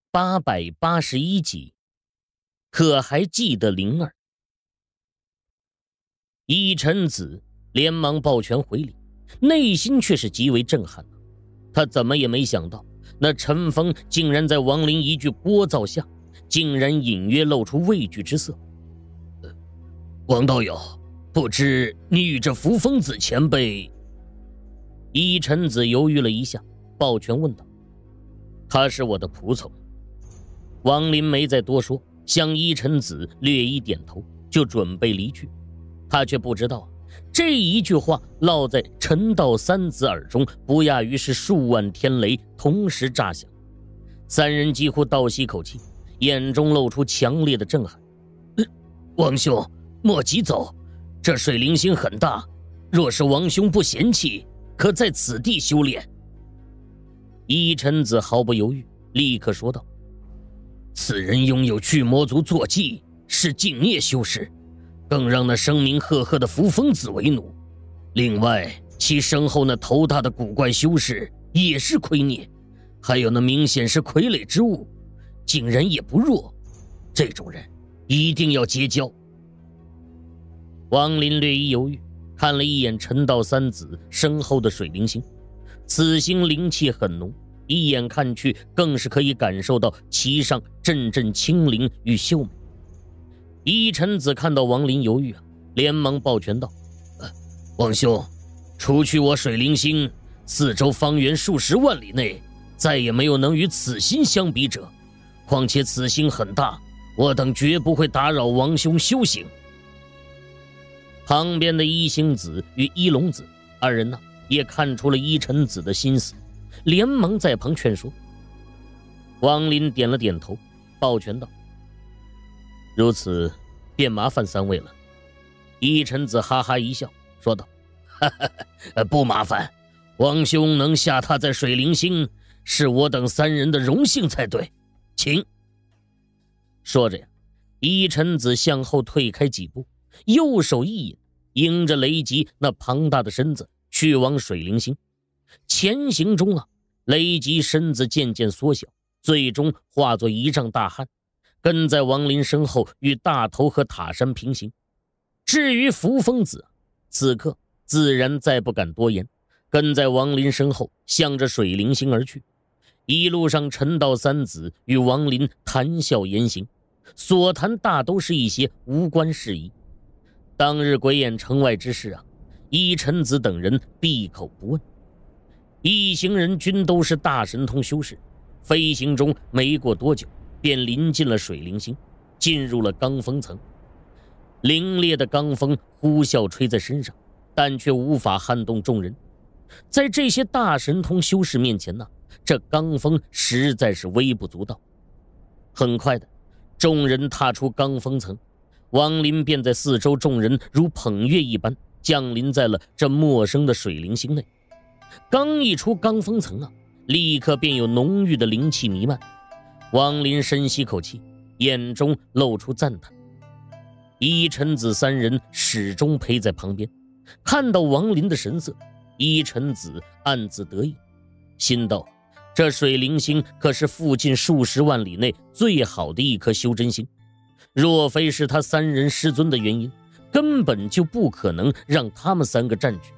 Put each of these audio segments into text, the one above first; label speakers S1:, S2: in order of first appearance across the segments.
S1: 881集，可还记得灵儿？依晨子连忙抱拳回礼，内心却是极为震撼。他怎么也没想到，那陈峰竟然在王林一句聒噪下，竟然隐约露出畏惧之色。王道友，不知你与这扶风子前辈……依晨子犹豫了一下，抱拳问道：“他是我的仆从。”王林没再多说，向依晨子略一点头，就准备离去。他却不知道，这一句话落在陈道三子耳中，不亚于是数万天雷同时炸响。三人几乎倒吸口气，眼中露出强烈的震撼。王兄，莫急走，这水灵星很大，若是王兄不嫌弃，可在此地修炼。依晨子毫不犹豫，立刻说道：“此人拥有巨魔族坐骑，是敬业修士，更让那声名赫赫的扶风子为奴。另外，其身后那头大的古怪修士也是亏孽，还有那明显是傀儡之物，竟然也不弱。这种人一定要结交。”王林略一犹豫，看了一眼陈道三子身后的水灵星，此星灵气很浓，一眼看去更是可以感受到其上阵阵清灵与秀美。依晨子看到王林犹豫，连忙抱拳道：“王兄，除去我水灵星，四周方圆数十万里内再也没有能与此星相比者，况且此星很大，我等绝不会打扰王兄修行。”旁边的依星子与依龙子二人呢，也看出了依晨子的心思，连忙在旁劝说。王林点了点头，抱拳道：“如此，便麻烦三位了。”依晨子哈哈一笑，说道：“不麻烦，王兄能下榻在水灵星，是我等三人的荣幸才对，请。”说着呀，依晨子向后退开几步，右手一引，迎着雷吉那庞大的身子去往水灵星。前行中啊，雷吉身子渐渐缩小，最终化作一丈大汉，跟在王林身后与大头和塔山平行。至于扶风子，此刻自然再不敢多言，跟在王林身后向着水灵星而去。一路上陈道三子与王林谈笑言行，所谈大都是一些无关事宜。当日鬼眼城外之事啊，依晨子等人闭口不问。一行人均都是大神通修士，飞行中没过多久，便临近了水灵星，进入了罡风层。凛冽的罡风呼啸吹在身上，但却无法撼动众人。在这些大神通修士面前呢，这罡风实在是微不足道。很快的，众人踏出罡风层，王林便在四周众人如捧月一般降临在了这陌生的水灵星内。刚一出罡风层啊，立刻便有浓郁的灵气弥漫。王林深吸口气，眼中露出赞叹。依晨子三人始终陪在旁边，看到王林的神色，依晨子暗自得意，心道这水灵星可是附近数十万里内最好的一颗修真星，若非是他三人师尊的原因，根本就不可能让他们三个占据。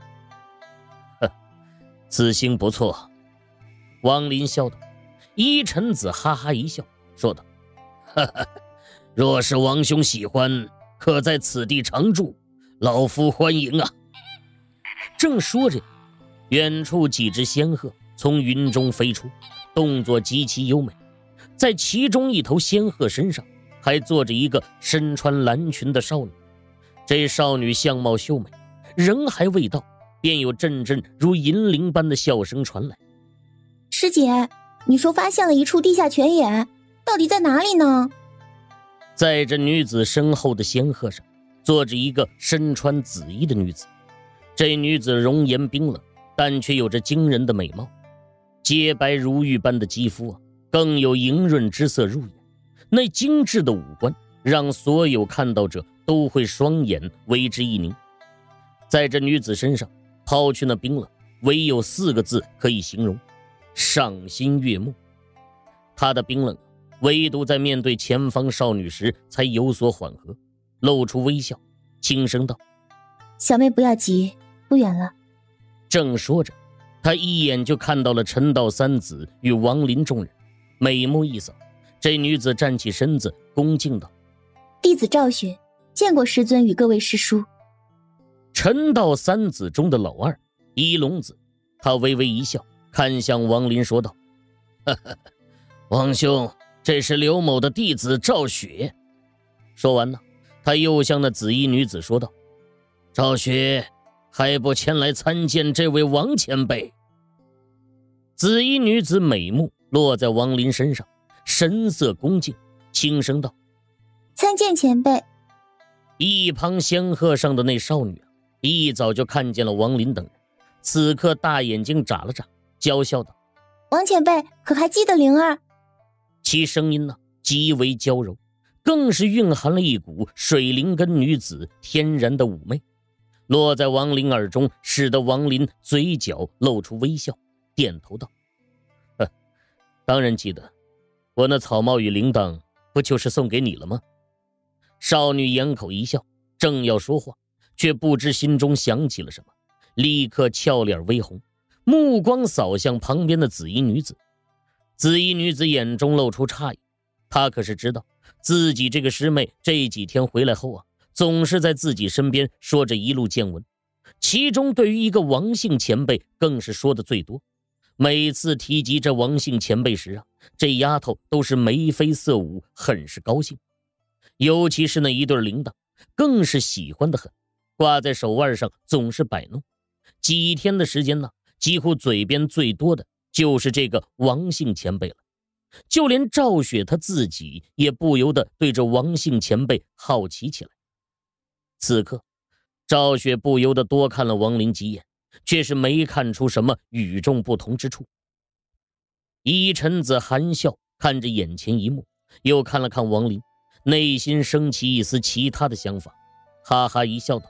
S1: 此星不错。王林笑道。依晨子哈哈一笑，说道：“若是王兄喜欢，可在此地常住，老夫欢迎啊。”正说着，远处几只仙鹤从云中飞出，动作极其优美。在其中一头仙鹤身上还坐着一个身穿蓝裙的少女。这少女相貌秀美，人还未到，便有阵阵如银铃般的笑声传来。
S2: “师姐，你说发现了一处地下泉眼，到底在哪里呢？”
S1: 在这女子身后的仙鹤上坐着一个身穿紫衣的女子。这女子容颜冰冷，但却有着惊人的美貌，洁白如玉般的肌肤啊，更有莹润之色入眼。那精致的五官让所有看到者都会双眼为之一凝。在这女子身上抛去那冰冷，唯有4个字可以形容：赏心悦目。她的冰冷唯独在面对前方少女时才有所缓和，露出微笑，轻声道：“
S2: 小妹不要急，不远了。”
S1: 正说着，他一眼就看到了陈道三子与王林众人，美目一扫，这女子站起身子，恭敬道：“
S2: 弟子赵雪，见过师尊与各位师叔。”
S1: 陈道三子中的老二，一龙子，他微微一笑，看向王林说道：“呵呵，王兄，这是刘某的弟子赵雪。”说完呢，他又向那紫衣女子说道：“赵雪，还不前来参见这位王前辈？”紫衣女子美目落在王林身上，神色恭敬，轻声道：“
S2: 参见前辈。”
S1: 一旁仙鹤上的那少女一早就看见了王林等人，此刻大眼睛眨了眨，娇笑道：“
S2: 王前辈可还记得灵儿？”
S1: 其声音极为娇柔，更是蕴含了一股水灵根女子天然的妩媚，落在王林耳中，使得王林嘴角露出微笑，点头道：“当然记得，我那草帽与铃铛不就是送给你了吗？”少女掩口一笑，正要说话，却不知心中想起了什么，立刻俏脸微红，目光扫向旁边的紫衣女子。紫衣女子眼中露出诧异，她可是知道自己这个师妹这几天回来后总是在自己身边说着一路见闻，其中对于一个王姓前辈更是说的最多。每次提及这王姓前辈时这丫头都是眉飞色舞，很是高兴。尤其是那一对铃铛，更是喜欢的很，挂在手腕上总是摆弄。几天的时间几乎嘴边最多的就是这个王姓前辈了。就连赵雪她自己也不由得对这王姓前辈好奇起来。此刻赵雪不由得多看了王林几眼，却是没看出什么与众不同之处。依晨子含笑看着眼前一幕，又看了看王林，内心升起一丝其他的想法，哈哈一笑道：“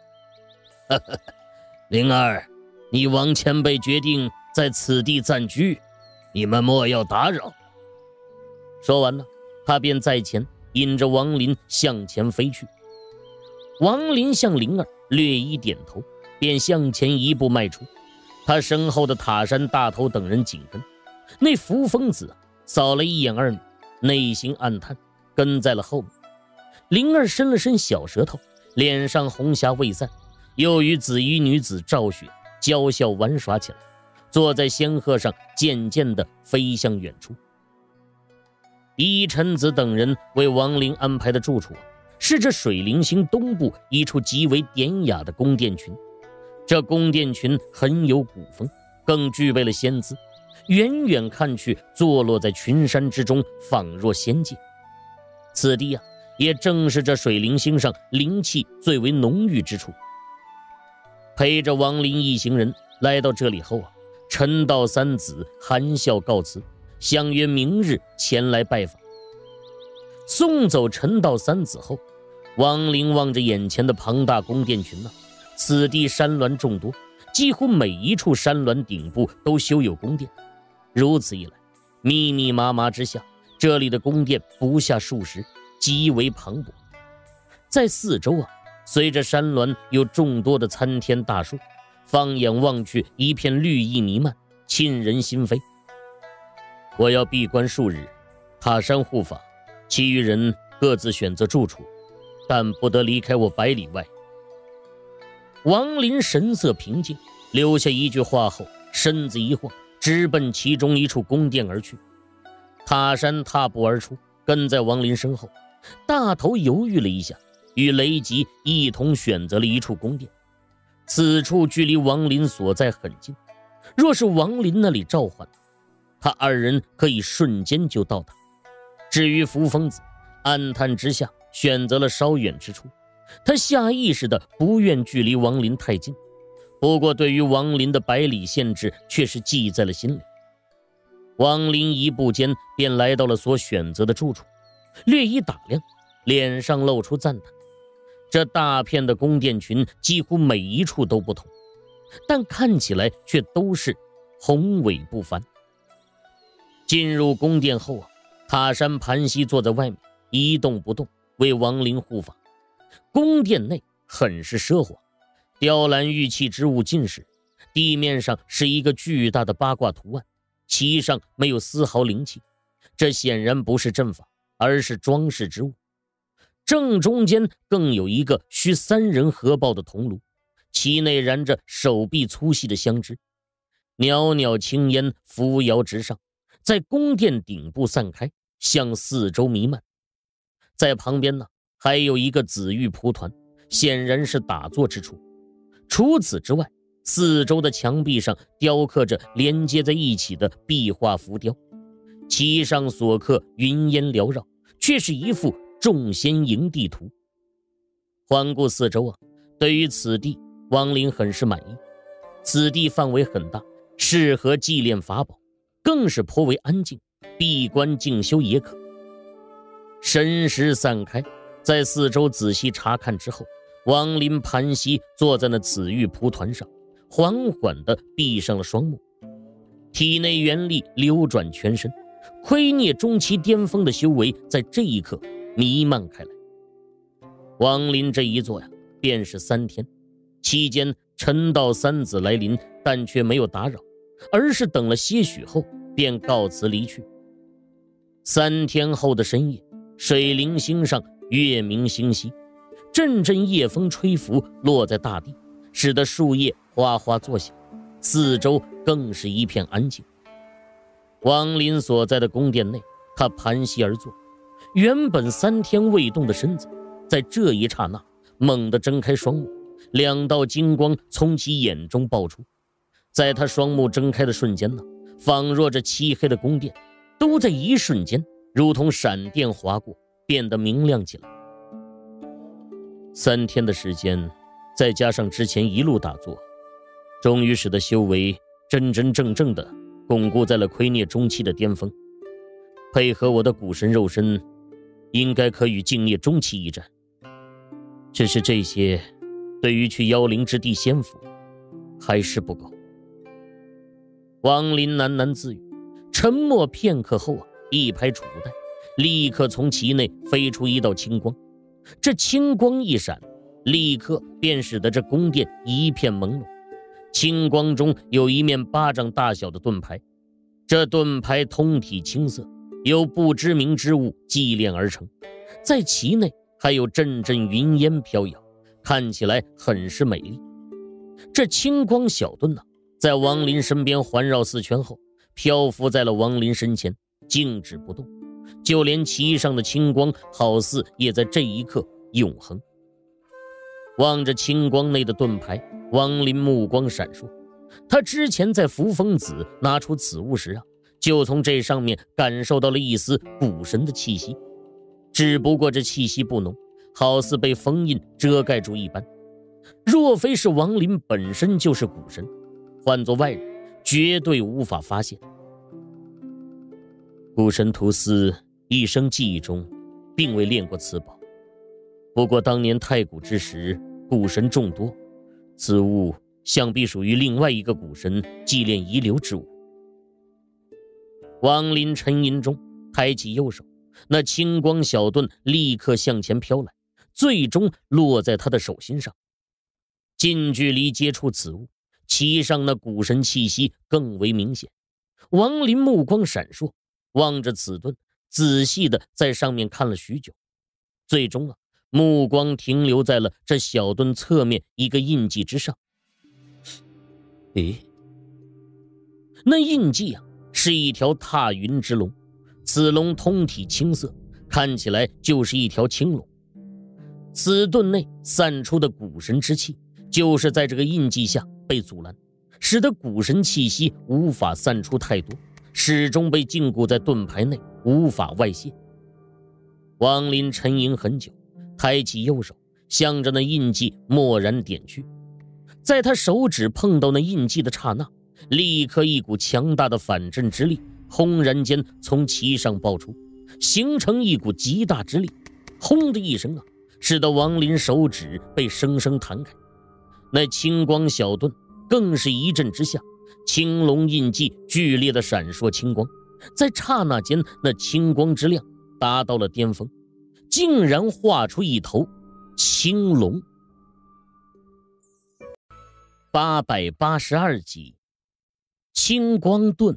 S1: 灵儿，你王前辈决定在此地暂居，你们莫要打扰。”说完他便在前引着王林向前飞去。王林向灵儿略一点头，便向前一步迈出，他身后的塔山大头等人紧跟。那扶风子扫了一眼二女，内心暗叹，跟在了后面。灵儿伸了伸小舌头，脸上红霞未散，又与紫衣女子赵雪娇笑玩耍起来，坐在仙鹤上渐渐地飞向远处。依晨子等人为王林安排的住处是这水灵星东部一处极为典雅的宫殿群。这宫殿群很有古风，更具备了仙姿，远远看去坐落在群山之中，仿若仙界。此地也正是这水灵星上灵气最为浓郁之处。陪着王林一行人来到这里后陈道三子含笑告辞，相约明日前来拜访。送走陈道三子后，王林望着眼前的庞大宫殿群此地山峦众多，几乎每一处山峦顶部都修有宫殿。如此一来，密密麻麻之下，这里的宫殿不下数十，极为磅礴。在四周随着山峦有众多的参天大树，放眼望去一片绿意弥漫，沁人心扉。我要闭关数日，塔山护法，其余人各自选择住处，但不得离开我100里外。王林神色平静，留下一句话后，身子一晃，直奔其中一处宫殿而去。塔山踏步而出，跟在王林身后。大头犹豫了一下，与雷吉一同选择了一处宫殿。此处距离王林所在很近，若是王林那里召唤，他二人可以瞬间就到达。至于扶风子，暗叹之下选择了稍远之处。他下意识的不愿距离王林太近，不过对于王林的100里限制却是记在了心里。王林一步间便来到了所选择的住处，略一打量，脸上露出赞叹。这大片的宫殿群几乎每一处都不同，但看起来却都是宏伟不凡。进入宫殿后塔山盘膝坐在外面一动不动，为亡灵护法。宫殿内很是奢华，雕栏玉砌之物尽是，地面上是一个巨大的八卦图案，其上没有丝毫灵气，这显然不是阵法，而是装饰之物。正中间更有一个需3人合抱的铜炉，其内燃着手臂粗细的香枝，袅袅青烟扶摇直上，在宫殿顶部散开，向四周弥漫。在旁边呢，还有一个紫玉蒲团，显然是打坐之处。除此之外，四周的墙壁上雕刻着连接在一起的壁画浮雕，其上所刻云烟缭绕，却是一幅众仙营地图。环顾四周啊，对于此地亡灵很是满意。此地范围很大，适合祭炼法宝，更是颇为安静，闭关静修也可。神识散开，在四周仔细查看之后，亡灵盘膝坐在那紫玉蒲团上，缓缓地闭上了双目，体内元力流转全身，亏孽中期巅峰的修为在这一刻弥漫开来。亡灵这一坐呀，便是3天，期间陈道3子来临，但却没有打扰，而是等了些许后便告辞离去。3天后的深夜，水灵星上月明星稀，阵阵夜风吹拂落在大地，使得树叶哗哗作响，四周更是一片安静。亡灵所在的宫殿内，他盘膝而坐，原本3天未动的身子，在这一刹那猛地睁开双目，2道金光从其眼中爆出。在他双目睁开的瞬间呢，仿若这漆黑的宫殿都在一瞬间如同闪电划过，变得明亮起来。3天的时间，再加上之前一路打坐，终于使得修为真真正正的巩固在了亏孽中期的巅峰。配合我的古神肉身，应该可与境孽中期一战。只是这些对于去妖灵之地仙府还是不够。亡灵喃喃自语，沉默片刻后啊，一拍杵带，立刻从其内飞出一道青光。这青光一闪，立刻便使得这宫殿一片朦胧。青光中有一面巴掌大小的盾牌，这盾牌通体青色，由不知名之物祭炼而成，在其内还有阵阵云烟飘摇，看起来很是美丽。这青光小盾呢，在亡灵身边环绕4圈后，漂浮在了亡灵身前，静止不动，就连其上的青光好似也在这一刻永恒。望着青光内的盾牌，亡灵目光闪烁。他之前在扶风子拿出此物时啊，就从这上面感受到了一丝古神的气息，只不过这气息不浓，好似被封印遮盖住一般。若非是亡灵本身就是古神，换作外人绝对无法发现。古神图斯一生记忆中并未练过此宝，不过当年太古之时古神众多，此物想必属于另外一个古神祭炼遗留之物。亡灵沉吟中抬起右手，那青光小盾立刻向前飘来，最终落在他的手心上。近距离接触此物，其上那古神气息更为明显。亡灵目光闪烁，望着此盾，仔细地在上面看了许久，最终啊，目光停留在了这小盾侧面一个印记之上。咦，那印记啊，是一条踏云之龙，此龙通体青色，看起来就是一条青龙。此盾内散出的古神之气，就是在这个印记下被阻拦，使得古神气息无法散出太多，始终被禁锢在盾牌内，无法外泄。亡灵沉吟很久，抬起右手，向着那印记蓦然点去。在他手指碰到那印记的刹那，立刻一股强大的反震之力轰然间从其上爆出，形成一股极大之力，轰的一声啊，使得亡灵手指被生生弹开。那青光小盾更是一震之下，青龙印记剧烈的闪烁青光， 在刹那间，那青光之亮达到了巅峰，竟然画出一头青龙。882集，青光盾。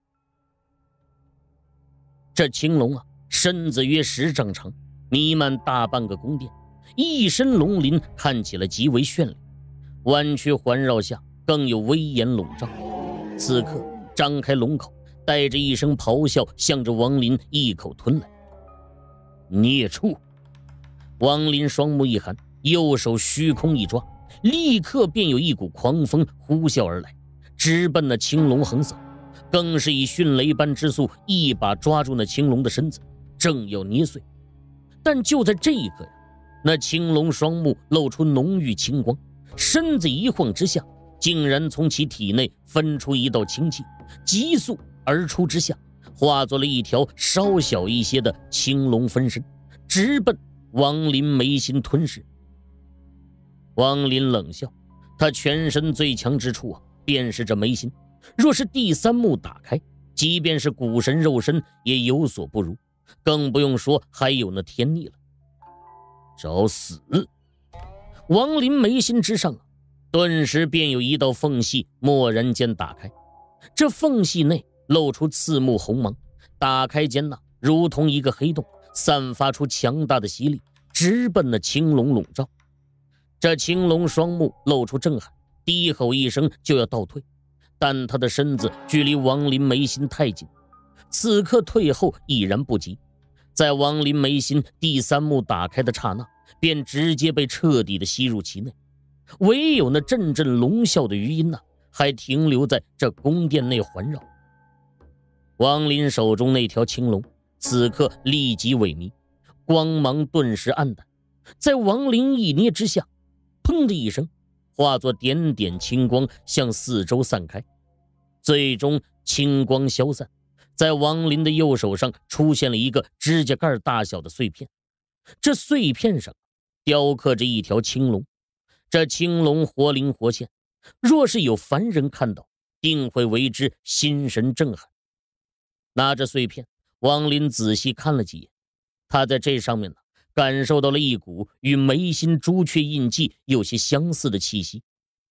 S1: 这青龙啊，身子约10丈长，弥漫大半个宫殿，一身龙鳞看起来极为绚丽，弯曲环绕下更有威严笼罩。此刻张开龙口，带着一声咆哮，向着王林一口吞来。孽畜！王林双目一寒，右手虚空一抓，立刻便有一股狂风呼啸而来，直奔那青龙横扫，更是以迅雷般之速一把抓住那青龙的身子，正要捏碎。但就在这一刻呀，那青龙双目露出浓郁青光，身子一晃之下，竟然从其体内分出一道青气，急速而出之下，化作了一条稍小一些的青龙分身，直奔王林眉心吞噬。王林冷笑，他全身最强之处啊，便是这眉心。若是第三目打开，即便是古神肉身也有所不如，更不用说还有那天力了。找死！王林眉心之上啊，顿时便有一道缝隙蓦然间打开，这缝隙内露出刺目红芒，打开间呢，如同一个黑洞，散发出强大的吸力，直奔那青龙笼罩。这青龙双目露出震撼，低吼一声就要倒退，但他的身子距离王林眉心太近，此刻退后已然不及。在王林眉心第三目打开的刹那，便直接被彻底的吸入其内，唯有那阵阵龙啸的余音呢，还停留在这宫殿内环绕。王林手中那条青龙此刻立即萎靡，光芒顿时暗淡，在王林一捏之下，砰的一声，化作点点青光向四周散开，最终青光消散，在王林的右手上出现了一个指甲盖大小的碎片，这碎片上雕刻着一条青龙，这青龙活灵活现，若是有凡人看到，定会为之心神震撼。拿着碎片，王林仔细看了几眼，他在这上面呢，感受到了一股与眉心朱雀印记有些相似的气息。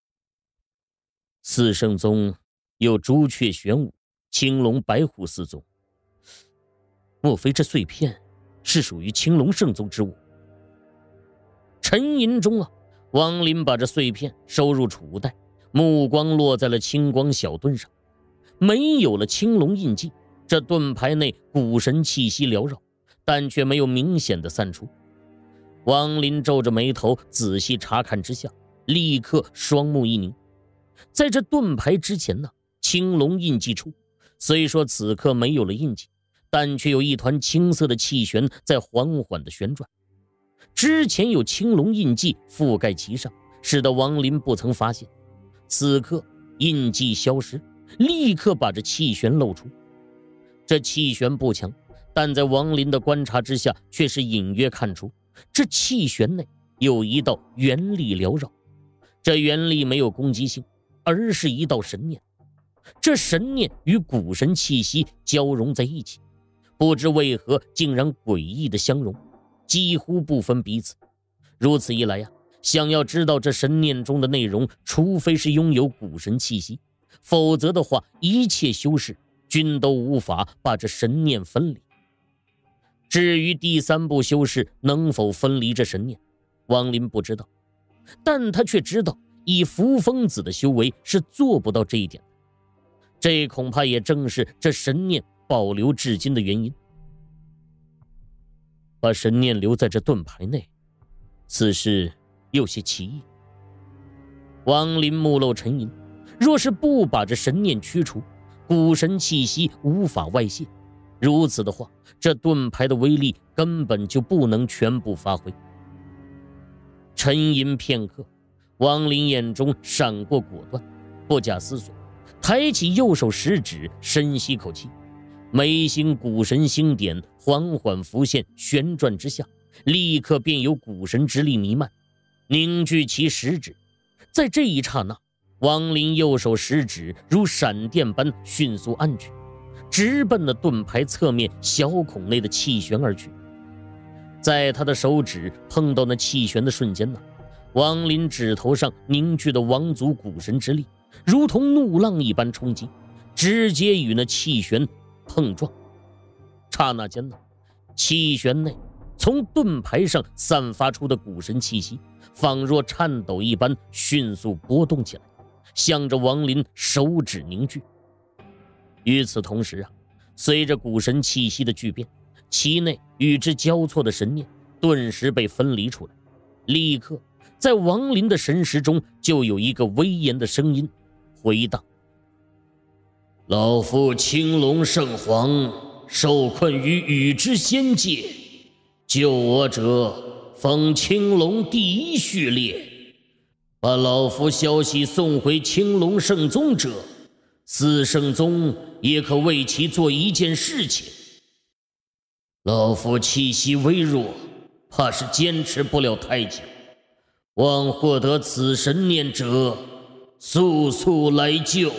S1: 四圣宗有朱雀玄武、青龙白虎四宗，莫非这碎片是属于青龙圣宗之物？沉吟中啊，王林把这碎片收入储物袋，目光落在了青光小盾上。没有了青龙印记，这盾牌内古神气息缭绕，但却没有明显的散出。王林皱着眉头仔细查看之下，立刻双目一凝。在这盾牌之前呢，青龙印记处虽说此刻没有了印记，但却有一团青色的气旋在缓缓的旋转。之前有青龙印记覆盖其上，使得王林不曾发现。此刻印记消失，立刻把这气旋露出。这气旋不强，但在王林的观察之下，却是隐约看出这气旋内有一道元力缭绕。这元力没有攻击性，而是一道神念。这神念与古神气息交融在一起，不知为何竟然诡异的相融，几乎不分彼此。如此一来呀，想要知道这神念中的内容，除非是拥有古神气息，否则的话，一切修士均都无法把这神念分离。至于第三步修士能否分离这神念，王林不知道，但他却知道以扶风子的修为是做不到这一点的。这恐怕也正是这神念保留至今的原因。把神念留在这盾牌内，此事有些奇异。王林目露沉吟，若是不把这神念驱除，古神气息无法外泄，如此的话，这盾牌的威力根本就不能全部发挥。沉吟片刻，王林眼中闪过果断，不假思索，抬起右手食指，深吸口气，眉心古神星点缓缓浮现，旋转之下，立刻便有古神之力弥漫，凝聚其食指。在这一刹那，王林右手食指如闪电般迅速按去， 直奔那盾牌侧面小孔内的气旋而去。在他的手指碰到那气旋的瞬间呢，王林指头上凝聚的王族古神之力如同怒浪一般冲击，直接与那气旋碰撞。刹那间呢，气旋内从盾牌上散发出的古神气息仿若颤抖一般迅速波动起来，向着王林手指凝聚。与此同时随着古神气息的巨变，其内与之交错的神念顿时被分离出来，立刻在王林的神识中就有一个威严的声音回荡：老夫青龙圣皇受困于宇之仙界，救我者封青龙第一序列，把老夫消息送回青龙圣宗者，四圣宗也可为其做一件事情。老夫气息微弱，怕是坚持不了太久，望获得此神念者速速来救。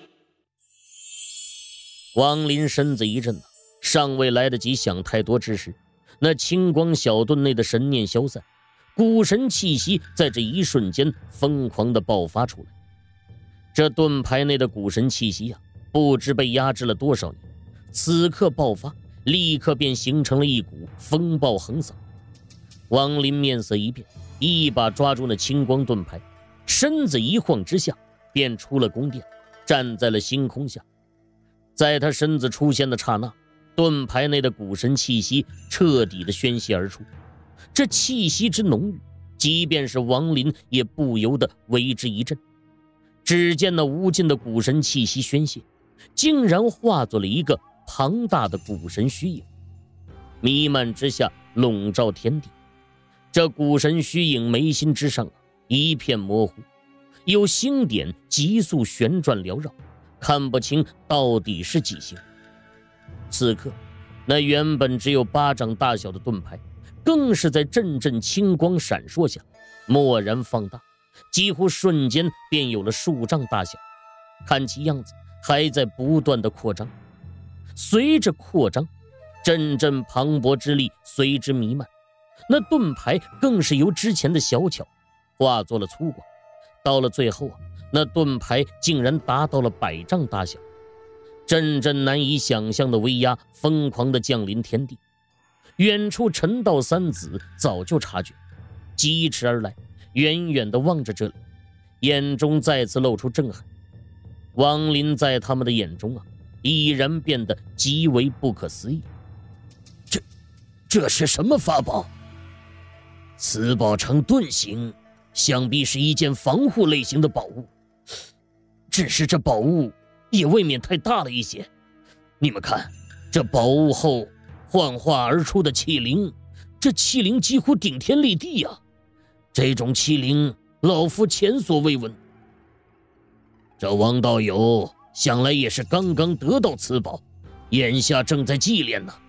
S1: 王林身子一震，尚未来得及想太多之时，那青光小盾内的神念消散，古神气息在这一瞬间疯狂地爆发出来。这盾牌内的古神气息不知被压制了多少年，此刻爆发，立刻便形成了一股风暴横扫。王林面色一变，一把抓住那青光盾牌，身子一晃之下便出了宫殿，站在了星空下。在他身子出现的刹那，盾牌内的古神气息彻底的宣泄而出。这气息之浓郁，即便是王林也不由得为之一震。只见那无尽的古神气息宣泄，竟然化作了一个庞大的古神虚影，弥漫之下笼罩天地。这古神虚影眉心之上一片模糊，有星点急速旋转缭绕，看不清到底是几星。此刻那原本只有巴掌大小的盾牌，更是在阵阵青光闪烁下蓦然放大，几乎瞬间便有了数丈大小，看其样子还在不断的扩张。随着扩张，阵阵磅礴之力随之弥漫，那盾牌更是由之前的小巧化作了粗犷，到了最后那盾牌竟然达到了100丈大小。阵阵难以想象的威压疯狂地降临天地。远处陈道三子早就察觉，疾驰而来，远远地望着这里，眼中再次露出震撼。王林在他们的眼中已然变得极为不可思议。这是什么法宝？此宝呈盾形，想必是一件防护类型的宝物，只是这宝物也未免太大了一些。你们看，这宝物后幻化而出的气灵，这气灵几乎顶天立地这种气灵老夫前所未闻。这王道友想来也是刚刚得到此宝，眼下正在祭炼呢。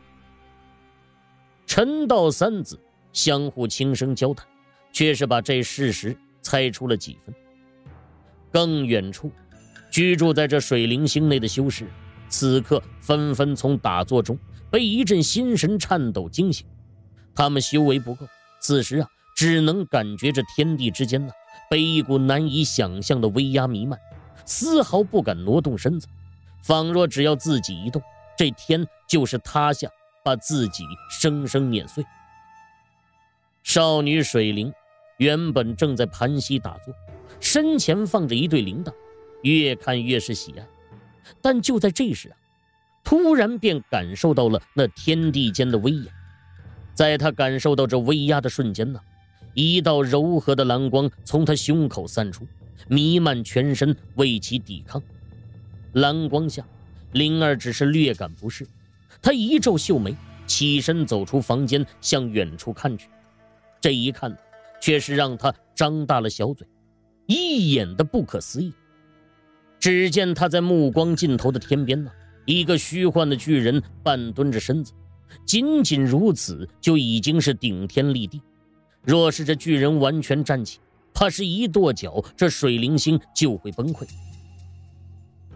S1: 陈道三子相互轻声交谈，却是把这事实猜出了几分。更远处，居住在这水灵星内的修士，此刻纷纷从打坐中被一阵心神颤抖惊醒。他们修为不够，此时只能感觉这天地之间被一股难以想象的威压弥漫，丝毫不敢挪动身子，仿若只要自己一动，这天就是塌下，把自己生生碾碎。少女水灵原本正在盘膝打坐，身前放着一对铃铛，越看越是喜爱。但就在这时突然便感受到了那天地间的威严。在他感受到这威压的瞬间一道柔和的蓝光从他胸口散出，弥漫全身，为其抵抗。蓝光下，灵儿只是略感不适，他一皱秀眉，起身走出房间，向远处看去。这一看却是让他张大了小嘴，一眼的不可思议。只见他在目光尽头的天边一个虚幻的巨人半蹲着身子，仅仅如此就已经是顶天立地。若是这巨人完全站起，怕是一跺脚，这水灵星就会崩溃。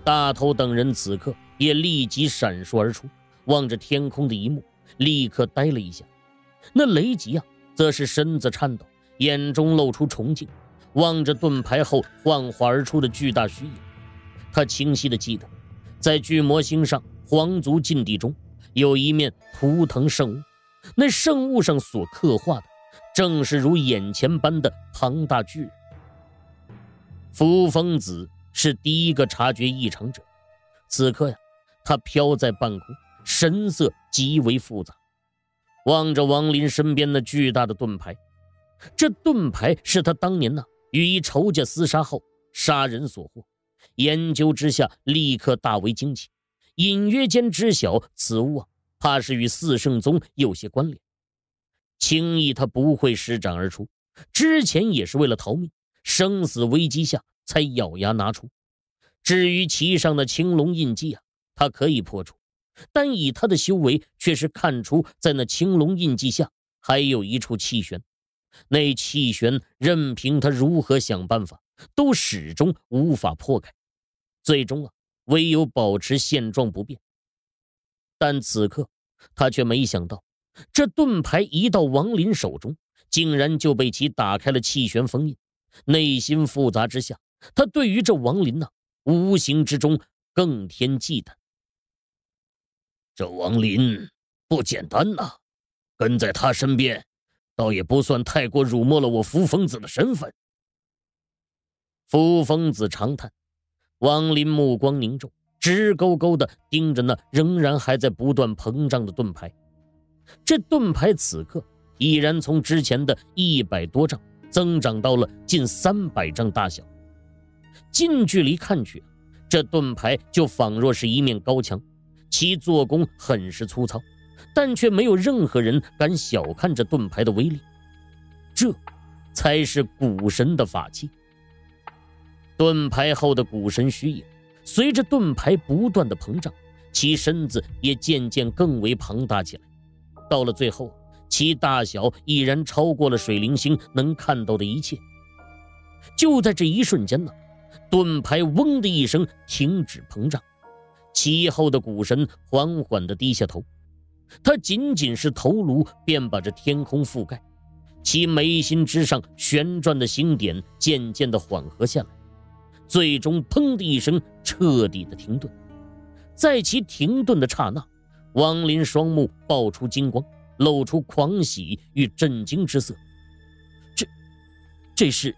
S1: 大头等人此刻也立即闪烁而出，望着天空的一幕，立刻呆了一下。那雷吉则是身子颤抖，眼中露出崇敬，望着盾牌后幻化而出的巨大虚影。他清晰地记得，在巨魔星上皇族禁地中有一面图腾圣物，那圣物上所刻画的正是如眼前般的庞大巨人。扶风子是第一个察觉异常者，此刻他飘在半空，神色极为复杂，望着王林身边那巨大的盾牌。这盾牌是他当年与一仇家厮杀后杀人所获，研究之下立刻大为惊奇，隐约间知晓此物怕是与四圣宗有些关联。轻易他不会施展而出，之前也是为了逃命，生死危机下才咬牙拿出。至于其上的青龙印记他可以破除，但以他的修为却是看出在那青龙印记下还有一处气旋，那气旋任凭他如何想办法都始终无法破开，最终唯有保持现状不变。但此刻他却没想到，这盾牌一到王林手中，竟然就被其打开了气旋封印。内心复杂之下，他对于这王林无形之中更添忌惮。这王林不简单跟在他身边倒也不算太过辱没了我扶风子的身份。扶风子长叹，王林目光凝重，直勾勾地盯着那仍然还在不断膨胀的盾牌。这盾牌此刻已然从之前的100多丈增长到了近300丈大小。近距离看去，这盾牌就仿若是一面高墙，其做工很是粗糙，但却没有任何人敢小看这盾牌的威力。这才是古神的法器。盾牌后的古神虚影，随着盾牌不断的膨胀，其身子也渐渐更为庞大起来。到了最后，其大小已然超过了水灵星能看到的一切。就在这一瞬间盾牌嗡的一声停止膨胀，其后的古神缓缓地低下头，他仅仅是头颅便把这天空覆盖，其眉心之上旋转的星点渐渐地缓和下来，最终砰的一声彻底的停顿。在其停顿的刹那，王林双目爆出金光，露出狂喜与震惊之色。这是……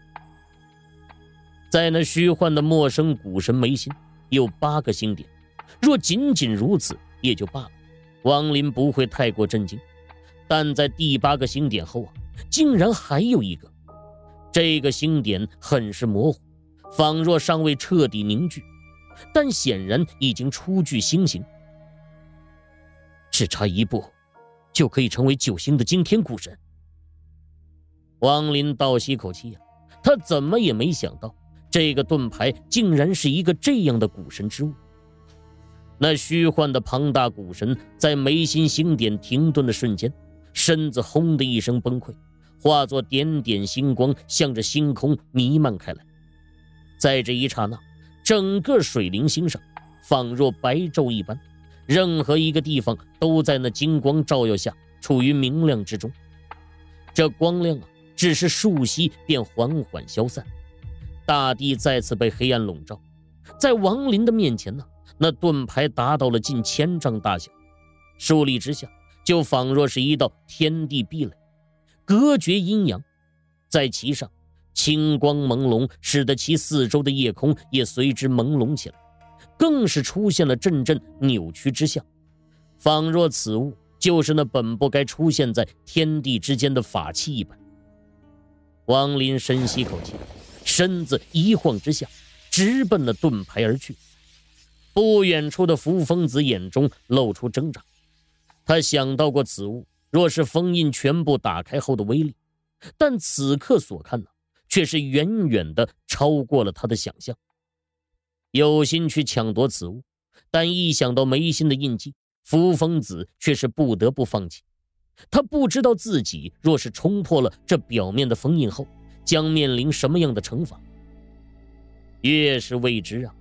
S1: 在那虚幻的陌生古神眉心有8个星点，若仅仅如此也就罢了，王林不会太过震惊。但在第8个星点后竟然还有一个。这个星点很是模糊，仿若尚未彻底凝聚，但显然已经初具星形。只差一步就可以成为9星的惊天古神。王林倒吸口气他怎么也没想到，这个盾牌竟然是一个这样的古神之物。那虚幻的庞大古神在眉心星点停顿的瞬间，身子轰的一声崩溃，化作点点星光向着星空弥漫开来。在这一刹那，整个水灵星上仿若白昼一般，任何一个地方都在那金光照耀下处于明亮之中。这光亮只是瞬息便缓缓消散，大地再次被黑暗笼罩。在王林的面前那盾牌达到了近1000丈大小，竖立之下就仿若是一道天地壁垒，隔绝阴阳。在其上青光朦胧，使得其四周的夜空也随之朦胧起来，更是出现了阵阵扭曲之象，仿若此物就是那本不该出现在天地之间的法器一般。王林深吸口气，身子一晃之下直奔了盾牌而去。不远处的扶风子眼中露出挣扎，他想到过此物若是封印全部打开后的威力，但此刻所看却是远远的超过了他的想象。有心去抢夺此物，但一想到眉心的印记，扶风子却是不得不放弃。他不知道自己若是冲破了这表面的封印后，将面临什么样的惩罚。越是未知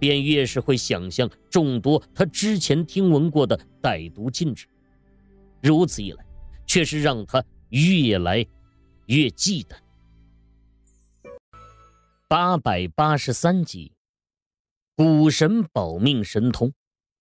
S1: 便越是会想象众多他之前听闻过的歹毒禁止。如此一来，却是让他越来越忌惮。883集，古神保命神通。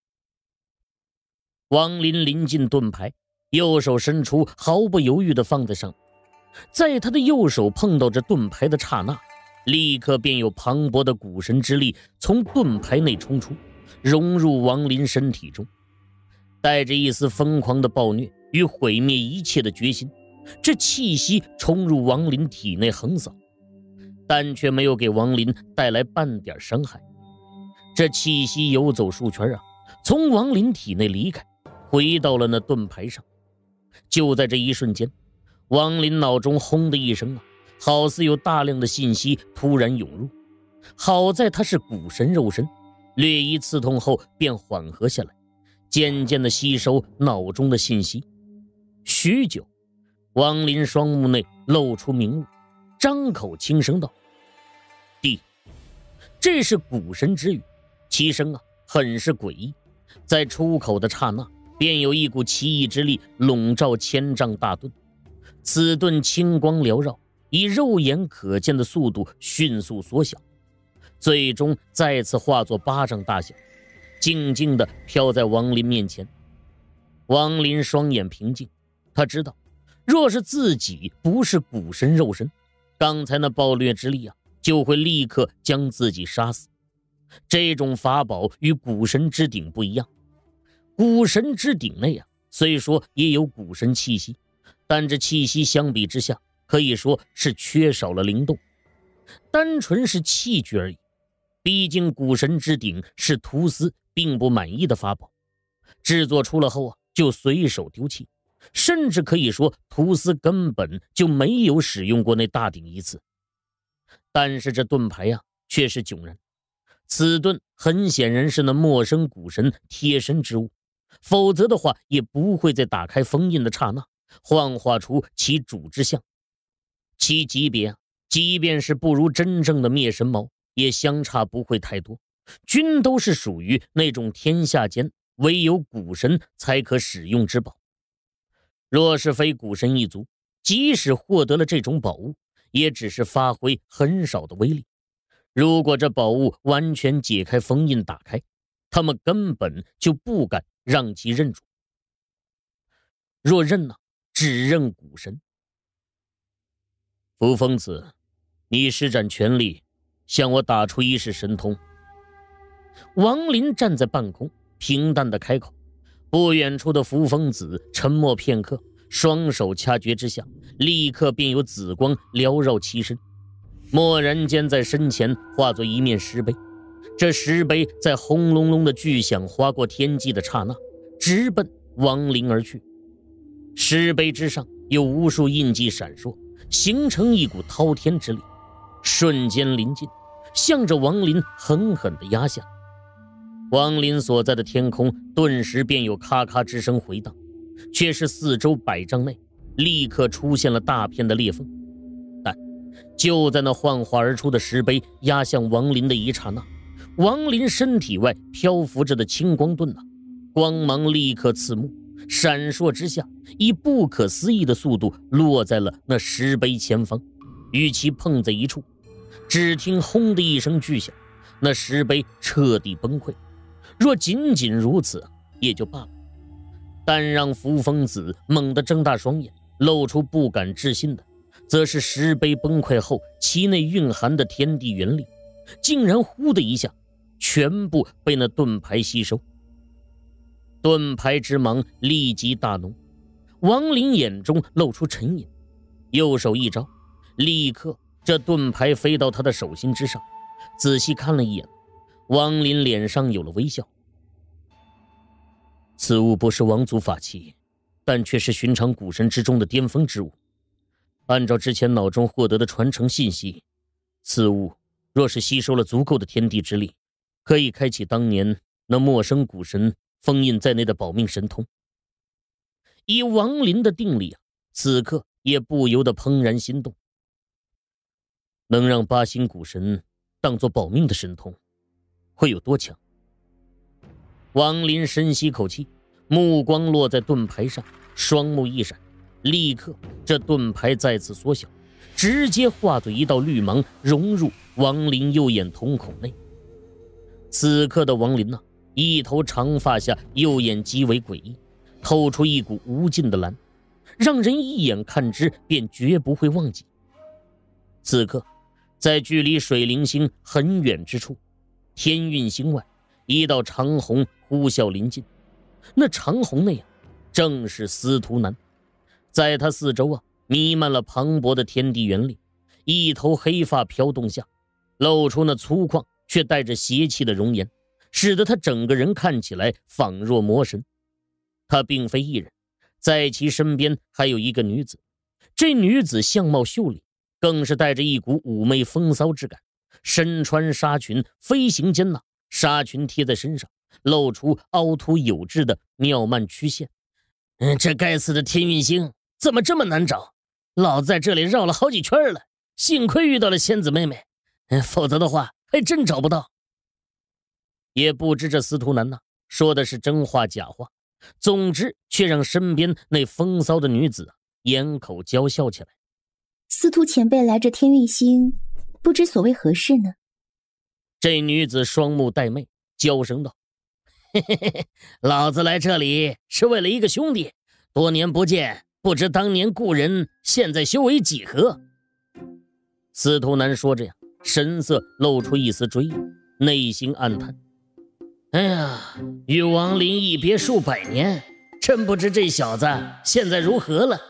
S1: 王林临近盾牌，右手伸出，毫不犹豫地放在上面。在他的右手碰到这盾牌的刹那，立刻便有磅礴的古神之力从盾牌内冲出，融入王林身体中，带着一丝疯狂的暴虐与毁灭一切的决心。这气息冲入王林体内横扫，但却没有给王林带来半点伤害。这气息游走数圈从王林体内离开，回到了那盾牌上。就在这一瞬间，王林脑中轰的一声好似有大量的信息突然涌入。好在他是古神肉身，略一刺痛后便缓和下来，渐渐地吸收脑中的信息。许久，王林双目内露出明悟，张口轻声道：“弟。”这是古神之语，其声很是诡异。在出口的刹那，便有一股奇异之力笼罩千丈大盾。此盾青光缭绕，以肉眼可见的速度迅速缩小，最终再次化作巴掌大小，静静地飘在王林面前。王林双眼平静，他知道若是自己不是古神肉身，刚才那暴虐之力就会立刻将自己杀死。这种法宝与古神之鼎不一样，古神之鼎内虽说也有古神气息，但这气息相比之下可以说是缺少了灵动，单纯是器具而已。毕竟古神之鼎是屠司并不满意的法宝，制作出了后就随手丢弃，甚至可以说屠司根本就没有使用过那大鼎一次。但是这盾牌却是迥然，此盾很显然是那陌生古神贴身之物，否则的话也不会在打开封印的刹那幻化出其主之相。其级别即便是不如真正的灭神矛，也相差不会太多，均都是属于那种天下间唯有古神才可使用之宝。若是非古神一族，即使获得了这种宝物，也只是发挥很少的威力。如果这宝物完全解开封印打开，他们根本就不敢让其认主。若认只认古神。扶风子，你施展全力向我打出一式神通。王林站在半空，平淡地开口。不远处的扶风子沉默片刻，双手掐诀之下，立刻便有紫光缭绕其身。蓦然间在身前化作一面石碑，这石碑在轰隆隆的巨响划过天际的刹那，直奔王林而去。石碑之上有无数印记闪烁，形成一股滔天之力，瞬间临近，向着王林狠狠地压下。王林所在的天空顿时便有咔咔之声回荡，却是四周100丈内立刻出现了大片的裂缝。但就在那幻化而出的石碑压向王林的一刹那，王林身体外漂浮着的青光盾光芒立刻刺目，闪烁之下，以不可思议的速度落在了那石碑前方，与其碰在一处。只听轰的一声巨响，那石碑彻底崩溃。若仅仅如此也就罢了，但让扶风子猛地睁大双眼，露出不敢置信的，则是石碑崩溃后其内蕴含的天地元力，竟然呼的一下全部被那盾牌吸收。盾牌之芒立即大浓，王林眼中露出沉吟，右手一招，立刻这盾牌飞到他的手心之上。仔细看了一眼，王林脸上有了微笑。此物不是王族法器，但却是寻常古神之中的巅峰之物。按照之前脑中获得的传承信息，此物若是吸收了足够的天地之力，可以开启当年那陌生古神封印在内的保命神通。以王林的定力此刻也不由得怦然心动。能让8星古神当作保命的神通， 会有多强。王林深吸口气，目光落在盾牌上，双目一闪，立刻这盾牌再次缩小，直接化作一道绿芒，融入王林右眼瞳孔内。此刻的王林呢，一头长发下右眼极为诡异，透出一股无尽的蓝，让人一眼看之便绝不会忘记。此刻在距离水灵星很远之处，天运星外一道长虹呼啸临近，那长虹内正是司徒南。在他四周弥漫了磅礴的天地元力，一头黑发飘动下，露出那粗犷却带着邪气的容颜，使得他整个人看起来仿若魔神。他并非一人，在其身边还有一个女子，这女子相貌秀丽，更是带着一股妩媚风骚之感，身穿纱裙，飞行间纱裙贴在身上，露出凹凸有致的妙曼曲线。这该死的天运星怎么这么难找？老子在这里绕了好几圈了，幸亏遇到了仙子妹妹，否则的话还真找不到。也不知这司徒南说的是真话假话，总之却让身边那风骚的女子掩口娇笑起来。
S2: 司徒前辈来这天运星，不知所谓何事呢？
S1: 这女子双目带媚，娇声道：嘿嘿嘿，老子来这里是为了一个兄弟，多年不见，不知当年故人现在修为几何？司徒南说着神色露出一丝追忆，内心暗叹：哎呀，与王林一别数百年，真不知这小子现在如何了。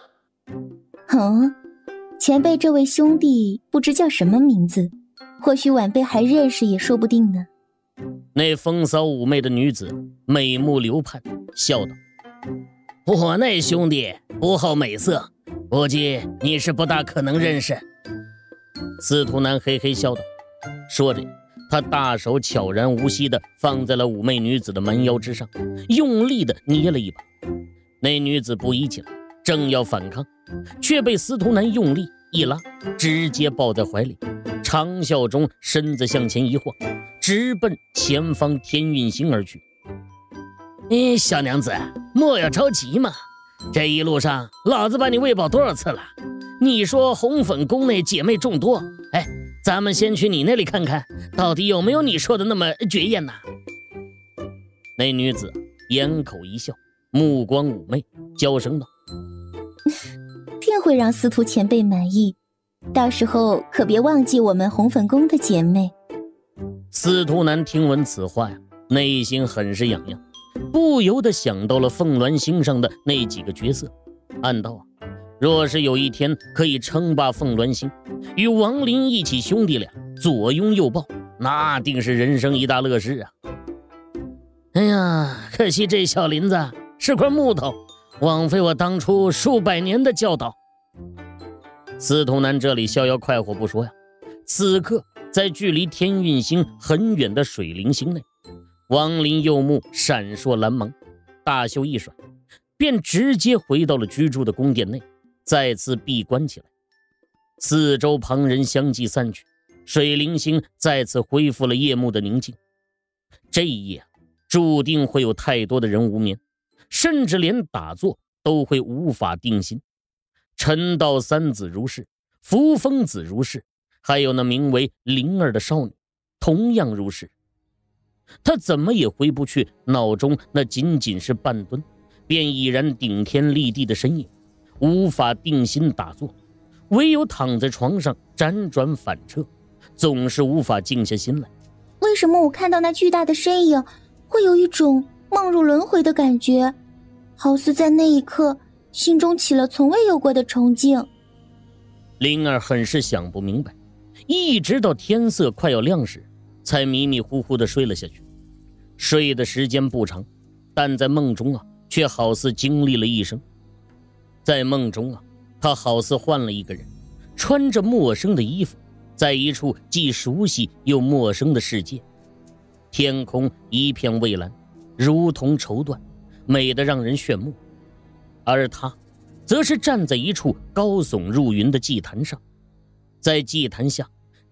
S2: 前辈这位兄弟不知叫什么名字，或许晚辈还认识也说不定呢。
S1: 那风骚妩媚的女子美目流盼，笑道：我那兄弟不好美色，估计你是不大可能认识。司徒南嘿嘿笑道，说着他大手悄然无息地放在了妩媚女子的蛮腰之上，用力地捏了一把。那女子不依起来，正要反抗，却被司徒南用力一拉，直接抱在怀里，长啸中身子向前一晃，直奔前方天运星而去。小娘子莫要着急嘛，这一路上老子把你喂饱多少次了？你说红粉宫内姐妹众多，咱们先去你那里看看，到底有没有你说的那么绝艳呢？那女子掩口一笑，目光妩媚，娇声道：
S2: 定会让司徒前辈满意，到时候可别忘记我们红粉宫的姐妹。
S1: 司徒南听闻此话内心很是痒痒，不由得想到了凤鸾星上的那几个角色，暗道若是有一天可以称霸凤鸾星，与王林一起兄弟俩左拥右抱，那定是人生一大乐事啊！哎呀，可惜这小林子是块木头，枉费我当初数百年的教导。司徒南这里逍遥快活不说此刻在距离天运星很远的水灵星内，王林右目闪烁蓝芒，大袖一甩，便直接回到了居住的宫殿内，再次闭关起来。四周旁人相继散去，水灵星再次恢复了夜幕的宁静。这一夜注定会有太多的人无眠，甚至连打坐都会无法定心。陈道三子如是，扶风子如是，还有那名为灵儿的少女同样如是。他怎么也回不去脑中那仅仅是半蹲便已然顶天立地的身影，无法定心打坐，唯有躺在床上辗转反侧，总是无法静下心来。
S2: 为什么我看到那巨大的身影会有一种梦入轮回的感觉，好似在那一刻心中起了从未有过的崇敬。
S1: 灵儿很是想不明白，一直到天色快要亮时才迷迷糊糊地睡了下去。睡的时间不长，但在梦中却好似经历了一生。在梦中他好似换了一个人，穿着陌生的衣服，在一处既熟悉又陌生的世界。天空一片蔚蓝，如同绸缎，美得让人炫目。而他则是站在一处高耸入云的祭坛上，在祭坛下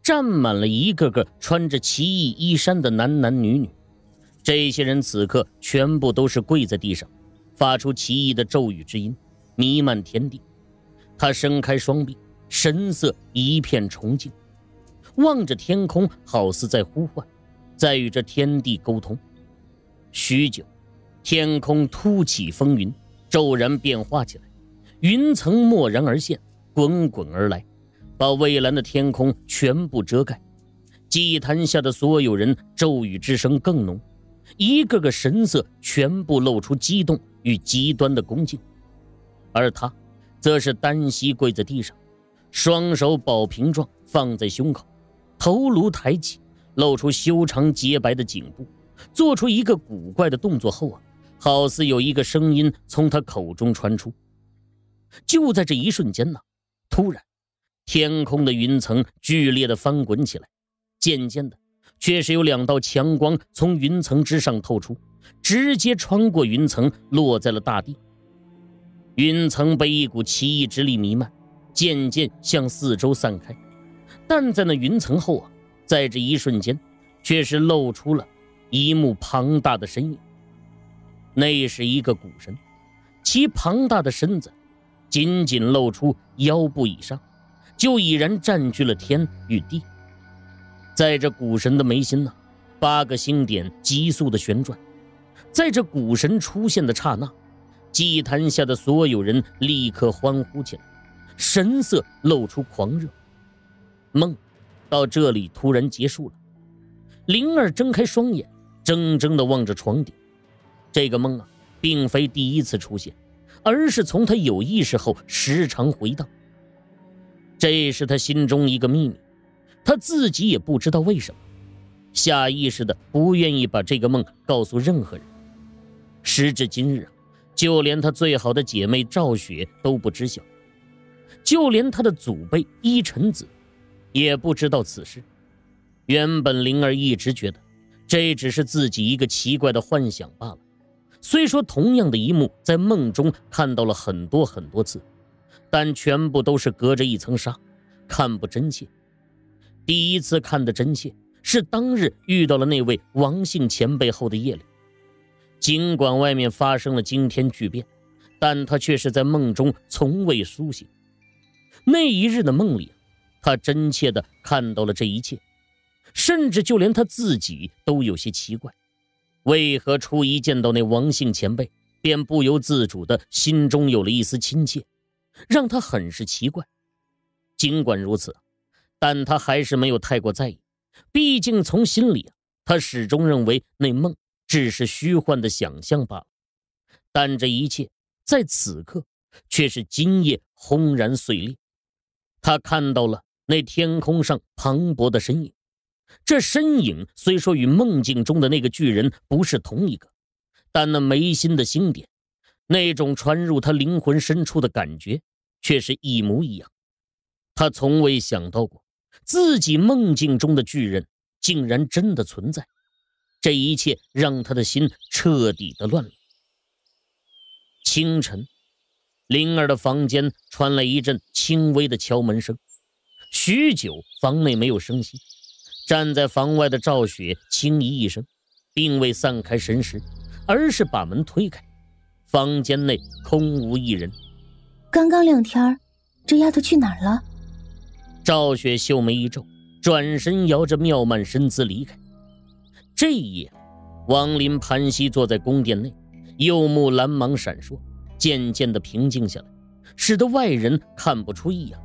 S1: 站满了一个个穿着奇异衣衫的男男女女。这些人此刻全部都是跪在地上，发出奇异的咒语之音，弥漫天地。他伸开双臂，神色一片崇敬，望着天空，好似在呼唤，在与这天地沟通。许久，天空突起风云，骤然变化起来，云层蓦然而现，滚滚而来，把蔚蓝的天空全部遮盖。祭坛下的所有人咒语之声更浓，一个个神色全部露出激动与极端的恭敬。而他则是单膝跪在地上，双手抱平状放在胸口，头颅抬起，露出修长洁白的颈部，做出一个古怪的动作后好似有一个声音从他口中传出。就在这一瞬间突然天空的云层剧烈的翻滚起来，渐渐的却是有2道强光从云层之上透出，直接穿过云层落在了大地。云层被一股奇异之力弥漫，渐渐向四周散开，但在那云层后在这一瞬间却是露出了一幕庞大的身影。那是一个古神，其庞大的身子仅仅露出腰部以上，就已然占据了天与地。在这古神的眉心8个星点急速的旋转。在这古神出现的刹那，祭坛下的所有人立刻欢呼起来，神色露出狂热。梦到这里突然结束了，灵儿睁开双眼，怔怔地望着床底。这个梦并非第一次出现，而是从他有意识后时常回荡。这是他心中一个秘密，他自己也不知道为什么，下意识的不愿意把这个梦告诉任何人。时至今日就连他最好的姐妹赵雪都不知晓，就连他的祖辈依晨子也不知道此事。原本灵儿一直觉得这只是自己一个奇怪的幻想罢了，虽说同样的一幕在梦中看到了很多很多次，但全部都是隔着一层纱，看不真切。第一次看得真切是当日遇到了那位王姓前辈后的夜里。尽管外面发生了惊天巨变，但他却是在梦中从未苏醒。那一日的梦里，他真切地看到了这一切，甚至就连他自己都有些奇怪，为何初一见到那王姓前辈，便不由自主的心中有了一丝亲切，让他很是奇怪。尽管如此，但他还是没有太过在意，毕竟从心里他始终认为那梦只是虚幻的想象罢了。但这一切在此刻却是今夜轰然碎裂。他看到了那天空上磅礴的身影，这身影虽说与梦境中的那个巨人不是同一个，但那眉心的星点，那种传入他灵魂深处的感觉却是一模一样。他从未想到过自己梦境中的巨人竟然真的存在，这一切让他的心彻底的乱了。清晨，灵儿的房间传来一阵轻微的敲门声，许久房内没有声息。站在房外的赵雪轻咦一声，并未散开神识，而是把门推开。房间内空无一人。
S2: 刚刚2天，这丫头去哪儿了？
S1: 赵雪秀眉一皱，转身摇着妙曼身姿离开。这一夜，王林盘膝坐在宫殿内，右目蓝芒闪烁，渐渐地平静下来，使得外人看不出异样。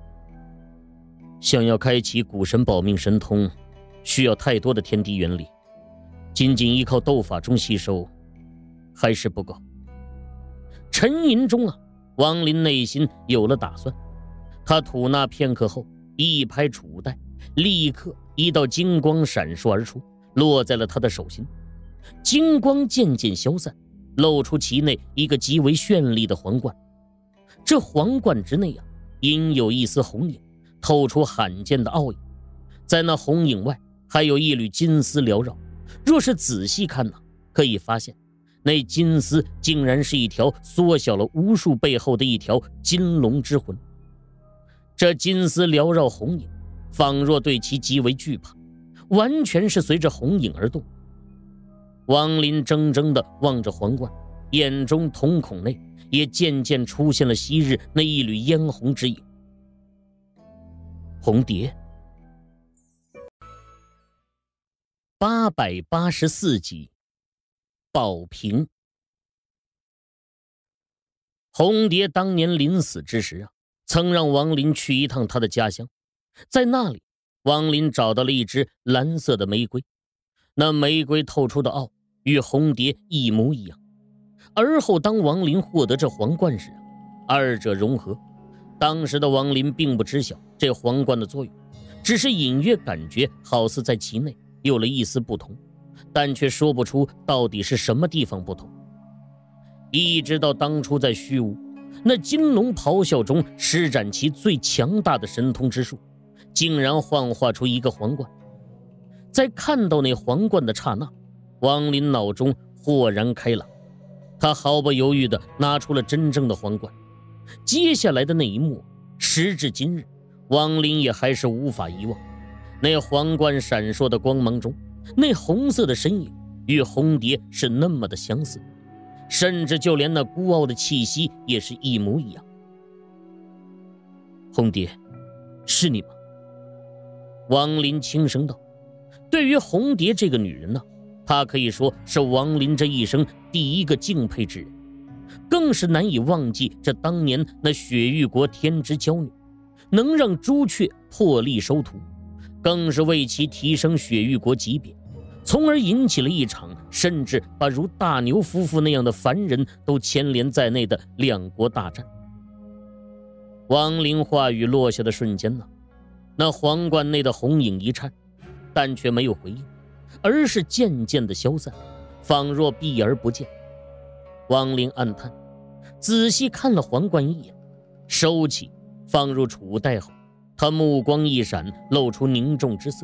S1: 想要开启古神保命神通，需要太多的天地原理，仅仅依靠斗法中吸收还是不够。沉吟中王林内心有了打算。他吐纳片刻后，一拍储物袋，立刻一道金光闪烁而出，落在了他的手心。金光渐渐消散，露出其内一个极为绚丽的皇冠。这皇冠之内隐有一丝红影，透出罕见的奥义。在那红影外，还有一缕金丝缭绕。若是仔细看可以发现那金丝竟然是一条缩小了无数倍后的一条金龙之魂。这金丝缭绕红影， 仿若对其极为惧怕，完全是随着红影而动。王林怔怔地望着皇冠，眼中瞳孔内也渐渐出现了昔日那一缕嫣红之影。红蝶884集，宝瓶。红蝶当年临死之时曾让王林去一趟他的家乡，在那里，王林找到了一支蓝色的玫瑰，那玫瑰透出的傲与红蝶一模一样。而后当王林获得这皇冠时，二者融合。当时的王林并不知晓这皇冠的作用，只是隐约感觉好似在其内有了一丝不同，但却说不出到底是什么地方不同。一直到当初在虚无，那金龙咆哮中施展其最强大的神通之术，竟然幻化出一个皇冠。在看到那皇冠的刹那，王林脑中豁然开朗，他毫不犹豫地拿出了真正的皇冠。接下来的那一幕，时至今日，王林也还是无法遗忘。那皇冠闪烁的光芒中，那红色的身影与红蝶是那么的相似，甚至就连那孤傲的气息也是一模一样。红蝶，是你吗？王林轻声道。对于红蝶这个女人呢，她可以说是王林这一生第一个敬佩之人，更是难以忘记这当年那雪域国天之娇女，能让朱雀破例收徒，更是为其提升雪域国级别，从而引起了一场甚至把如大牛夫妇那样的凡人都牵连在内的两国大战。王林话语落下的瞬间呢，那皇冠内的红影一颤，但却没有回应，而是渐渐的消散，仿若避而不见。王林暗叹，仔细看了皇冠一眼，收起放入储袋后，他目光一闪，露出凝重之色。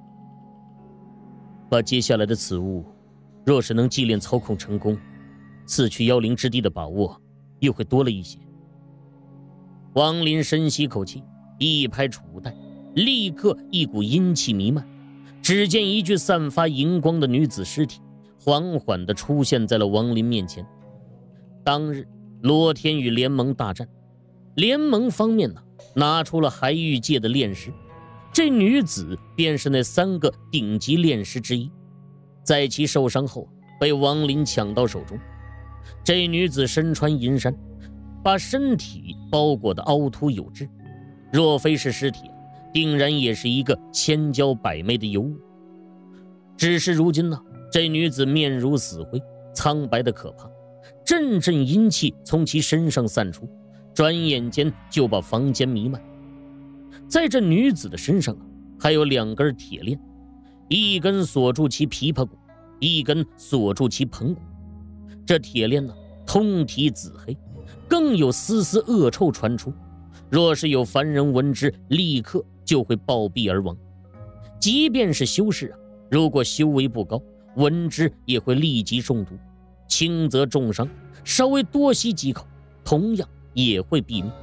S1: 把接下来的此物，若是能祭炼操控成功，刺去妖灵之地的把握又会多了一些。王林深吸口气，一拍储物袋，立刻一股阴气弥漫，只见一具散发荧光的女子尸体缓缓地出现在了王林面前。当日罗天与联盟大战，联盟方面呢拿出了海域界的炼师，这女子便是那3个顶级炼师之一。在其受伤后被王林抢到手中，这女子身穿银衫，把身体包裹得凹凸有致，若非是尸体，定然也是一个千娇百媚的尤物。只是如今呢，这女子面如死灰，苍白的可怕，阵阵阴气从其身上散出，转眼间就把房间弥漫。在这女子的身上还有2根铁链，一根锁住其琵琶骨，一根锁住其盆骨。这铁链呢，通体紫黑，更有丝丝恶臭传出，若是有凡人闻之，立刻就会暴毙而亡。即便是修士如果修为不高，闻之也会立即中毒，轻则重伤，稍微多吸几口，同样也会毙命。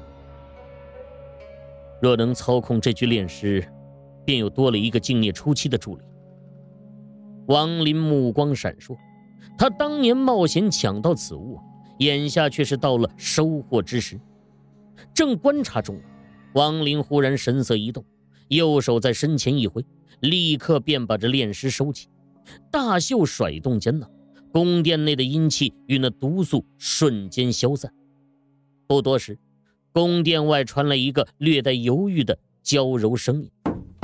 S1: 若能操控这具炼尸，便又多了一个境孽初期的助力。王林目光闪烁，他当年冒险抢到此物，眼下却是到了收获之时。正观察中，王林忽然神色一动，右手在身前一挥，立刻便把这炼尸收起。大袖甩动间呢，宫殿内的阴气与那毒素瞬间消散。不多时，宫殿外传来一个略带犹豫的娇柔声音：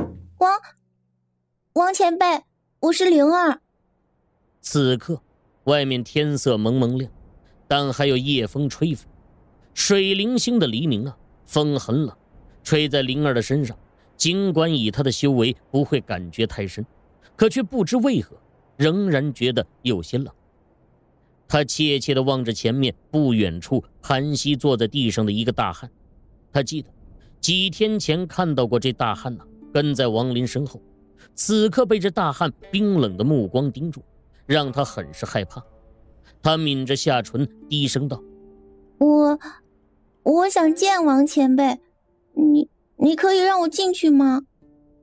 S2: 王前辈，我是灵儿。
S1: 此刻外面天色蒙蒙亮，但还有夜风吹拂，水灵星的黎明风很冷，吹在灵儿的身上。尽管以他的修为不会感觉太深，可却不知为何仍然觉得有些冷。他怯怯地望着前面不远处盘膝坐在地上的一个大汉，他记得几天前看到过这大汉跟在王林身后，此刻被这大汉冰冷的目光盯住，让他很是害怕。他抿着下唇低声道：
S2: 我想见王前辈，你可以让我进去吗？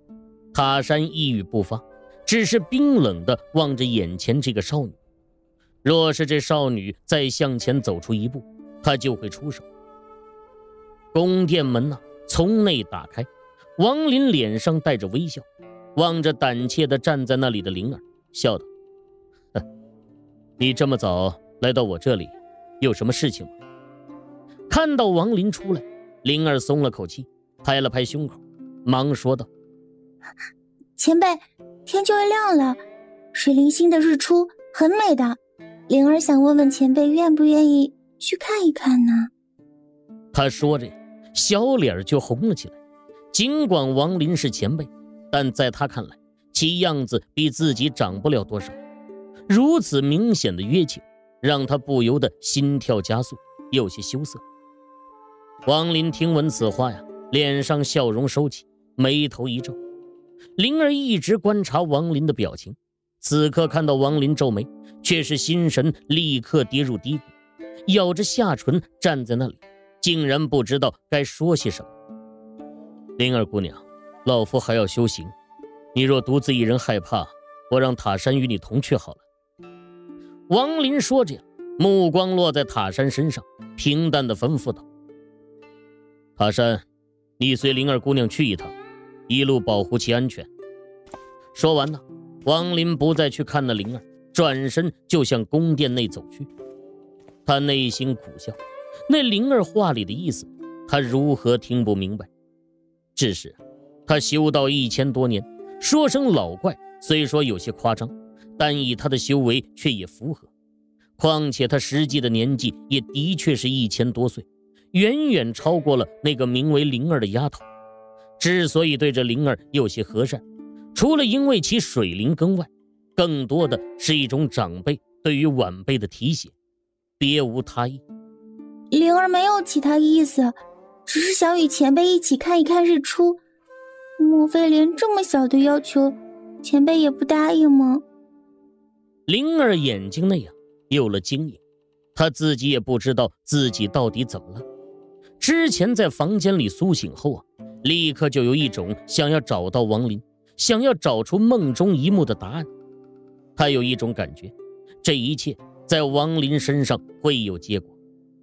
S1: 塔山一语不发，只是冰冷地望着眼前这个少女。若是这少女再向前走出一步，他就会出手。宫殿门从内打开，王林脸上带着微笑，望着胆怯地站在那里的灵儿，笑道：你这么早来到我这里，有什么事情吗？看到王林出来，灵儿松了口气，拍了拍胸口，忙说道：
S2: 前辈，天就要亮了，水灵星的日出很美的，灵儿想问问前辈愿不愿意去看一看呢？
S1: 他说着，小脸就红了起来。尽管王林是前辈，但在他看来，其样子比自己长不了多少。如此明显的约请，让他不由得心跳加速，有些羞涩。王林听闻此话脸上笑容收起，眉头一皱。灵儿一直观察王林的表情，此刻看到王林皱眉，却是心神立刻跌入低谷，咬着下唇站在那里，竟然不知道该说些什么。灵儿姑娘，老夫还要修行，你若独自一人害怕，我让塔山与你同去好了。王林说着，目光落在塔山身上，平淡地吩咐道：塔山，你随灵儿姑娘去一趟，一路保护其安全。说完王林不再去看那灵儿，转身就向宫殿内走去。他内心苦笑，那灵儿话里的意思，他如何听不明白？只是他修道1000多年，说声老怪虽说有些夸张，但以他的修为却也符合。况且他实际的年纪也的确是1000多岁，远远超过了那个名为灵儿的丫头。之所以对着灵儿有些和善，除了因为其水灵根外，更多的是一种长辈对于晚辈的提携，别无他意。
S2: 灵儿没有其他意思，只是想与前辈一起看一看日出。莫非连这么小的要求，前辈也不答应吗？
S1: 灵儿眼睛那样有了晶莹，她自己也不知道自己到底怎么了。之前在房间里苏醒后立刻就有一种想要找到王林，想要找出梦中一幕的答案。他有一种感觉，这一切在王林身上会有结果。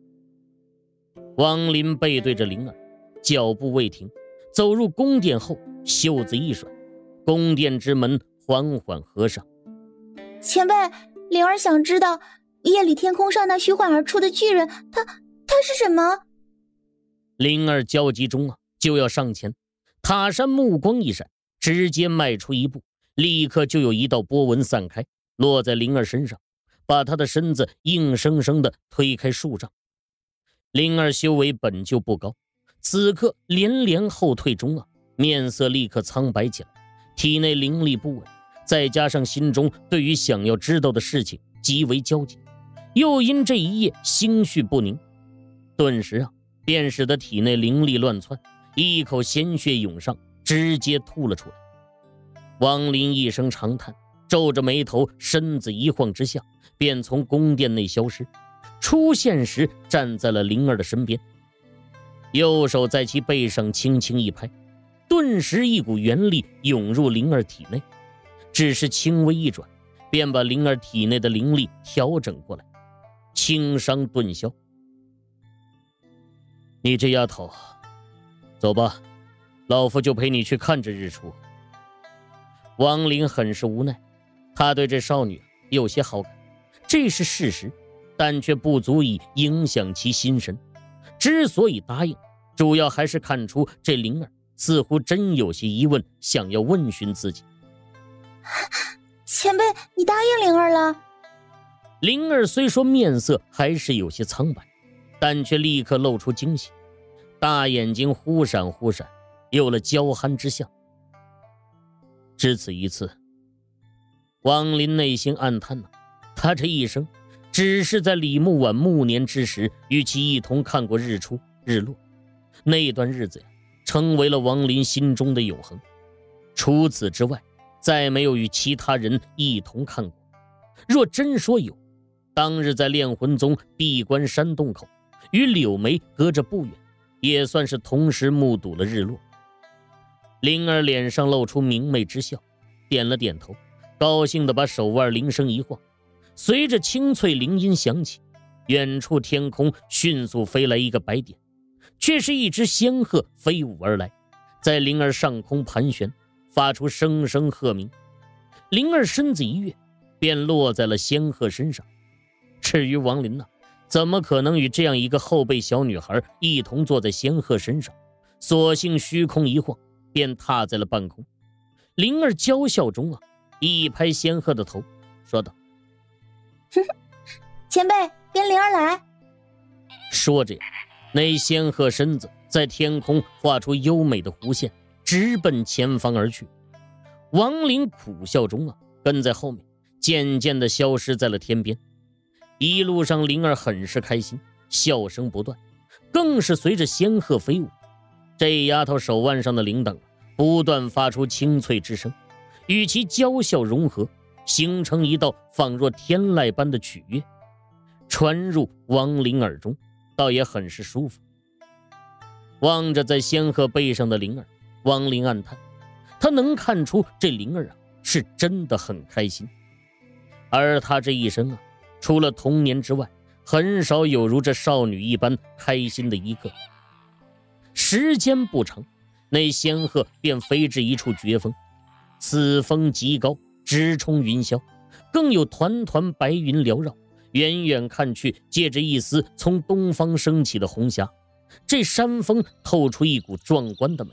S1: 王林背对着灵儿，脚步未停，走入宫殿后，袖子一甩，宫殿之门缓缓合上。
S2: 前辈，灵儿想知道夜里天空上那虚幻而出的巨人，他是什么？
S1: 灵儿焦急中就要上前，塔山目光一闪，直接迈出一步，立刻就有一道波纹散开，落在灵儿身上，把她的身子硬生生地推开数丈。灵儿修为本就不高，此刻连连后退中面色立刻苍白起来，体内灵力不稳，再加上心中对于想要知道的事情极为焦急，又因这一夜心绪不宁，顿时便使得体内灵力乱窜，一口鲜血涌上，直接吐了出来。王林一声长叹，皱着眉头，身子一晃之下，便从宫殿内消失，出现时站在了灵儿的身边，右手在其背上轻轻一拍，顿时一股元力涌入灵儿体内，只是轻微一转，便把灵儿体内的灵力调整过来，轻伤顿消。你这丫头，走吧，老夫就陪你去看这日出。王林很是无奈，他对这少女有些好感，这是事实，但却不足以影响其心神。之所以答应，主要还是看出这灵儿似乎真有些疑问，想要问询自己。
S2: 前辈，你答应灵儿了？
S1: 灵儿虽说面色还是有些苍白，但却立刻露出惊喜，大眼睛忽闪忽闪，有了娇憨之相。只此一次。王林内心暗叹他这一生只是在李木婉暮年之时与其一同看过日出日落，那段日子成为了王林心中的永恒。除此之外，再没有与其他人一同看过。若真说有，当日在炼魂宗闭关山洞口，与柳梅隔着不远，也算是同时目睹了日落。 灵儿脸上露出明媚之笑，点了点头，高兴地把手腕铃声一晃，随着清脆铃音响起，远处天空迅速飞来一个白点，却是一只仙鹤飞舞而来，在灵儿上空盘旋，发出声声鹤鸣。灵儿身子一跃，便落在了仙鹤身上。至于王林呢，怎么可能与这样一个后辈小女孩一同坐在仙鹤身上，索性虚空一晃，便踏在了半空。灵儿娇笑中一拍仙鹤的头，说道：
S2: 前辈，跟灵儿来。
S1: 说着那仙鹤身子在天空画出优美的弧线，直奔前方而去。王林苦笑中跟在后面，渐渐地消失在了天边。一路上灵儿很是开心，笑声不断，更是随着仙鹤飞舞。这丫头手腕上的铃铛不断发出清脆之声，与其娇笑融合，形成一道仿若天籁般的曲乐，传入王林耳中，倒也很是舒服。望着在仙鹤背上的灵儿，王林暗叹，他能看出这灵儿是真的很开心。而他这一生除了童年之外，很少有如这少女一般开心的一刻。时间不长，那仙鹤便飞至一处绝峰，此峰极高，直冲云霄，更有团团白云缭绕，远远看去，借着一丝从东方升起的红霞，这山峰透出一股壮观的美。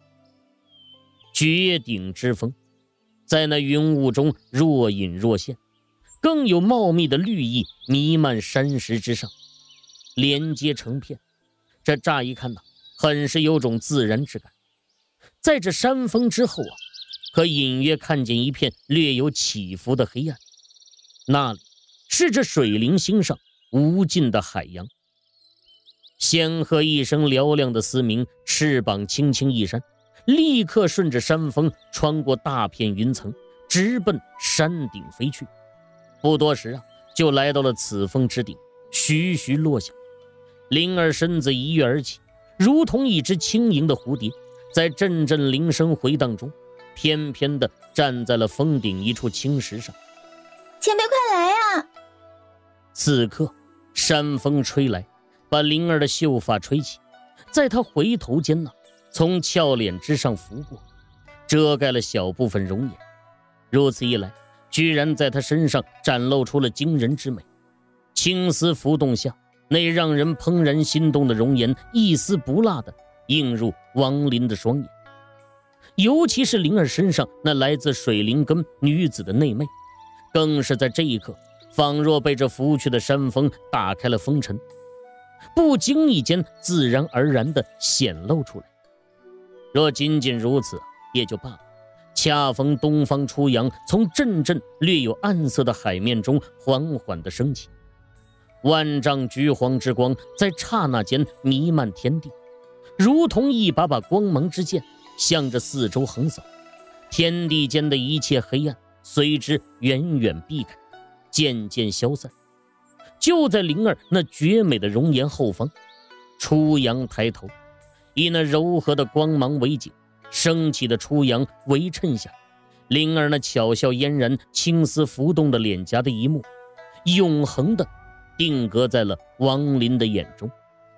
S1: 绝顶之峰，在那云雾中若隐若现，更有茂密的绿意弥漫山石之上，连接成片。这乍一看很是有种自然之感。在这山峰之后可隐约看见一片略有起伏的黑暗，那里是这水灵星上无尽的海洋。仙鹤一声嘹亮的嘶鸣，翅膀轻轻一扇，立刻顺着山峰穿过大片云层，直奔山顶飞去。不多时就来到了此峰之顶，徐徐落下。灵儿身子一跃而起，如同一只轻盈的蝴蝶，在阵阵铃声回荡中，翩翩地站在了峰顶一处青石上。
S2: 前辈快来呀！
S1: 此刻山风吹来，把灵儿的秀发吹起，在她回头间从俏脸之上拂过，遮盖了小部分容颜。如此一来，居然在她身上展露出了惊人之美。青丝浮动下，那让人怦然心动的容颜一丝不落地映入王林的双眼。尤其是灵儿身上那来自水灵根女子的内媚，更是在这一刻仿若被这拂去的山峰打开了风尘，不经意间自然而然地显露出来。若仅仅如此也就罢了，恰逢东方初阳从阵阵略有暗色的海面中缓缓地升起，万丈橘黄之光在刹那间弥漫天地，如同一把把光芒之剑向着四周横扫，天地间的一切黑暗随之远远避开，渐渐消散。就在灵儿那绝美的容颜后方，初阳抬头，以那柔和的光芒为景，升起的初阳为衬下，灵儿那巧笑嫣然、青丝浮动的脸颊的一幕，永恒的定格在了王林的眼中。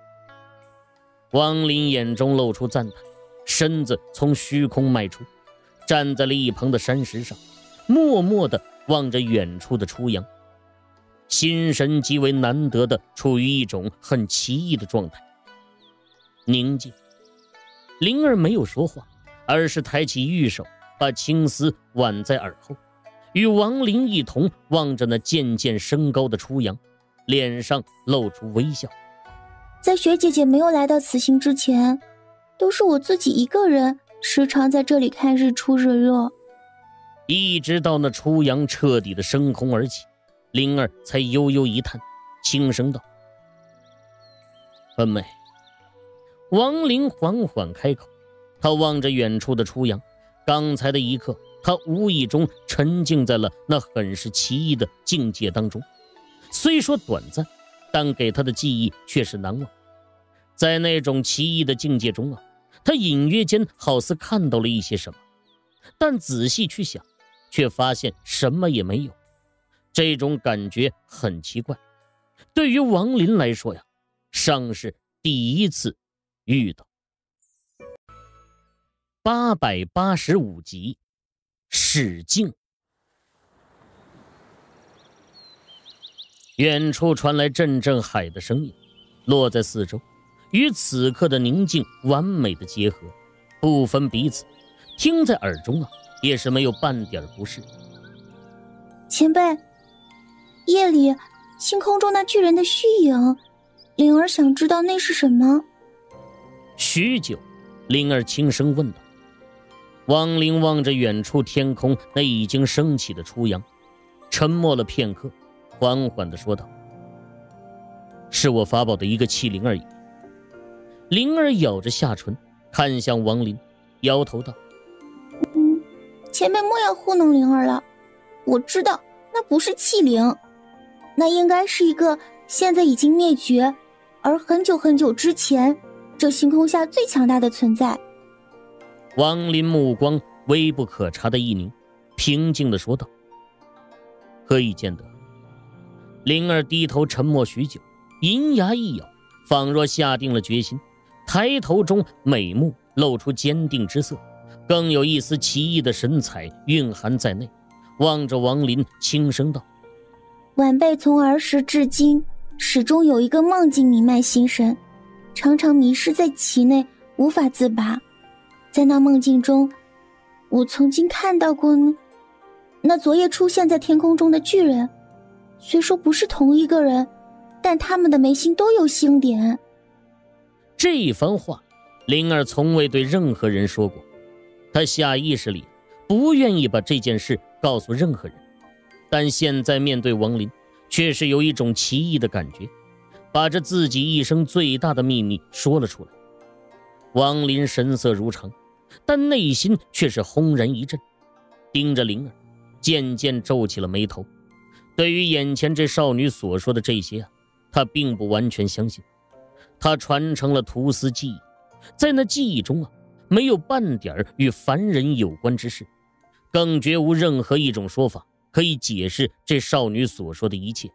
S1: 王林眼中露出赞叹，身子从虚空迈出，站在了一旁的山石上，默默地望着远处的初阳，心神极为难得地处于一种很奇异的状态。宁静。灵儿没有说话，而是抬起玉手，把青丝挽在耳后，与王林一同望着那渐渐升高的初阳，脸上露出微笑。
S2: 在雪姐姐没有来到此星之前，都是我自己一个人时常在这里看日出日落，
S1: 一直到那初阳彻底的升空而起，灵儿才悠悠一叹，轻声道：很美。王林缓缓开口，他望着远处的初阳，刚才的一刻，他无意中沉浸在了那很是奇异的境界当中，虽说短暂，但给他的记忆却是难忘。在那种奇异的境界中他隐约间好似看到了一些什么，但仔细去想，却发现什么也没有。这种感觉很奇怪，对于王林来说呀，尚是第一次遇到。885集，使劲。远处传来阵阵海的声音，落在四周，与此刻的宁静完美的结合，不分彼此，听在耳中也是没有半点不适。
S2: 前辈，夜里星空中那巨人的虚影，灵儿想知道那是什么。
S1: 许久，灵儿轻声问道。王林望着远处天空那已经升起的初阳，沉默了片刻，缓缓地说道：是我法宝的一个器灵而已。灵儿咬着下唇，看向王林，摇头道：
S2: 前辈莫要糊弄灵儿了，我知道那不是器灵，那应该是一个现在已经灭绝，而很久很久之前这星空下最强大的存在。
S1: 王林目光微不可察的一凝，平静地说道：何以见得？灵儿低头沉默许久，银牙一咬，仿若下定了决心，抬头中美目露出坚定之色，更有一丝奇异的神采蕴含在内，望着王林轻声道：
S2: 晚辈从儿时至今始终有一个梦境弥漫心神，常常迷失在其内无法自拔。在那梦境中，我曾经看到过那昨夜出现在天空中的巨人，虽说不是同一个人，但他们的眉心都有星点。
S1: 这一番话灵儿从未对任何人说过，她下意识里不愿意把这件事告诉任何人，但现在面对王林，却是有一种奇异的感觉，把这自己一生最大的秘密说了出来。王林神色如常，但内心却是轰然一震，盯着灵儿，渐渐皱起了眉头。对于眼前这少女所说的这些他并不完全相信。他传承了屠丝记忆，在那记忆中没有半点与凡人有关之事，更绝无任何一种说法可以解释这少女所说的一切。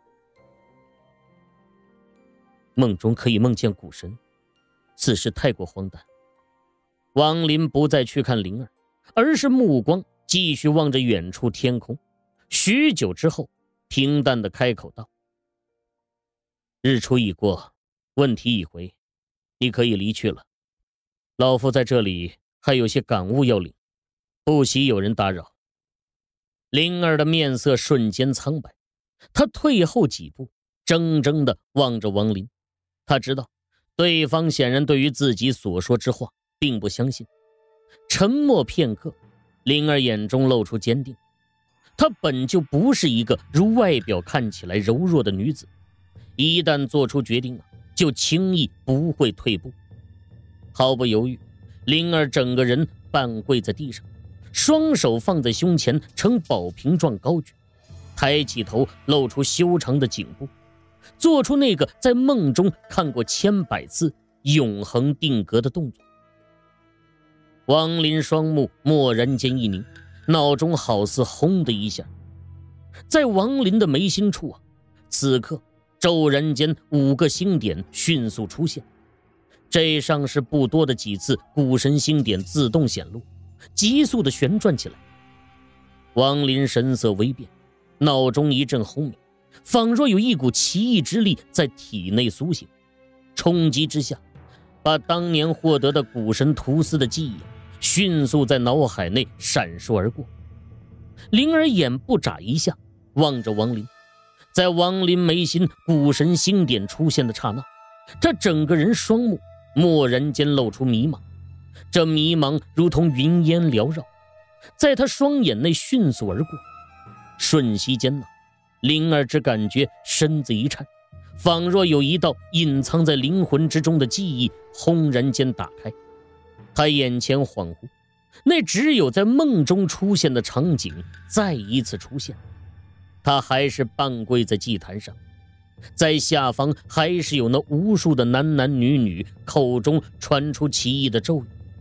S1: 梦中可以梦见古神，此事太过荒诞。王林不再去看灵儿，而是目光继续望着远处天空，许久之后平淡地开口道：日出已过，问题已回，你可以离去了。老夫在这里还有些感悟要领，不喜有人打扰。灵儿的面色瞬间苍白，她退后几步，怔怔地望着王林。她知道对方显然对于自己所说之话并不相信。沉默片刻，灵儿眼中露出坚定。她本就不是一个如外表看起来柔弱的女子，一旦做出决定就轻易不会退步。毫不犹豫，灵儿整个人半跪在地上，双手放在胸前呈宝瓶状高举，抬起头露出修长的颈部，做出那个在梦中看过千百次永恒定格的动作。王林双目蓦然间一凝，脑中好似轰的一下，在王林的眉心处此刻骤然间5个星点迅速出现，这尚是不多的几次古神星点自动显露，急速的旋转起来。王林神色微变，脑中一阵轰鸣，仿若有一股奇异之力在体内苏醒，冲击之下，把当年获得的古神屠丝的记忆迅速在脑海内闪烁而过。灵儿眼不眨一下，望着王林，在王林眉心古神星点出现的刹那，这整个人双目蓦然间露出迷茫，这迷茫如同云烟缭绕，在他双眼内迅速而过。瞬息间灵儿只感觉身子一颤，仿若有一道隐藏在灵魂之中的记忆轰然间打开。他眼前恍惚，那只有在梦中出现的场景再一次出现。他还是半跪在祭坛上，在下方还是有那无数的男男女女口中传出奇异的咒语，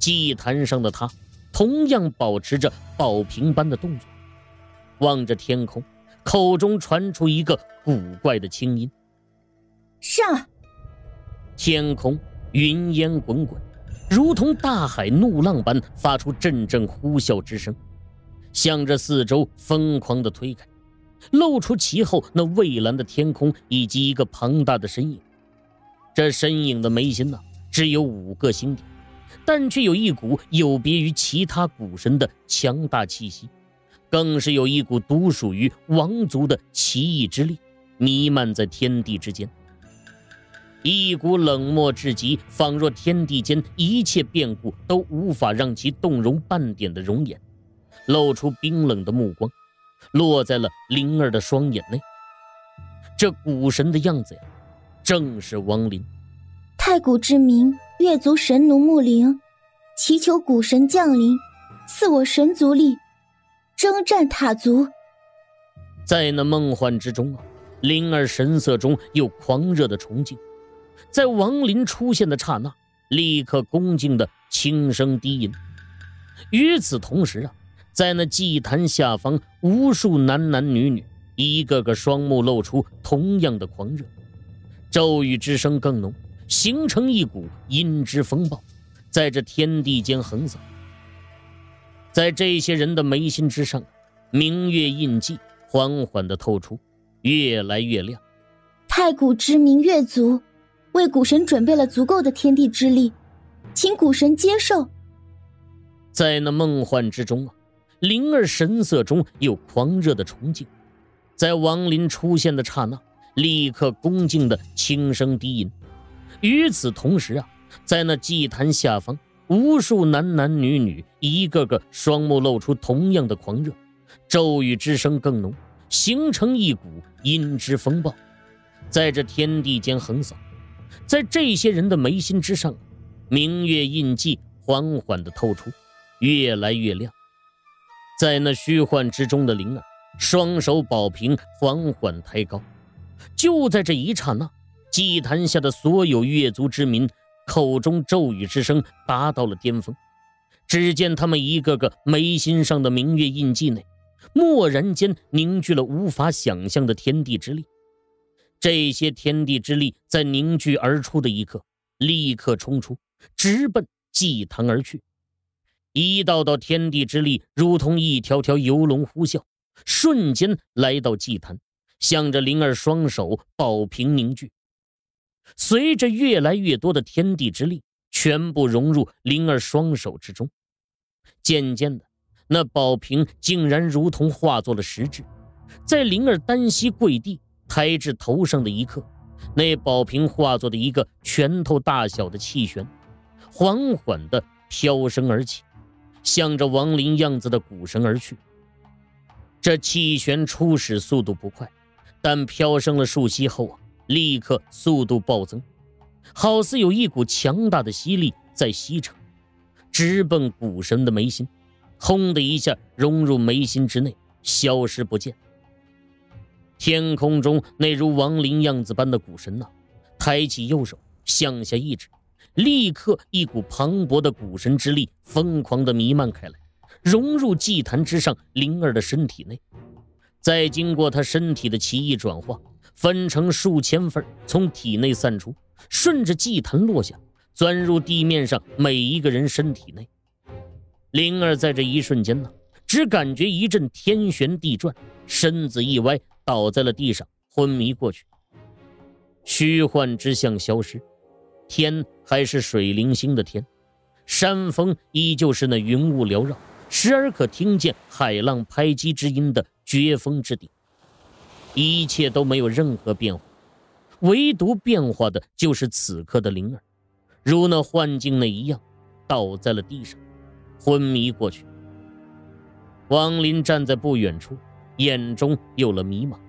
S1: 祭坛上的他同样保持着宝瓶般的动作，望着天空，口中传出一个古怪的轻音：
S2: 上！
S1: 天空云烟滚滚，如同大海怒浪般发出阵阵呼啸之声，向着四周疯狂地推开，露出其后那蔚蓝的天空以及一个庞大的身影。这身影的眉心只有5个星点，但却有一股有别于其他古神的强大气息，更是有一股独属于王族的奇异之力弥漫在天地之间。一股冷漠至极，仿若天地间一切变故都无法让其动容半点的容颜，露出冰冷的目光，落在了灵儿的双眼内。这古神的样子正是王林。
S2: 太古之名，月族神奴穆灵，祈求古神降临，赐我神族力，征战塔族。
S1: 在那梦幻之中灵儿神色中有狂热的崇敬，在王林出现的刹那，立刻恭敬的轻声低吟。与此同时在那祭坛下方，无数男男女女一个个双目露出同样的狂热，咒语之声更浓，形成一股阴之风暴，在这天地间横扫。在这些人的眉心之上，明月印记缓缓地透出，越来越亮。
S2: 太古之名月族为古神准备了足够的天地之力，请古神接受。
S1: 在那梦幻之中灵儿神色中有狂热的崇敬，在王林出现的刹那，立刻恭敬的轻声低吟。与此同时在那祭坛下方，无数男男女女一个个双目露出同样的狂热，咒语之声更浓，形成一股阴之风暴，在这天地间横扫。在这些人的眉心之上，明月印记缓缓地透出，越来越亮。在那虚幻之中的灵儿，双手宝瓶缓缓抬高。就在这一刹那，祭坛下的所有月族之民口中咒语之声达到了巅峰。只见他们一个个眉心上的明月印记内，蓦然间凝聚了无法想象的天地之力。这些天地之力在凝聚而出的一刻，立刻冲出，直奔祭坛而去。一道道天地之力如同一条条游龙呼啸，瞬间来到祭坛，向着灵儿双手宝瓶凝聚。随着越来越多的天地之力全部融入灵儿双手之中，渐渐的，那宝瓶竟然如同化作了实质。在灵儿单膝跪地抬至头上的一刻，那宝瓶化作的一个拳头大小的气旋，缓缓地飘升而起，向着亡灵样子的古神而去。这气旋初始速度不快，但飘升了数息后立刻速度暴增，好似有一股强大的吸力在吸扯，直奔古神的眉心，轰的一下融入眉心之内，消失不见。天空中那如亡灵样子般的古神抬起右手向下一指，立刻一股磅礴的古神之力疯狂地弥漫开来，融入祭坛之上灵儿的身体内。再经过他身体的奇异转化，分成数千份从体内散出，顺着祭坛落下，钻入地面上每一个人身体内。灵儿在这一瞬间只感觉一阵天旋地转，身子一歪，倒在了地上，昏迷过去。虚幻之象消失，天还是水灵星的天，山峰依旧是那云雾缭绕，时而可听见海浪拍击之音的绝峰之顶。一切都没有任何变化，唯独变化的就是此刻的灵儿，如那幻境内一样，倒在了地上，昏迷过去。王林站在不远处，眼中有了迷茫。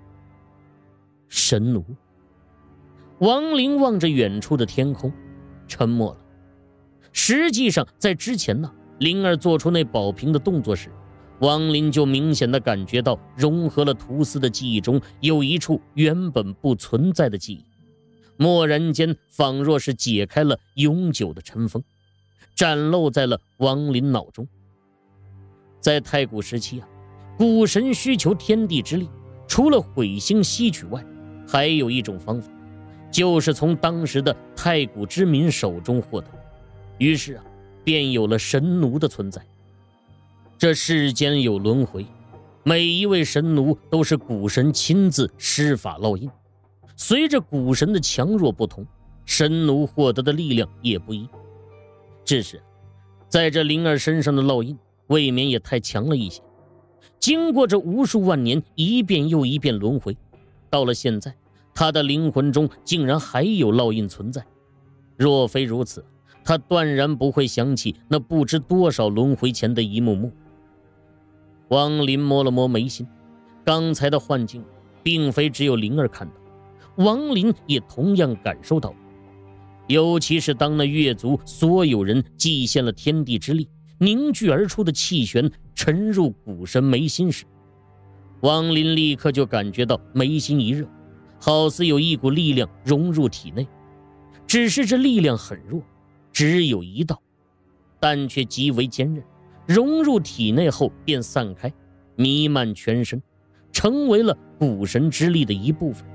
S1: 神奴。王林望着远处的天空，沉默了。实际上在之前灵儿做出那宝瓶的动作时，王林就明显地感觉到融合了屠丝的记忆中有一处原本不存在的记忆，蓦然间仿若是解开了永久的尘封。 展露在了王林脑中。在太古时期古神需求天地之力，除了毁星吸取外，还有一种方法，就是从当时的太古之民手中获得。于是便有了神奴的存在。这世间有轮回，每一位神奴都是古神亲自施法烙印，随着古神的强弱不同，神奴获得的力量也不一。只是在这灵儿身上的烙印未免也太强了一些，经过这无数万年一遍又一遍轮回，到了现在，他的灵魂中竟然还有烙印存在。若非如此，他断然不会想起那不知多少轮回前的一幕幕。王林摸了摸眉心，刚才的幻境并非只有灵儿看到，王林也同样感受到了。尤其是当那月族所有人祭献了天地之力，凝聚而出的气旋沉入古神眉心时，王林立刻就感觉到眉心一热，好似有一股力量融入体内。只是这力量很弱，只有一道，但却极为坚韧，融入体内后便散开，弥漫全身，成为了古神之力的一部分。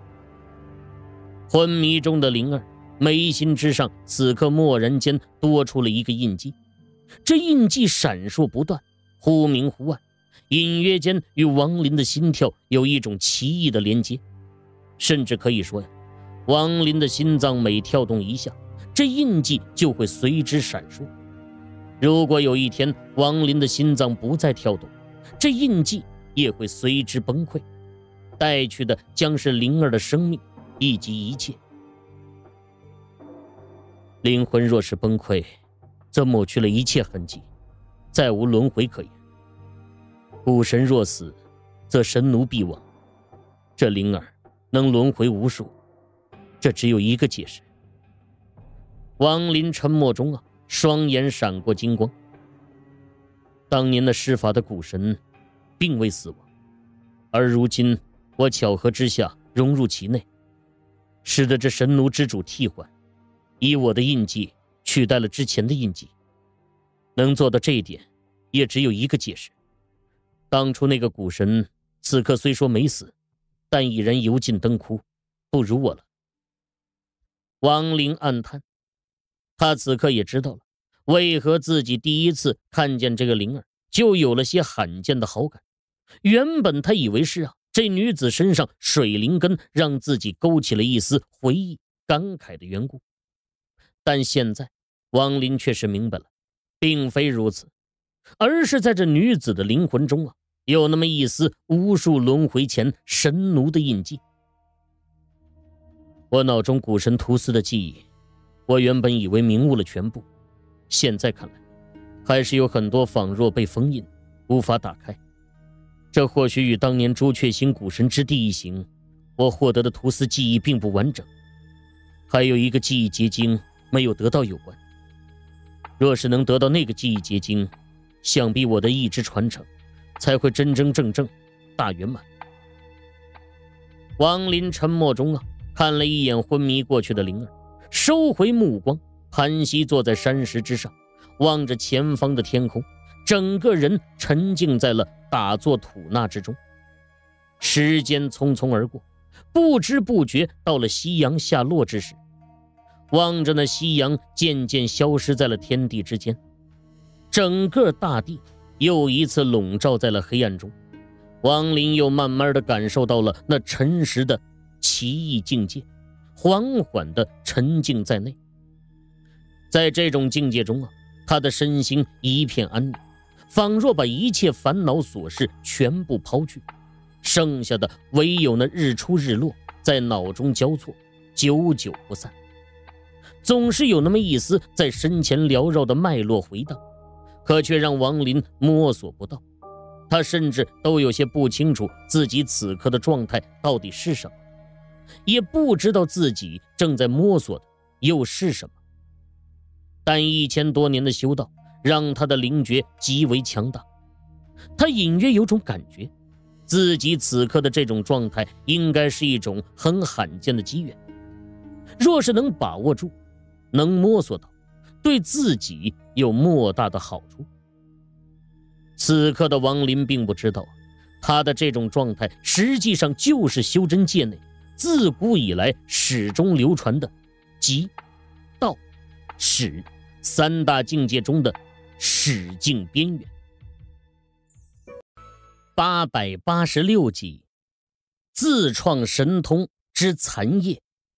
S1: 昏迷中的灵儿眉心之上此刻蓦然间多出了一个印记，这印记闪烁不断，忽明忽暗，隐约间与王林的心跳有一种奇异的连接。甚至可以说王林的心脏每跳动一下，这印记就会随之闪烁。如果有一天王林的心脏不再跳动，这印记也会随之崩溃，带去的将是灵儿的生命以及一切。灵魂若是崩溃，则抹去了一切痕迹，再无轮回可言。古神若死，则神奴必亡。这灵儿能轮回无数，这只有一个解释。王林沉默中双眼闪过金光。当年的施法的古神并未死亡，而如今我巧合之下融入其内，使得这神奴之主替换，以我的印记取代了之前的印记。能做到这一点，也只有一个解释。当初那个古神此刻虽说没死，但已然油尽灯枯，不如我了。王林暗叹，他此刻也知道了为何自己第一次看见这个灵儿就有了些罕见的好感。原本他以为是这女子身上水灵根让自己勾起了一丝回忆感慨的缘故，但现在王林却是明白了，并非如此，而是在这女子的灵魂中有那么一丝无数轮回前神奴的印记。我脑中古神屠司的记忆，我原本以为明悟了全部，现在看来还是有很多仿若被封印，无法打开。这或许与当年朱雀星古神之地一行我获得的屠司记忆并不完整，还有一个记忆结晶没有得到有关。若是能得到那个记忆结晶，想必我的意志传承才会真真正正大圆满。王林沉默中看了一眼昏迷过去的灵儿，收回目光，盘膝坐在山石之上，望着前方的天空，整个人沉浸在了打坐吐纳之中。时间匆匆而过，不知不觉到了夕阳下落之时。望着那夕阳渐渐消失在了天地之间，整个大地又一次笼罩在了黑暗中。王林又慢慢地感受到了那沉实的奇异境界，缓缓地沉静在内。在这种境界中他的身心一片安宁，仿若把一切烦恼琐事全部抛去，剩下的唯有那日出日落在脑中交错，久久不散。总是有那么一丝在身前缭绕的脉络回荡，可却让王林摸索不到。他甚至都有些不清楚自己此刻的状态到底是什么，也不知道自己正在摸索的又是什么。但1000多年的修道让他的灵觉极为强大，他隐约有种感觉，自己此刻的这种状态应该是一种很罕见的机缘。若是能把握住，能摸索到， 对自己有莫大的好处。此刻的王林并不知道，他的这种状态实际上就是修真界内自古以来始终流传的极、道、始三大境界中的始境边缘。886集，自创神通之残业。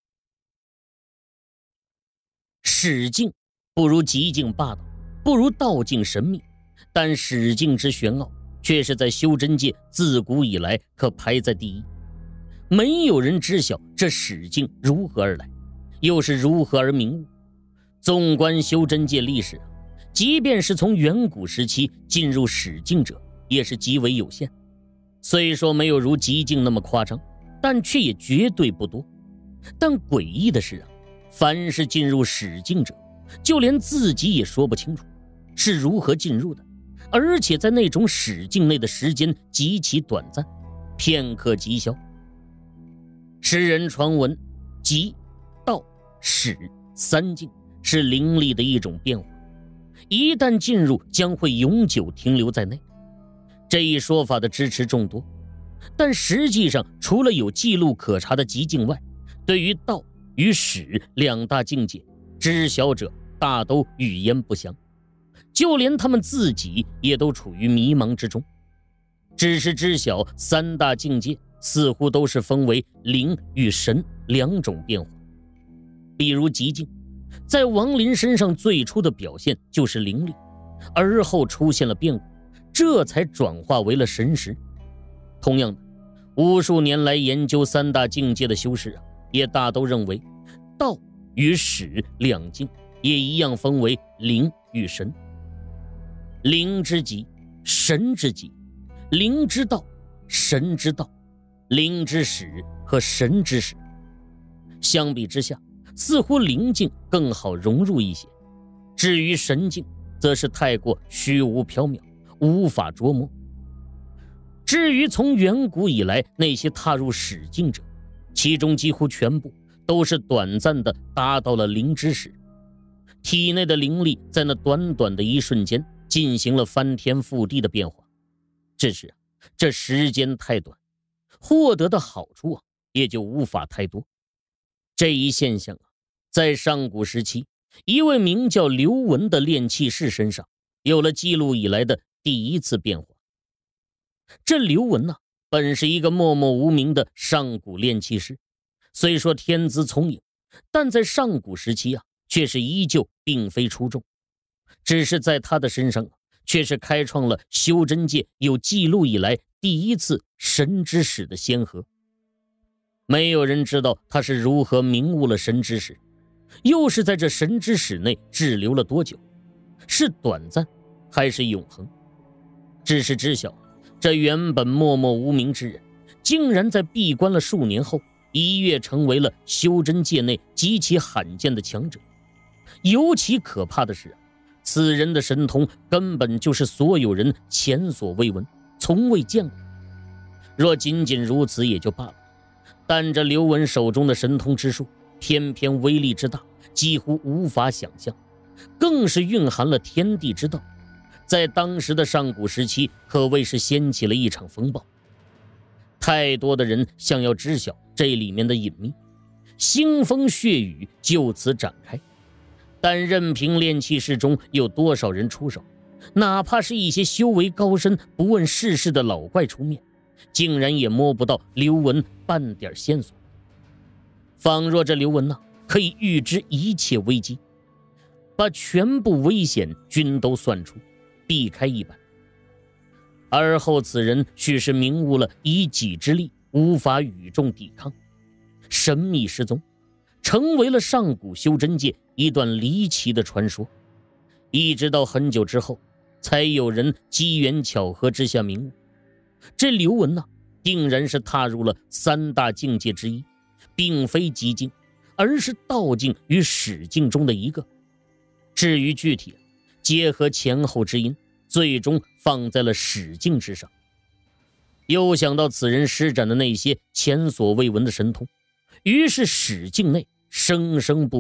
S1: 始境不如极境霸道，不如道境神秘，但始境之玄奥却是在修真界自古以来可排在第一。没有人知晓这始境如何而来，又是如何而明悟。纵观修真界历史，即便是从远古时期进入始境者也是极为有限，虽说没有如极境那么夸张，但却也绝对不多。但诡异的是凡是进入始境者，就连自己也说不清楚是如何进入的，而且在那种始境内的时间极其短暂，片刻即消。世人传闻极、道、始三境是灵力的一种变化，一旦进入将会永久停留在内。这一说法的支持众多，但实际上除了有记录可查的极境外，对于道与始两大境界，知晓者大都语焉不详，就连他们自己也都处于迷茫之中。只是知晓三大境界似乎都是分为灵与神两种变化。比如极境，在王林身上最初的表现就是灵力，而后出现了变故，这才转化为了神识。同样的，无数年来研究三大境界的修士也大都认为道与始两境也一样分为灵与神。灵之极，神之极，灵之道，神之道，灵之始和神之始。相比之下，似乎灵境更好融入一些，至于神境则是太过虚无缥缈，无法捉摸。至于从远古以来那些踏入始境者，其中几乎全部都是短暂的达到了灵之始，体内的灵力在那短短的一瞬间进行了翻天覆地的变化。只是这时间太短，获得的好处也就无法太多。这一现象在上古时期一位名叫刘文的炼器士身上有了记录以来的第一次变化。这刘文本是一个默默无名的上古炼器师，虽说天资聪颖，但在上古时期却是依旧并非出众。只是在他的身上却是开创了修真界有记录以来第一次神之始的先河。没有人知道他是如何明悟了神之始，又是在这神之始内滞留了多久，是短暂还是永恒。只是知晓这原本默默无名之人，竟然在闭关了数年后一跃成为了修真界内极其罕见的强者。尤其可怕的是此人的神通根本就是所有人前所未闻，从未见过。若仅仅如此也就罢了，但这刘文手中的神通之术偏偏威力之大，几乎无法想象，更是蕴含了天地之道，在当时的上古时期可谓是掀起了一场风暴。太多的人想要知晓这里面的隐秘，腥风血雨就此展开。但任凭炼器士中有多少人出手，哪怕是一些修为高深不问世事的老怪出面，竟然也摸不到刘文半点线索。仿若这刘文可以预知一切危机，把全部危险均都算出，避开一般。而后此人许是明悟了以己之力无法与众抵抗，神秘失踪，成为了上古修真界一段离奇的传说。一直到很久之后，才有人机缘巧合之下明悟，这刘文定然是踏入了三大境界之一，并非极境，而是道境与始境中的一个。至于具体，结合前后之因，最终放在了始境之上。又想到此人施展的那些前所未闻的神通，于是始境内生生不息，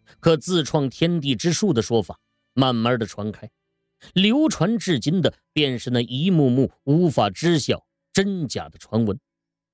S1: 可自创天地之术的说法慢慢的传开，流传至今的便是那一幕幕无法知晓真假的传闻。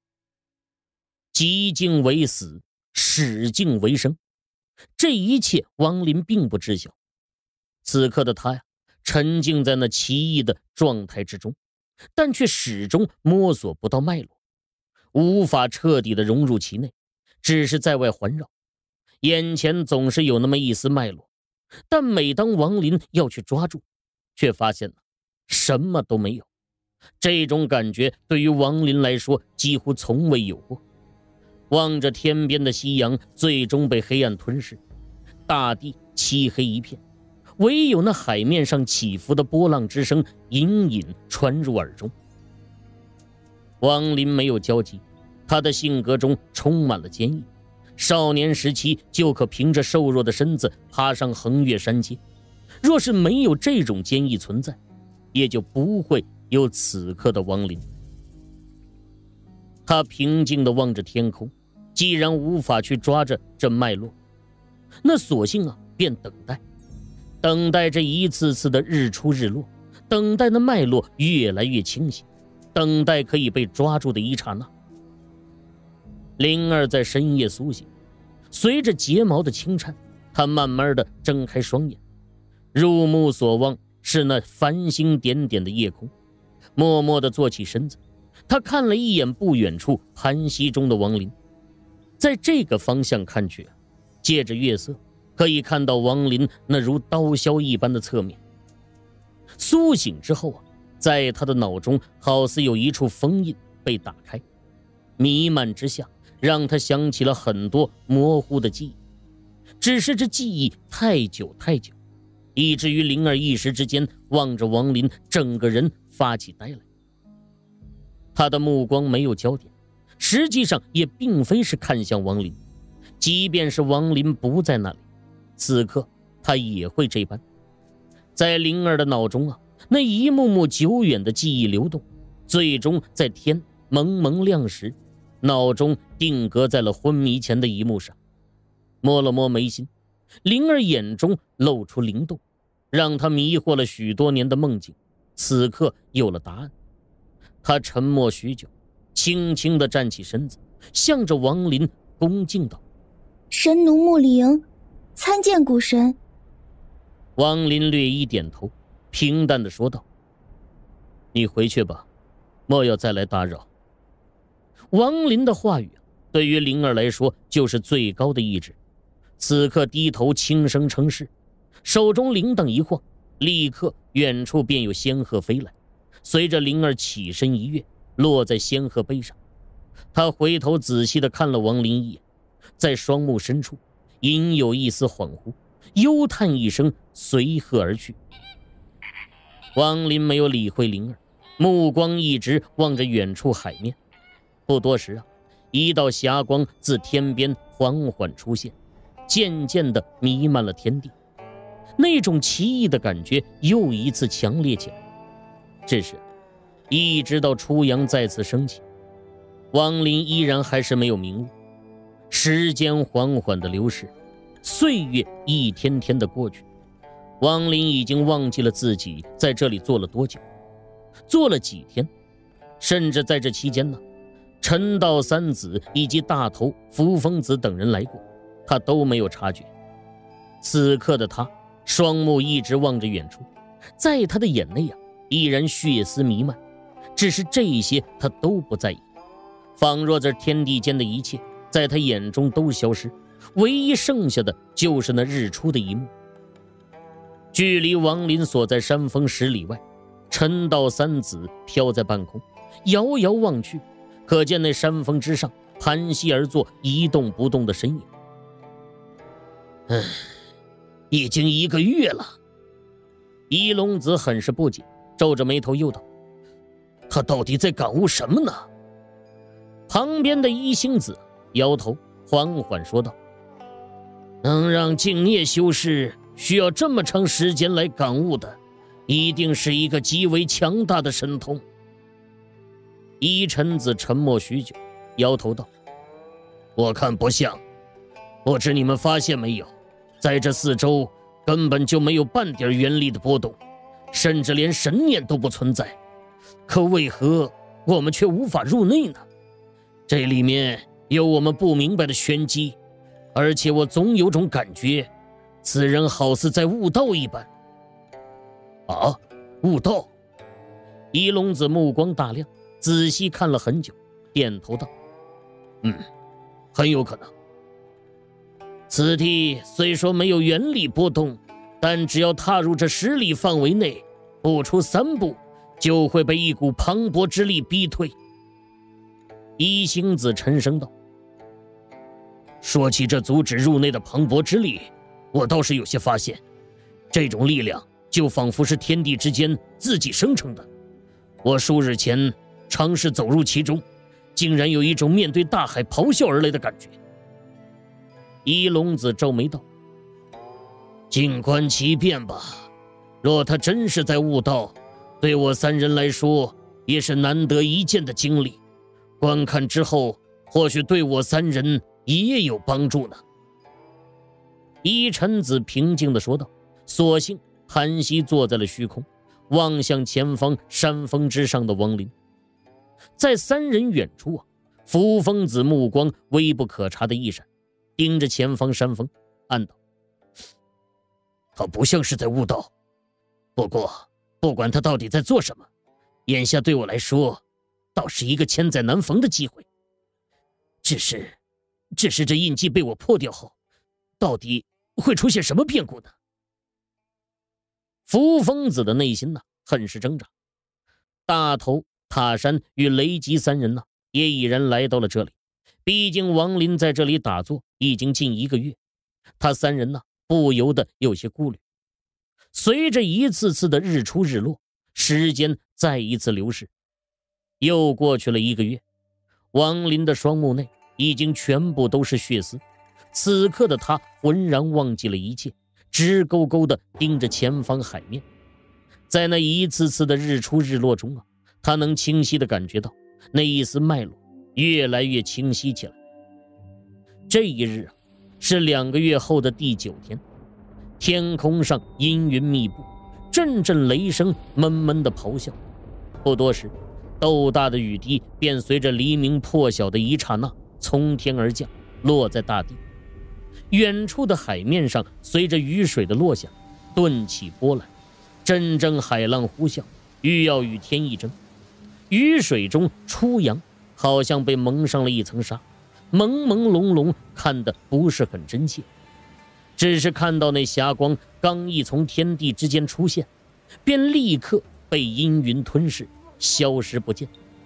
S1: 寂静为死，始静为生，这一切王林并不知晓。此刻的他呀，沉浸在那奇异的状态之中，但却始终摸索不到脉络，无法彻底的融入其内，只是在外环绕。眼前总是有那么一丝脉络，但每当王林要去抓住，却发现什么都没有。这种感觉对于王林来说几乎从未有过。望着天边的夕阳最终被黑暗吞噬，大地漆黑一片，唯有那海面上起伏的波浪之声隐隐传入耳中。王林没有焦急，他的性格中充满了坚毅。少年时期就可凭着瘦弱的身子爬上横越山阶，若是没有这种坚毅存在，也就不会有此刻的王林。他平静地望着天空，既然无法去抓着这脉络，那索性便等待，等待这一次次的日出日落，等待那脉络越来越清晰，等待可以被抓住的一刹那。灵儿在深夜苏醒，随着睫毛的轻颤，她慢慢的睁开双眼，入目所望是那繁星点点的夜空，默默的坐起身子，她看了一眼不远处盘膝中的王林，在这个方向看去，借着月色可以看到王林那如刀削一般的侧面。苏醒之后在他的脑中好似有一处封印被打开，弥漫之下让他想起了很多模糊的记忆，只是这记忆太久太久，以至于灵儿一时之间望着王林，整个人发起呆来。他的目光没有焦点，实际上也并非是看向王林，即便是王林不在那里，此刻他也会这般。在灵儿的脑中那一幕幕久远的记忆流动，最终在天蒙蒙亮时，脑中定格在了昏迷前的一幕上。摸了摸眉心，灵儿眼中露出灵动，让他迷惑了许多年的梦境此刻有了答案。他沉默许久，轻轻地站起身子，向着王林恭敬道：
S2: 神奴穆灵，参见古神。
S1: 王林略一点头，平淡地说道：你回去吧，莫要再来打扰。王林的话语对于灵儿来说就是最高的意志，此刻低头轻声称是，手中铃铛一晃，立刻远处便有仙鹤飞来，随着灵儿起身一跃，落在仙鹤背上。他回头仔细地看了王林一眼，在双目深处隐有一丝恍惚，幽叹一声，随鹤而去。王林没有理会灵儿，目光一直望着远处海面。不多时一道霞光自天边缓缓出现，渐渐地弥漫了天地。那种奇异的感觉又一次强烈起来。只是一直到初阳再次升起，王林依然还是没有明悟。时间缓缓地流逝，岁月一天天的过去，王林已经忘记了自己在这里做了多久，做了几天，甚至在这期间陈道三子以及大头扶风子等人来过，他都没有察觉。此刻的他双目一直望着远处，在他的眼内依然血丝弥漫，只是这些他都不在意，仿若这天地间的一切在他眼中都消失，唯一剩下的就是那日出的一幕。距离王林所在山峰10里外，陈道三子飘在半空，遥遥望去，可见那山峰之上盘膝而坐一动不动的身影。已经1个月了。一龙子很是不解，皱着眉头又道：他到底在感悟什么呢？旁边的一星子摇头缓缓说道：能让净孽修士需要这么长时间来感悟的，一定是一个极为强大的神通。一臣子沉默许久，摇头道：我看不像。不知你们发现没有， 在这四周根本就没有半点原力的波动，甚至连神念都不存在。可为何我们却无法入内呢？这里面有我们不明白的玄机，而且我总有种感觉，此人好似在悟道一般。啊，悟道？一龙子目光大亮，仔细看了很久，点头道：很有可能。此地虽说没有原力波动，但只要踏入这10里范围内，不出3步就会被一股磅礴之力逼退。一星子沉声道：说起这阻止入内的磅礴之力，我倒是有些发现，这种力量就仿佛是天地之间自己生成的。我数日前尝试走入其中，竟然有一种面对大海咆哮而来的感觉。一龙子皱眉道：静观其变吧，若他真是在悟道，对我3人来说也是难得一见的经历，观看之后或许对我3人也有帮助呢。一臣子平静地说道，索性盘膝坐在了虚空，望向前方山峰之上的亡灵。在3人远处啊，扶风子目光微不可察的一闪，盯着前方山峰，暗道：他不像是在悟道，不过不管他到底在做什么，眼下对我来说倒是一个千载难逢的机会。只是这印记被我破掉后，到底会出现什么变故呢？扶风子的内心很是挣扎。大头、塔山与雷吉3人也已然来到了这里，毕竟王林在这里打坐已经近1个月，他3人不由得有些顾虑。随着一次次的日出日落，时间再一次流逝，又过去了1个月，王林的双目内已经全部都是血丝。此刻的他浑然忘记了一切，直勾勾地盯着前方海面。在那一次次的日出日落中他能清晰地感觉到那一丝脉络越来越清晰起来。这一日是2个月后的第9天，天空上阴云密布，阵阵雷声闷闷地咆哮。不多时，豆大的雨滴便随着黎明破晓的一刹那从天而降，落在大地。远处的海面上随着雨水的落下，顿起波澜，阵阵海浪呼啸，欲要与天一争。雨水中初阳好像被蒙上了一层纱，朦朦胧胧，看得不是很真切。只是看到那霞光刚一从天地之间出现，便立刻被阴云吞噬，消失不见。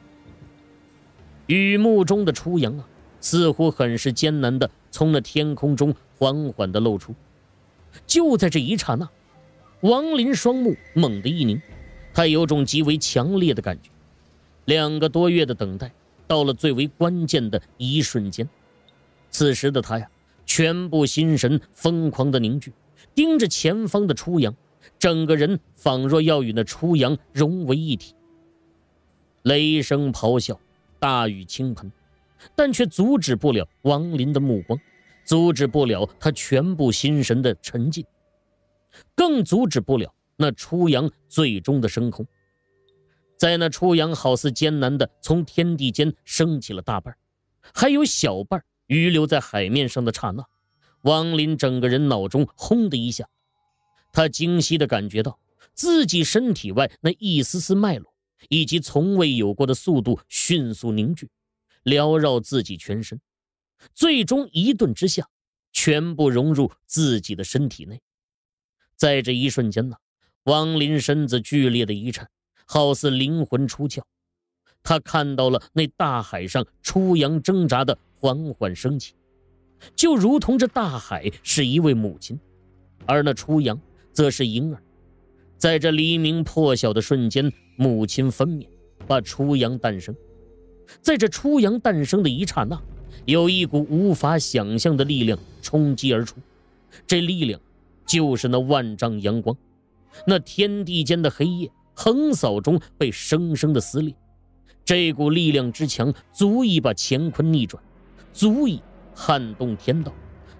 S1: 雨幕中的初阳似乎很是艰难地从那天空中缓缓地露出。就在这一刹那，王林双目猛地一凝，他有种极为强烈的感觉。2个多月的等待到了最为关键的一瞬间，此时的他全部心神疯狂地凝聚，盯着前方的初阳，整个人仿若要与那初阳融为一体。雷声咆哮，大雨倾盆，但却阻止不了王林的目光，阻止不了他全部心神的沉浸，更阻止不了那初阳最终的升空。在那初阳好似艰难地从天地间升起了大半，还有小半余留在海面上的刹那，王林整个人脑中轰的一下，他惊悉地感觉到自己身体外那一丝丝脉络以及从未有过的速度迅速凝聚，缭绕自己全身，最终一顿之下全部融入自己的身体内。在这一瞬间王林身子剧烈的一颤，好似灵魂出窍。他看到了那大海上初阳挣扎的缓缓升起，就如同这大海是一位母亲，而那初阳则是婴儿。在这黎明破晓的瞬间，母亲分娩，把初阳诞生。在这初阳诞生的一刹那，有一股无法想象的力量冲击而出，这力量就是那万丈阳光。那天地间的黑夜横扫中被生生的撕裂，这股力量之强，足以把乾坤逆转，足以撼动天道，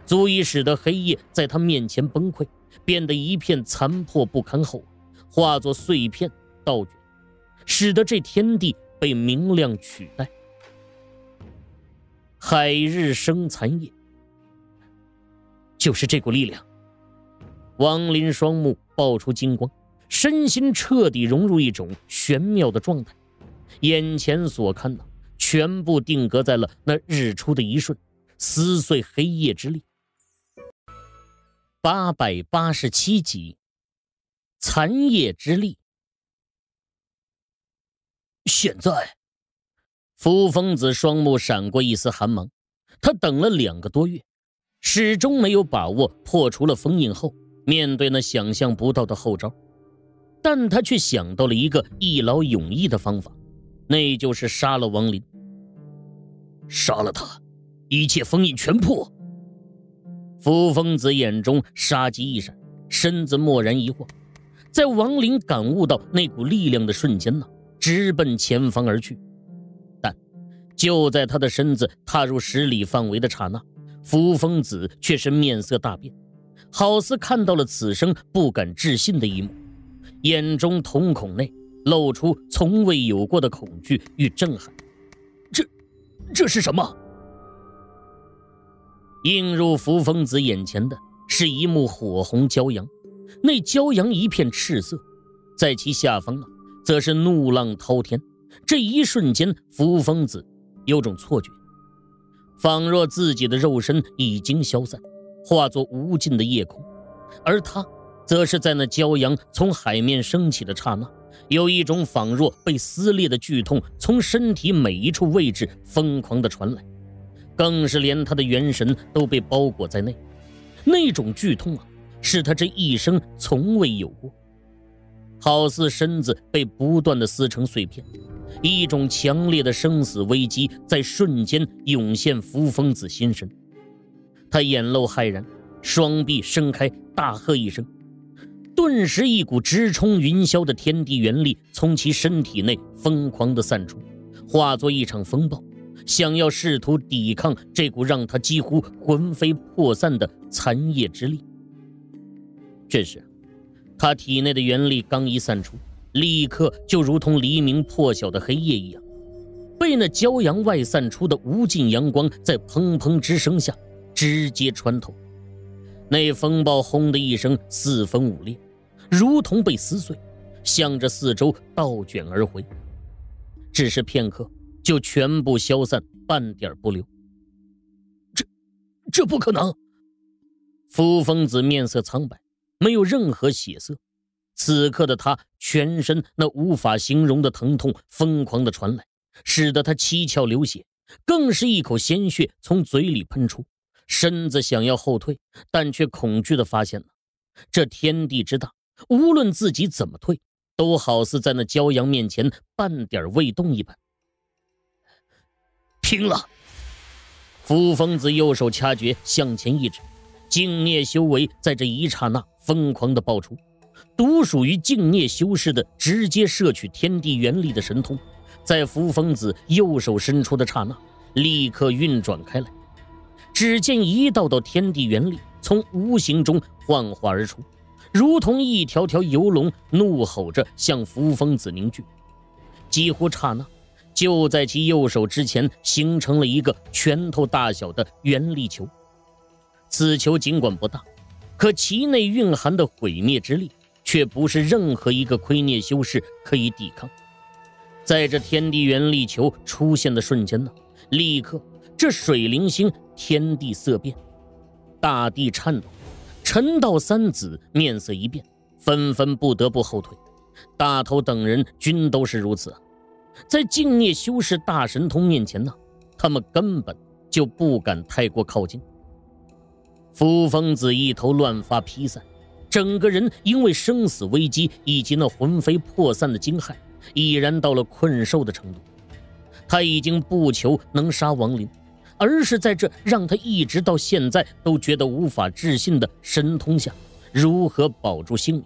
S1: 足以使得黑夜在他面前崩溃，变得一片残破不堪后，化作碎片倒卷，使得这天地被明亮取代。海日生残夜，就是这股力量。王林双目爆出金光，身心彻底融入一种玄妙的状态，眼前所看全部定格在了那日出的一瞬，撕碎黑夜之力。887集，残夜之力。现在，扶风子双目闪过一丝寒芒，他等了2个多月，始终没有把握破除了封印后面对那想象不到的后招，但他却想到了一个一劳永逸的方法，那就是杀了王林。杀了他，一切封印全破。扶风子眼中杀机一闪，身子蓦然一晃，在王林感悟到那股力量的瞬间直奔前方而去。但就在他的身子踏入10里范围的刹那，扶风子却是面色大变，好似看到了此生不敢置信的一幕，眼中瞳孔内露出从未有过的恐惧与震撼。这是什么？映入扶风子眼前的是一幕火红骄阳，那骄阳一片赤色，在其下方则是怒浪滔天。这一瞬间，扶风子有种错觉，仿若自己的肉身已经消散，化作无尽的夜空，而他则是在那骄阳从海面升起的刹那，有一种仿若被撕裂的剧痛从身体每一处位置疯狂地传来，更是连他的元神都被包裹在内。那种剧痛是他这一生从未有过，好似身子被不断地撕成碎片，一种强烈的生死危机在瞬间涌现扶风子心神。他眼露骇然，双臂伸开，大喝一声，顿时一股直冲云霄的天地元力从其身体内疯狂地散出，化作一场风暴，想要试图抵抗这股让他几乎魂飞魄散的残夜之力。这时他体内的元力刚一散出，立刻就如同黎明破晓的黑夜一样，被那骄阳外散出的无尽阳光在砰砰之声下直接穿透。那风暴轰的一声四分五裂，如同被撕碎，向着四周倒卷而回，只是片刻就全部消散，半点不留。这不可能！扶风子面色苍白，没有任何血色。此刻的他全身那无法形容的疼痛疯狂地传来，使得他七窍流血，更是一口鲜血从嘴里喷出，身子想要后退，但却恐惧地发现了，这天地之大，无论自己怎么退，都好似在那骄阳面前半点未动一般。拼了！扶风子右手掐诀向前一指，净孽修为在这一刹那疯狂地爆出，独属于净孽修士的直接摄取天地元力的神通，在扶风子右手伸出的刹那，立刻运转开来。只见一道道天地元力从无形中幻化而出，如同一条条游龙怒吼着向扶风子凝聚。几乎刹那，就在其右手之前形成了一个拳头大小的元力球。此球尽管不大，可其内蕴含的毁灭之力却不是任何一个亏孽修士可以抵抗。在这天地元力球出现的瞬间立刻这水灵星天地色变，大地颤抖，陈道三子面色一变，纷纷不得不后退。大头等人均都是如此。在净孽修士大神通面前他们根本就不敢太过靠近。扶风子一头乱发披散，整个人因为生死危机以及那魂飞魄散的惊骇，已然到了困兽的程度。他已经不求能杀王林，而是在这让他一直到现在都觉得无法置信的神通下，如何保住性命。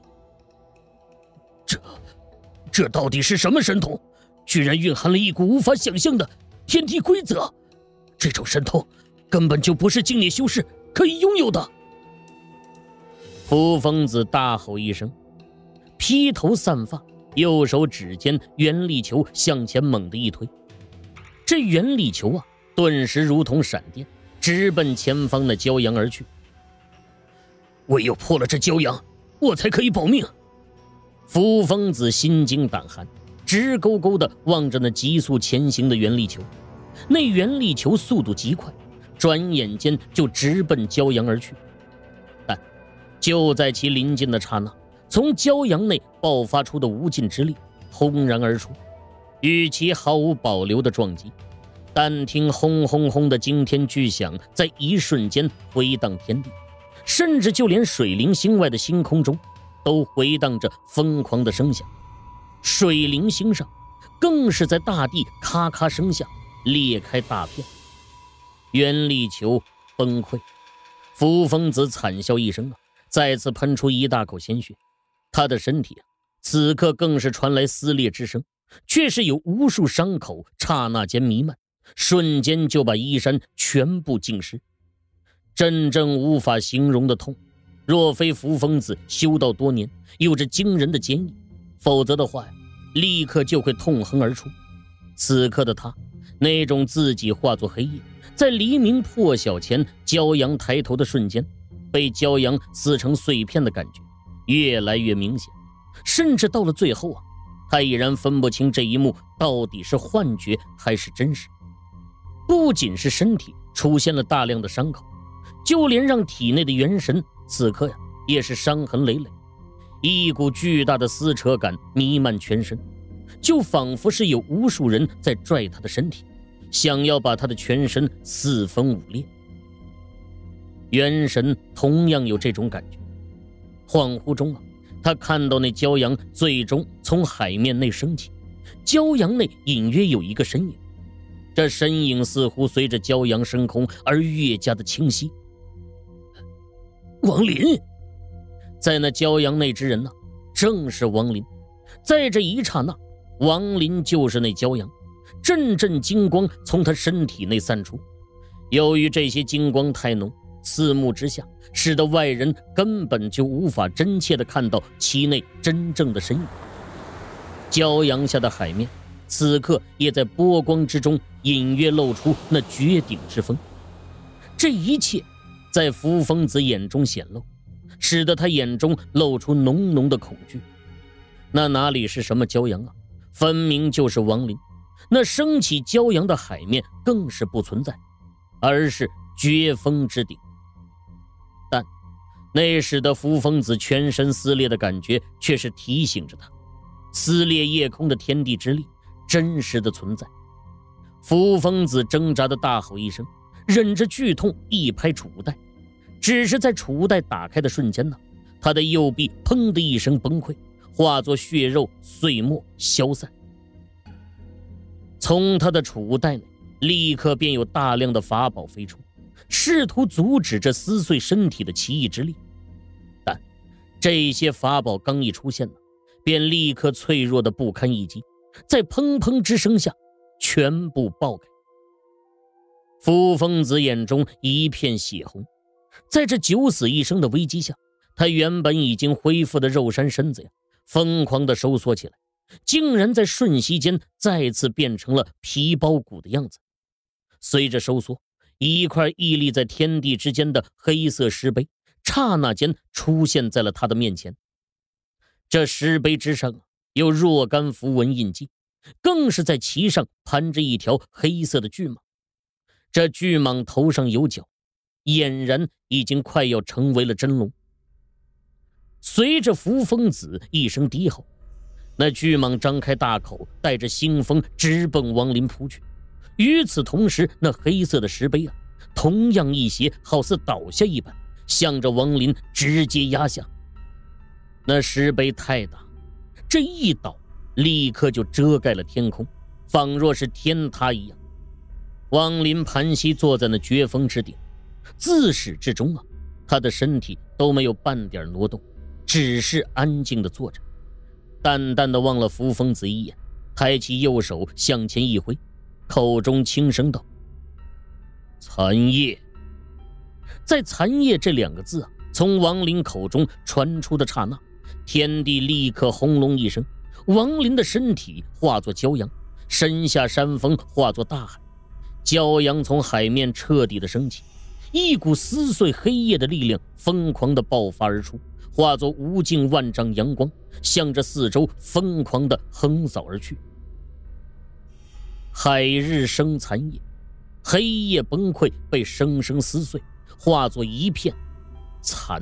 S1: 这到底是什么神通？居然蕴含了一股无法想象的天地规则！这种神通根本就不是净孽修士可以拥有的。扶风子大吼一声，披头散发，右手指尖原力球向前猛地一推，这原力球啊，顿时如同闪电，直奔前方的骄阳而去。唯有破了这骄阳，我才可以保命。扶风子心惊胆寒，直勾勾地望着那急速前行的原力球。那原力球速度极快，转眼间就直奔骄阳而去。但就在其临近的刹那，从骄阳内爆发出的无尽之力轰然而出，与其毫无保留的撞击。但听轰轰轰的惊天巨响在一瞬间回荡天地，甚至就连水灵星外的星空中都回荡着疯狂的声响。水灵星上更是在大地咔咔声下裂开大片，原力球崩溃。扶风子惨笑一声再次喷出一大口鲜血。他的身体此刻更是传来撕裂之声，却是有无数伤口刹那间弥漫，瞬间就把衣衫全部浸湿。真正无法形容的痛，若非扶风子修道多年，有着惊人的坚毅，否则的话立刻就会痛哼而出。此刻的他，那种自己化作黑夜，在黎明破晓前骄阳抬头的瞬间，被骄阳撕成碎片的感觉越来越明显，甚至到了最后他已然分不清这一幕到底是幻觉还是真实。不仅是身体出现了大量的伤口，就连让体内的元神此刻也是伤痕累累，一股巨大的撕扯感弥漫全身，就仿佛是有无数人在拽他的身体，想要把他的全身四分五裂。元神同样有这种感觉。恍惚中他看到那骄阳最终从海面内升起，骄阳内隐约有一个身影，这身影似乎随着骄阳升空而越加的清晰。王林，在那骄阳内之人正是王林。在这一刹那，王林就是那骄阳，阵阵金光从他身体内散出。由于这些金光太浓，刺目之下，使得外人根本就无法真切地看到其内真正的身影。骄阳下的海面此刻也在波光之中隐约露出那绝顶之风。这一切在扶风子眼中显露，使得他眼中露出浓浓的恐惧。那哪里是什么骄阳分明就是亡灵。那升起骄阳的海面更是不存在，而是绝峰之顶。但那使得扶风子全身撕裂的感觉却是提醒着他，撕裂夜空的天地之力真实的存在。扶风子挣扎的大吼一声，忍着剧痛一拍储物袋，只是在储物袋打开的瞬间他的右臂砰的一声崩溃，化作血肉碎末消散。从他的储物袋内立刻便有大量的法宝飞出，试图阻止这撕碎身体的奇异之力。但这些法宝刚一出现便立刻脆弱的不堪一击，在砰砰之声下全部爆开。扶风子眼中一片血红，在这九死一生的危机下，他原本已经恢复的肉山身子疯狂地收缩起来，竟然在瞬息间再次变成了皮包骨的样子。随着收缩，一块屹立在天地之间的黑色石碑刹那间出现在了他的面前。这石碑之上有若干符文印记，更是在其上盘着一条黑色的巨蟒。这巨蟒头上有角，俨然已经快要成为了真龙。随着扶风子一声低吼，那巨蟒张开大口，带着腥风直奔王林扑去。与此同时，那黑色的石碑同样一斜，好似倒下一般，向着王林直接压下。那石碑太大，这一倒立刻就遮盖了天空，仿若是天塌一样。王林盘膝坐在那绝峰之顶，自始至终他的身体都没有半点挪动，只是安静地坐着，淡淡地望了扶风子一眼，抬起右手向前一挥，口中轻声道：残夜。 在残业这2个字从王林口中传出的刹那，天地立刻轰隆一声，王林的身体化作骄阳，身下山峰化作大海，骄阳从海面彻底的升起，一股撕碎黑夜的力量疯狂地爆发而出，化作无尽万丈阳光，向着四周疯狂地横扫而去。海日生残夜，黑夜崩溃，被生生撕碎，化作一片残。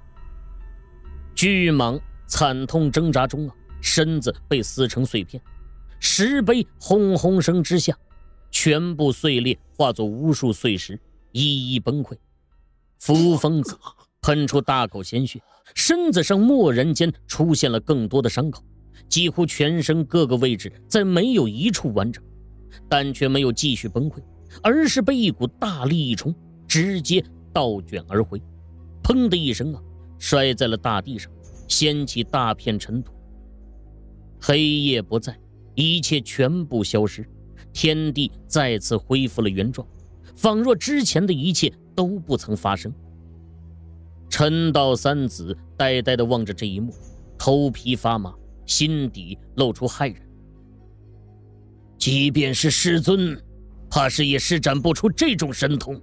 S1: 巨蟒惨痛挣扎中身子被撕成碎片，石碑轰轰声之下全部碎裂，化作无数碎石，一一崩溃。扶风子喷出大口鲜血，身子上蓦然间出现了更多的伤口，几乎全身各个位置再没有一处完整，但却没有继续崩溃，而是被一股大力一冲，直接倒卷而回，砰的一声摔在了大地上，掀起大片尘土。黑夜不在，一切全部消失，天地再次恢复了原状，仿若之前的一切都不曾发生。陈道三子呆呆地望着这一幕，头皮发麻，心底露出骇然。即便是师尊，怕是也施展不出这种神通。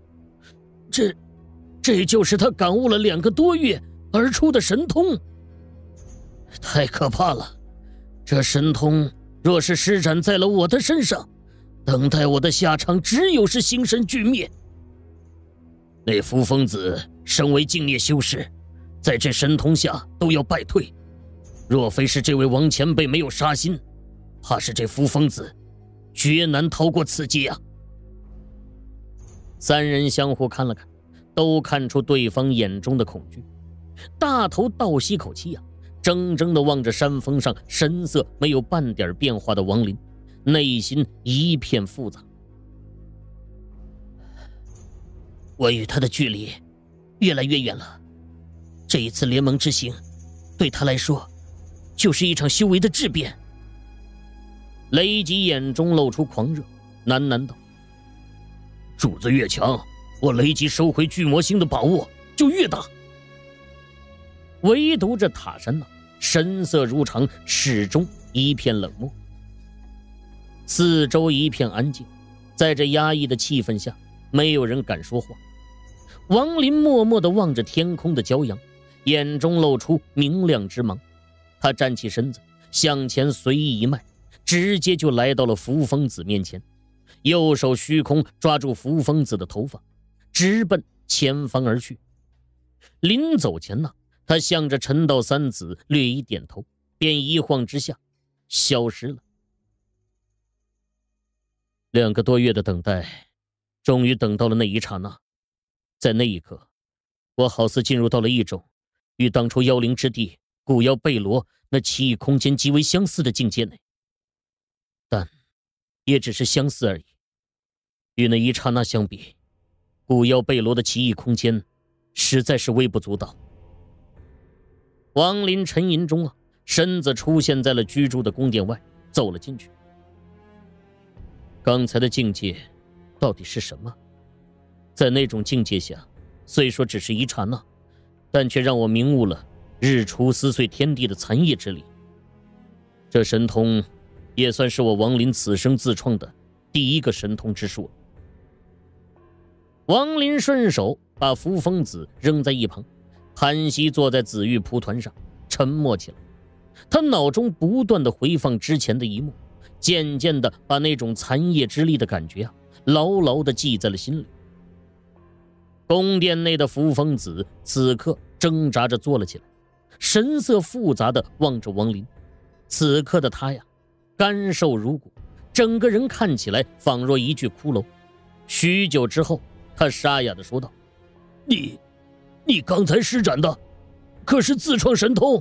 S1: 这就是他感悟了2个多月而出的神通，太可怕了！这神通若是施展在了我的身上，等待我的下场只有是形神俱灭。那扶风子身为境界修士，在这神通下都要败退，若非是这位王前辈没有杀心，怕是这扶风子绝难逃过此劫啊！3人相互看了看，都看出对方眼中的恐惧。大头倒吸口气怔怔地望着山峰上神色没有半点变化的王林，内心一片复杂。我与他的距离越来越远了，这一次联盟之行对他来说就是一场修为的质变。雷吉眼中露出狂热，喃喃道：主子越强，我雷吉收回巨魔星的把握就越大。唯独这塔山神色如常，始终一片冷漠。四周一片安静，在这压抑的气氛下，没有人敢说话。王林默默地望着天空的骄阳，眼中露出明亮之芒。他站起身子，向前随意一迈，直接就来到了扶风子面前，右手虚空抓住扶风子的头发，直奔前方而去。临走前他向着陈道三子略一点头，便一晃之下消失了。2个多月的等待，终于等到了那一刹那。在那一刻，我好似进入到了一种与当初妖灵之地古妖贝罗那奇异空间极为相似的境界内，但也只是相似而已。与那一刹那相比，古妖贝罗的奇异空间实在是微不足道。王林沉吟中身子出现在了居住的宫殿外，走了进去。刚才的境界到底是什么？在那种境界下，虽说只是一刹那，但却让我明悟了日出撕碎天地的残业之力。这神通也算是我王林此生自创的第一个神通之术了。王林顺手把扶风子扔在一旁，盘膝坐在紫玉蒲团上，沉默起来。他脑中不断地回放之前的一幕，渐渐地把那种残业之力的感觉牢牢地记在了心里。宫殿内的扶风子此刻挣扎着坐了起来，神色复杂地望着王林。此刻的他干瘦如骨，整个人看起来仿若一具骷髅。许久之后，他沙哑地说道：你刚才施展的可是自创神通？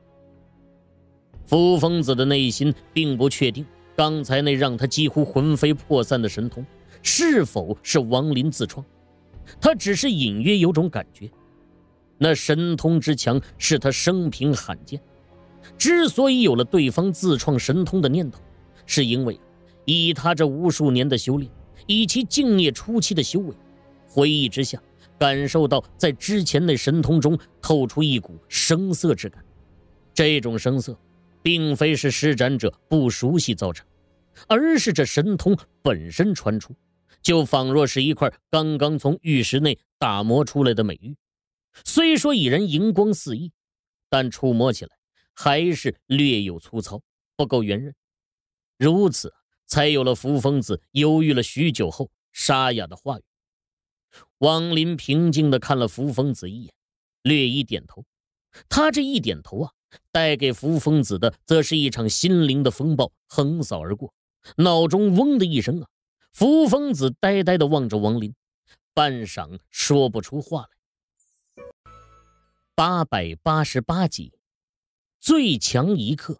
S1: 扶风子的内心并不确定刚才那让他几乎魂飞魄散的神通是否是王林自创，他只是隐约有种感觉，那神通之强是他生平罕见。之所以有了对方自创神通的念头，是因为以他这无数年的修炼，以其境界初期的修为，回忆之下， 感受到在之前那神通中透出一股生涩之感。这种生涩并非是施展者不熟悉造成，而是这神通本身传出，就仿若是一块刚刚从玉石内打磨出来的美玉。虽说已然荧光四溢，但触摸起来还是略有粗糙，不够圆润。如此才有了扶风子犹豫了许久后沙哑的话语。王林平静地看了扶风子一眼，略一点头。他这一点头啊，带给扶风子的则是一场心灵的风暴横扫而过。脑中嗡的一声啊，扶风子呆呆地望着王林，半晌说不出话来。888集，最强一刻。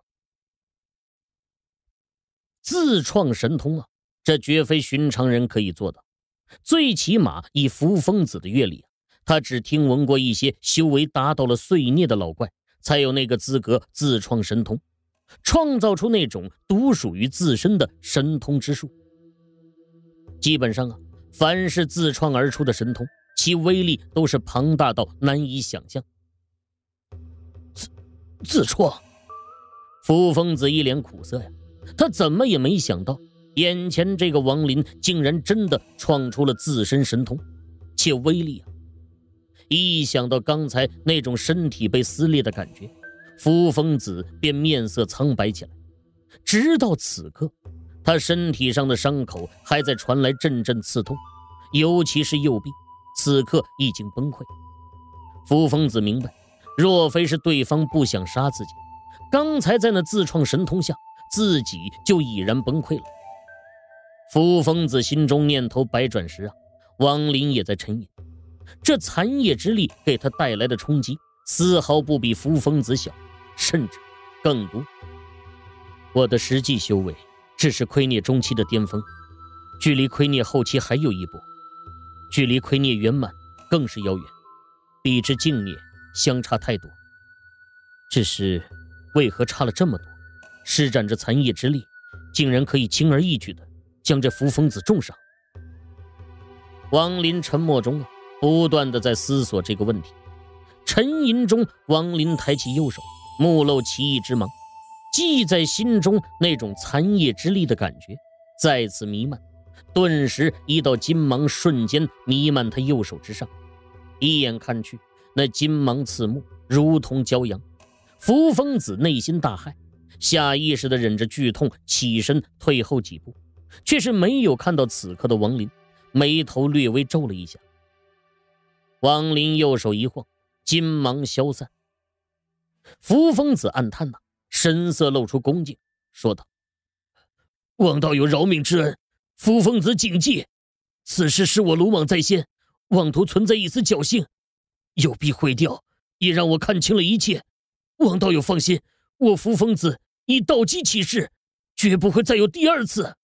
S1: 自创神通啊，这绝非寻常人可以做的。最起码以扶风子的阅历，他只听闻过一些修为达到了碎孽的老怪，才有那个资格自创神通，创造出那种独属于自身的神通之术。基本上啊，凡是自创而出的神通，其威力都是庞大到难以想象。自创，扶风子一脸苦涩呀，他怎么也没想到，眼前这个王林竟然真的创出了自身神通，且威力啊！一想到刚才那种身体被撕裂的感觉，扶风子便面色苍白起来。直到此刻，他身体上的伤口还在传来阵阵刺痛，尤其是右臂，此刻已经崩溃。扶风子明白，若非是对方不想杀自己，刚才在那自创神通下，自己就已然崩溃了。扶风子心中念头百转时啊，王林也在沉吟。这残夜之力给他带来的冲击，丝毫不比扶风子小，甚至更多。我的实际修为只是亏孽中期的巅峰，距离亏孽后期还有一步，距离亏孽圆满更是遥远，比之净孽相差太多。只是为何差了这么多？施展着残夜之力，竟然可以轻而易举的将这扶风子重伤。王林沉默中啊，不断的在思索这个问题。沉吟中，王林抬起右手，目露奇异之芒，记在心中那种残夜之力的感觉再次弥漫。顿时一道金芒瞬间弥漫他右手之上，一眼看去，那金芒刺目，如同骄阳。扶风子内心大骇，下意识地忍着剧痛起身退后几步，却是没有看到此刻的王林，眉头略微皱了一下。王林右手一晃，金芒消散。扶风子暗叹神色露出恭敬，说道：王道友饶命之恩，扶风子谨记。此事是我鲁莽在先，妄图存在一丝侥幸，有必毁掉，也让我看清了一切。王道友放心，我扶风子以道基起誓，绝不会再有第二次。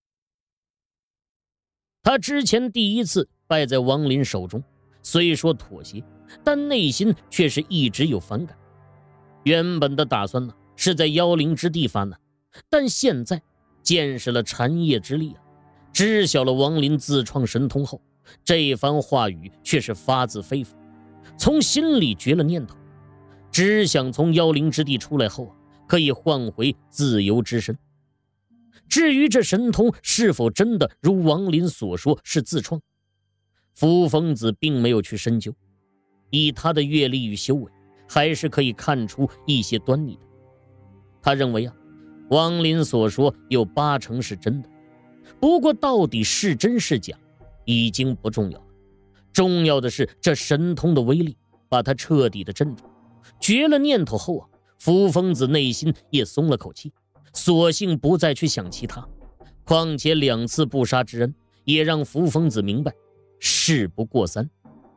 S1: 他之前第一次败在王林手中，虽说妥协，但内心却是一直有反感。原本的打算是在妖灵之地发难，但现在见识了禅业之力知晓了王林自创神通后，这番话语却是发自肺腑，从心里绝了念头，只想从妖灵之地出来后可以换回自由之身。至于这神通是否真的如王林所说是自创，扶风子并没有去深究，以他的阅历与修为，还是可以看出一些端倪的。他认为王林所说有80%是真的，不过到底是真是假已经不重要了，重要的是这神通的威力把他彻底的镇住。绝了念头后扶风子内心也松了口气，索性不再去想其他。况且2次不杀之恩，也让扶风子明白事不过三。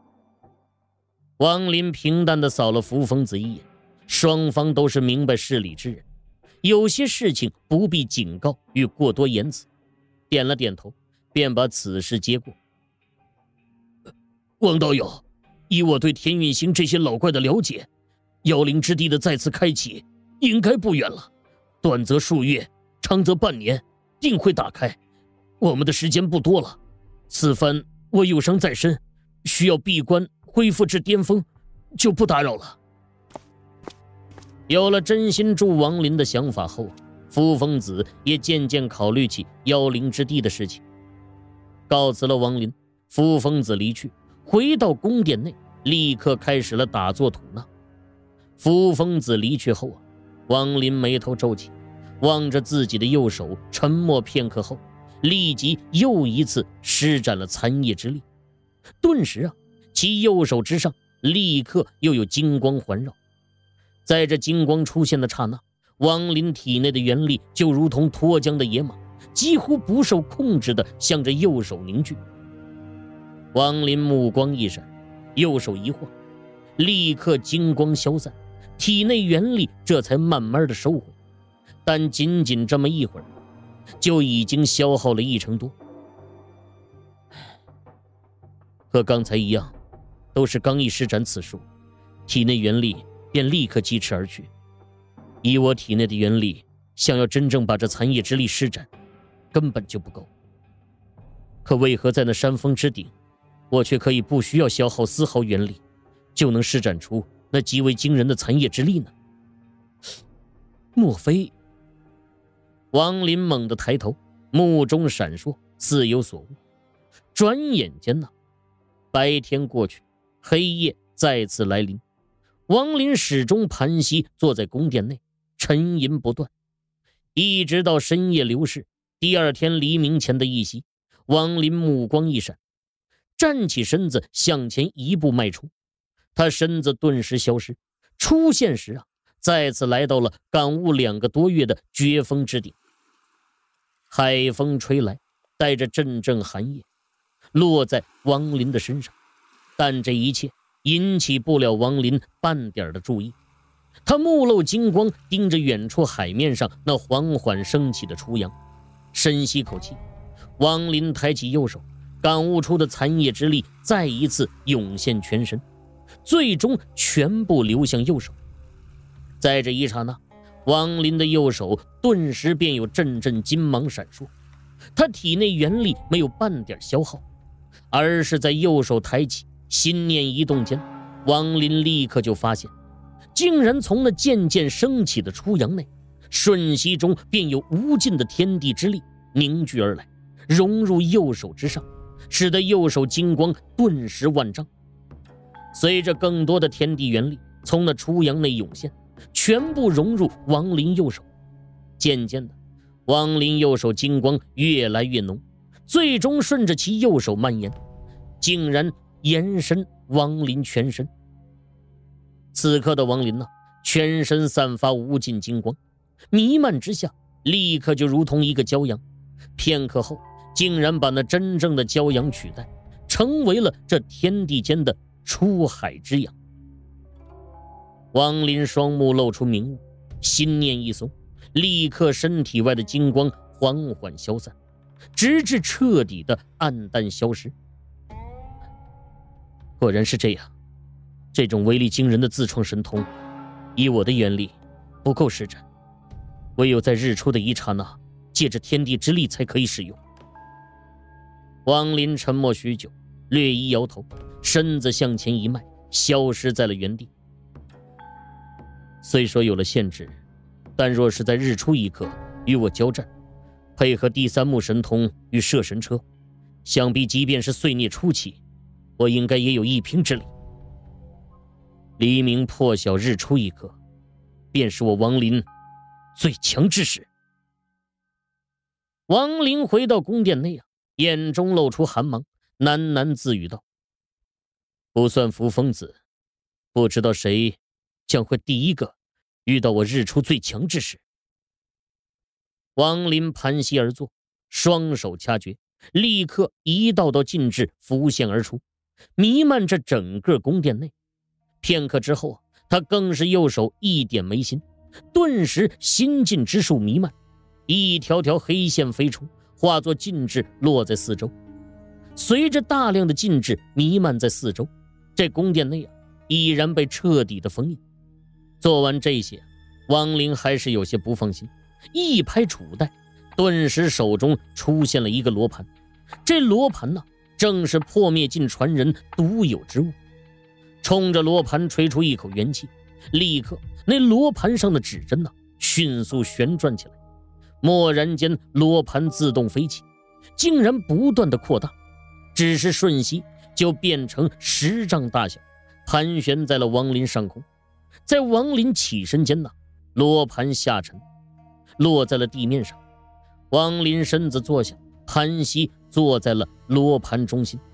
S1: 王林平淡地扫了扶风子一眼，双方都是明白事理之人，有些事情不必警告与过多言辞，点了点头，便把此事接过。王道友，以我对天运星这些老怪的了解，妖灵之地的再次开启应该不远了，短则数月，长则半年，定会打开。我们的时间不多了，此番我有伤在身，需要闭关恢复至巅峰，就不打扰了。有了真心助王林的想法后，扶风子也渐渐考虑起妖灵之地的事情。告辞了王林，扶风子离去，回到宫殿内，立刻开始了打坐吐纳。扶风子离去后王林眉头皱起，望着自己的右手，沉默片刻后，立即又一次施展了残夜之力。顿时其右手之上立刻又有金光环绕。在这金光出现的刹那，王林体内的元力就如同脱缰的野马，几乎不受控制地向着右手凝聚。王林目光一闪，右手一晃，立刻金光消散，体内元力这才慢慢地收回。但仅仅这么一会儿，就已经消耗了1成多。和刚才一样，都是刚一施展此术，体内元力便立刻疾驰而去。以我体内的元力，想要真正把这残夜之力施展，根本就不够。可为何在那山峰之顶，我却可以不需要消耗丝毫元力，就能施展出那极为惊人的残夜之力呢？莫非……王林猛地抬头，目中闪烁，似有所悟。转眼间白天过去，黑夜再次来临。王林始终盘膝坐在宫殿内，沉吟不断，一直到深夜流逝。第二天黎明前的一夕，王林目光一闪，站起身子向前一步迈出。他身子顿时消失，出现时再次来到了感悟2个多月的绝峰之顶。海风吹来，带着阵阵寒夜，落在王林的身上，但这一切引起不了王林半点的注意。他目露金光，盯着远处海面上那缓缓升起的初阳，深吸口气。王林抬起右手，感悟出的残夜之力再一次涌现全身，最终全部流向右手。在这一刹那，王林的右手顿时便有阵阵金芒闪烁。他体内元力没有半点消耗，而是在右手抬起，心念一动间，王林立刻就发现，竟然从那渐渐升起的初阳内，瞬息中便有无尽的天地之力凝聚而来，融入右手之上，使得右手金光顿时万丈。随着更多的天地元力从那初阳内涌现，全部融入王林右手。渐渐的，王林右手金光越来越浓，最终顺着其右手蔓延，竟然延伸王林全身。此刻的王林全身散发无尽金光，弥漫之下，立刻就如同一个骄阳。片刻后，竟然把那真正的骄阳取代，成为了这天地间的出海之阳。王林双目露出明悟，心念一松，立刻身体外的金光缓缓消散，直至彻底的暗淡消失。果然是这样，这种威力惊人的自创神通，以我的元力不够施展，唯有在日出的一刹那，借着天地之力才可以使用。王林沉默许久，略一摇头，身子向前一迈，消失在了原地。虽说有了限制，但若是在日出一刻与我交战，配合第3目神通与摄神车，想必即便是岁孽初期，我应该也有一拼之力。黎明破晓，日出一刻，便是我王林最强之时。王林回到宫殿内眼中露出寒芒，喃喃自语道：不算扶风子，不知道谁将会第一个遇到我日出最强之时。王林盘膝而坐，双手掐诀，立刻一道道禁制浮现而出，弥漫着整个宫殿内。片刻之后他更是右手一点眉心，顿时心禁之术弥漫，一条条黑线飞出，化作禁制落在四周。随着大量的禁制弥漫在四周，这宫殿内已然被彻底的封印。做完这些，王林还是有些不放心，一拍杵带，顿时手中出现了一个罗盘。这罗盘正是破灭境传人独有之物。 冲着罗盘吹出一口元气，立刻那罗盘上的指针迅速旋转起来，蓦然间罗盘自动飞起，竟然不断的扩大，只是瞬息就变成10丈大小，盘旋在了王林上空。在王林起身间罗盘下沉，落在了地面上。王林身子坐下，盘膝坐在了罗盘中心。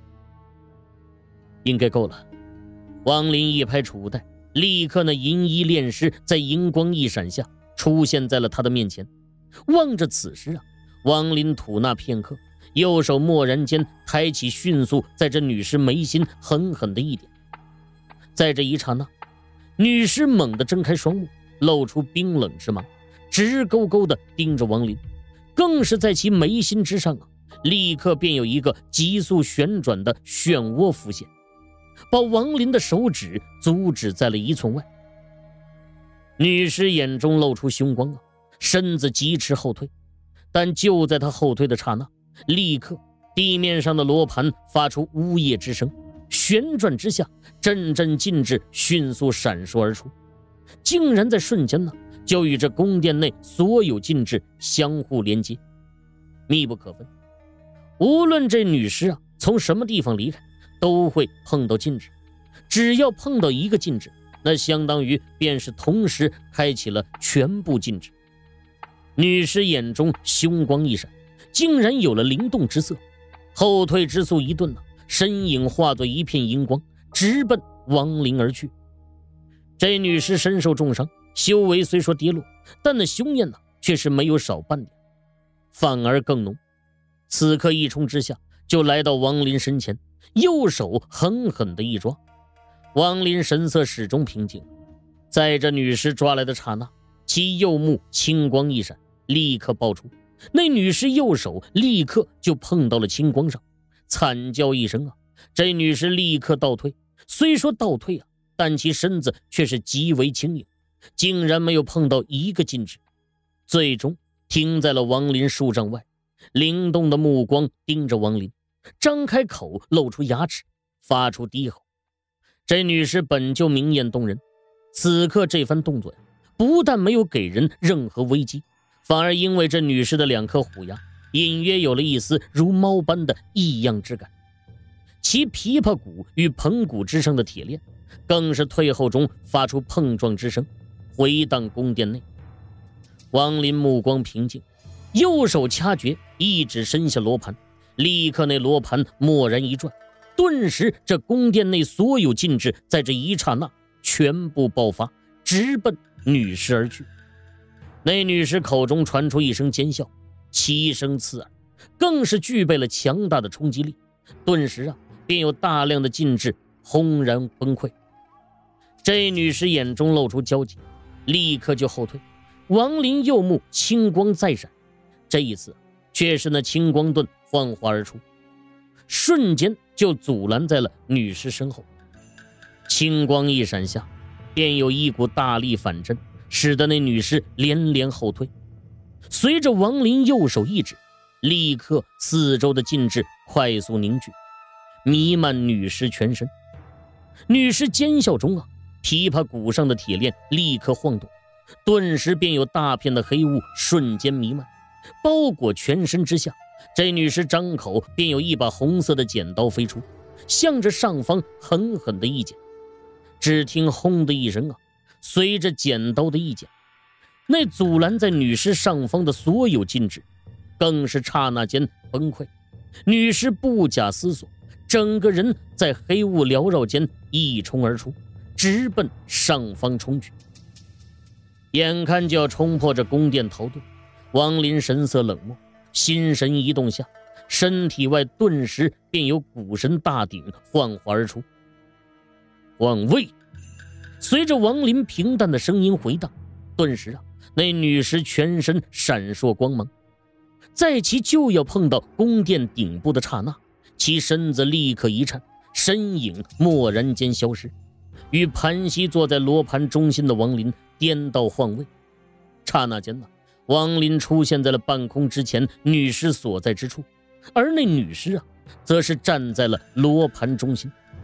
S1: 应该够了。王林一拍储物袋，立刻那银衣炼尸在银光一闪下出现在了他的面前。望着此时王林吐纳片刻，右手蓦然间抬起，迅速在这女尸眉心狠狠的一点。在这一刹那，女尸猛地睁开双目，露出冰冷之芒，直勾勾地盯着王林，更是在其眉心之上立刻便有一个急速旋转的漩涡浮现，把王林的手指阻止在了1寸外。女尸眼中露出凶光身子疾驰后退，但就在她后退的刹那，立刻地面上的罗盘发出呜咽之声，旋转之下，阵阵禁制迅速闪烁而出，竟然在瞬间就与这宫殿内所有禁制相互连接，密不可分。无论这女尸从什么地方离开，都会碰到禁制，只要碰到一个禁制，那相当于便是同时开启了全部禁制。女尸眼中凶光一闪，竟然有了灵动之色，后退之速一顿身影化作一片银光，直奔王林而去。这女尸身受重伤，修为虽说跌落，但那凶焰却是没有少半点，反而更浓。此刻一冲之下，就来到王林身前，右手狠狠的一抓。王林神色始终平静，在这女尸抓来的刹那，其右目青光一闪，立刻爆出，那女尸右手立刻就碰到了青光上，惨叫一声这女尸立刻倒退。虽说倒退但其身子却是极为轻盈，竟然没有碰到一个禁制，最终停在了王林数丈外，灵动的目光盯着王林，张开口露出牙齿，发出低吼。这女尸本就明艳动人，此刻这番动作不但没有给人任何危机，反而因为这女尸的2颗虎牙隐约有了一丝如猫般的异样之感，其琵琶骨与盆骨之上的铁链更是退后中发出碰撞之声，回荡宫殿内。王林目光平静，右手掐诀，一指伸下罗盘，立刻那罗盘蓦然一转，顿时这宫殿内所有禁制在这一刹那全部爆发，直奔女尸而去。那女尸口中传出一声尖笑，凄声刺耳，更是具备了强大的冲击力，顿时便有大量的禁制轰然崩溃。这女尸眼中露出焦急，立刻就后退。王林右目青光再闪，这一次却是那青光盾幻化而出，瞬间就阻拦在了女尸身后。青光一闪下，便有一股大力反震，使得那女尸连连后退。随着王林右手一指，立刻四周的禁制快速凝聚，弥漫女尸全身。女尸尖笑中琵琶骨上的铁链立刻晃动，顿时便有大片的黑雾瞬间弥漫，包裹全身之下。这女尸张口，便有一把红色的剪刀飞出，向着上方狠狠的一剪。只听轰的一声随着剪刀的一剪，那阻拦在女尸上方的所有禁制更是刹那间崩溃。女尸不假思索，整个人在黑雾缭绕间一冲而出，直奔上方冲去。眼看就要冲破这宫殿逃遁，王林神色冷漠，心神一动下，身体外顿时便有古神大鼎幻化而出。换位！随着王林平淡的声音回荡，顿时那女尸全身闪烁光芒，在其就要碰到宫殿顶部的刹那，其身子立刻一颤，身影蓦然间消失，与盘膝坐在罗盘中心的王林颠倒换位。刹那间王林出现在了半空之前女尸所在之处，而那女尸则是站在了罗盘中心。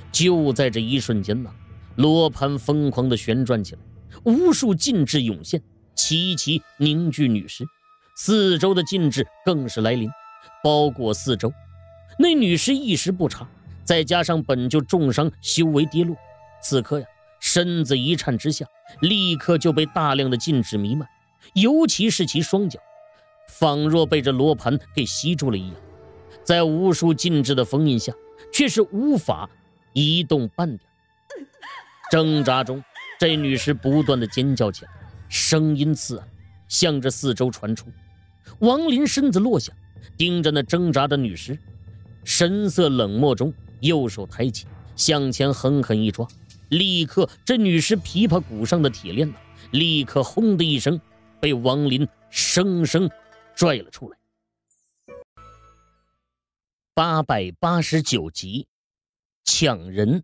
S1: 就在这一瞬间呢，罗盘疯狂地旋转起来，无数禁制涌现，齐齐凝聚女尸，四周的禁制更是来临，包裹四周。那女尸一时不察，再加上本就重伤，修为跌落，此刻呀，身子一颤之下，立刻就被大量的禁制弥漫，尤其是其双脚，仿若被这罗盘给吸住了一样，在无数禁制的封印下，却是无法移动半点。挣扎中，这女尸不断的尖叫起来，声音刺耳，向着四周传出。王林身子落下，盯着那挣扎的女尸，神色冷漠中，右手抬起，向前狠狠一抓，立刻这女尸琵琶骨上的铁链立刻轰的一声被王林生生拽了出来。889集，抢人。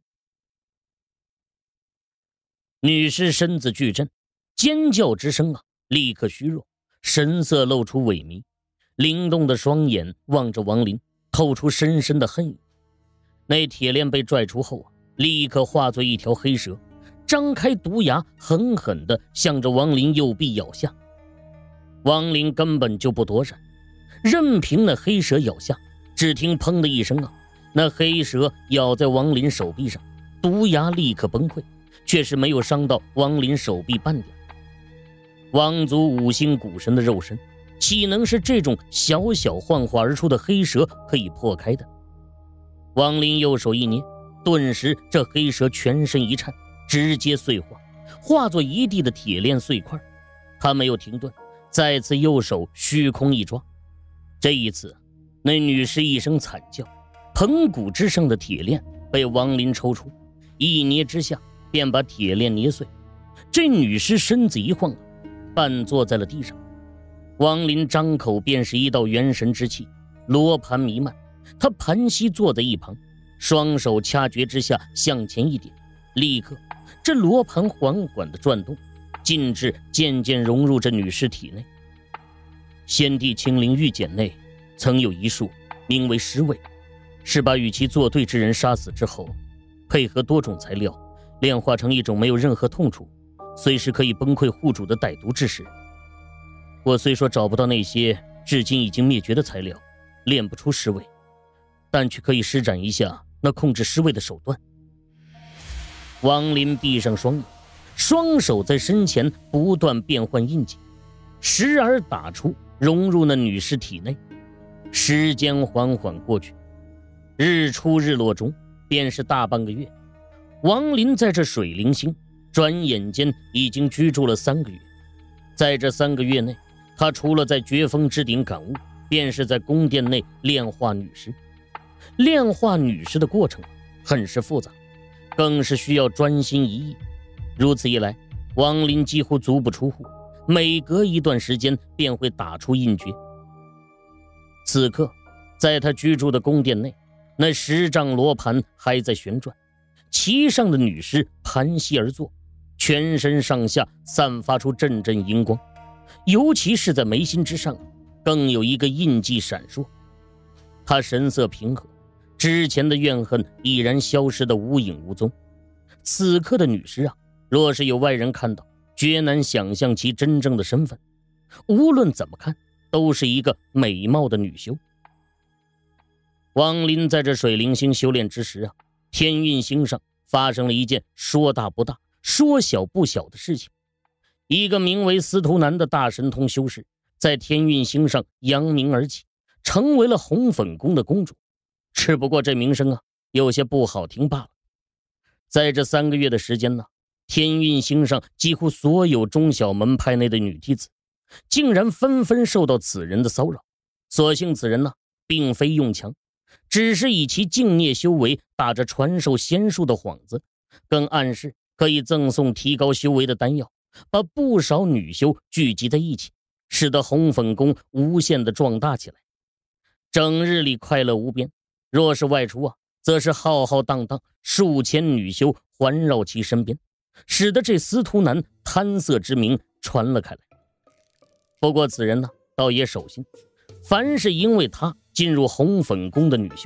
S1: 女尸身子巨震，尖叫之声立刻虚弱，神色露出萎靡，灵动的双眼望着王林，透出深深的恨意。那铁链被拽出后立刻化作一条黑蛇，张开毒牙，狠狠地向着王林右臂咬下。王林根本就不躲闪，任凭那黑蛇咬下，只听砰的一声那黑蛇咬在王林手臂上，毒牙立刻崩溃，却是没有伤到王林手臂半点。王族五星古神的肉身，岂能是这种小小幻化而出的黑蛇可以破开的？王林右手一捏，顿时这黑蛇全身一颤，直接碎化，化作一地的铁链碎块。他没有停顿，再次右手虚空一抓，这一次那女尸一声惨叫，盆骨之上的铁链被王林抽出，一捏之下便把铁链捏碎。这女尸身子一晃半坐在了地上。王林张口便是一道元神之气，罗盘弥漫，他盘膝坐在一旁，双手掐诀之下向前一点，立刻这罗盘缓缓地转动，禁制渐渐融入这女尸体内。先帝清灵玉简内曾有一术，名为尸位，是把与其作对之人杀死之后，配合多种材料炼化成一种没有任何痛楚，随时可以崩溃护主的歹毒之时。我虽说找不到那些至今已经灭绝的材料，炼不出尸位，但却可以施展一下那控制尸位的手段。王林闭上双眼，双手在身前不断变换印记，时而打出，融入那女尸体内。时间缓缓过去，日出日落中便是大半个月。王林在这水灵星转眼间已经居住了3个月。在这3个月内，他除了在绝峰之顶感悟，便是在宫殿内炼化女尸。炼化女尸的过程很是复杂，更是需要专心一意。如此一来，王林几乎足不出户，每隔一段时间便会打出印诀。此刻在他居住的宫殿内，那10丈罗盘还在旋转，其上的女尸盘膝而坐，全身上下散发出阵阵荧光，尤其是在眉心之上更有一个印记闪烁。他神色平和，之前的怨恨已然消失得无影无踪。此刻的女尸若是有外人看到，绝难想象其真正的身份。无论怎么看，都是一个美貌的女修。王林在这水灵星修炼之时天运星上发生了一件说大不大说小不小的事情。一个名为司徒南的大神通修士在天运星上扬名而起，成为了红粉宫的公主。只不过这名声有些不好听罢了。在这3个月的时间天运星上几乎所有中小门派内的女弟子竟然纷纷受到此人的骚扰。所幸此人并非用强，只是以其敬业修为打着传授仙术的幌子，更暗示可以赠送提高修为的丹药，把不少女修聚集在一起，使得红粉宫无限的壮大起来。整日里快乐无边，若是外出则是浩浩荡荡，数千女修环绕其身边，使得这司徒南贪色之名传了开来。不过此人倒也守信，凡是因为他进入红粉宫的女修，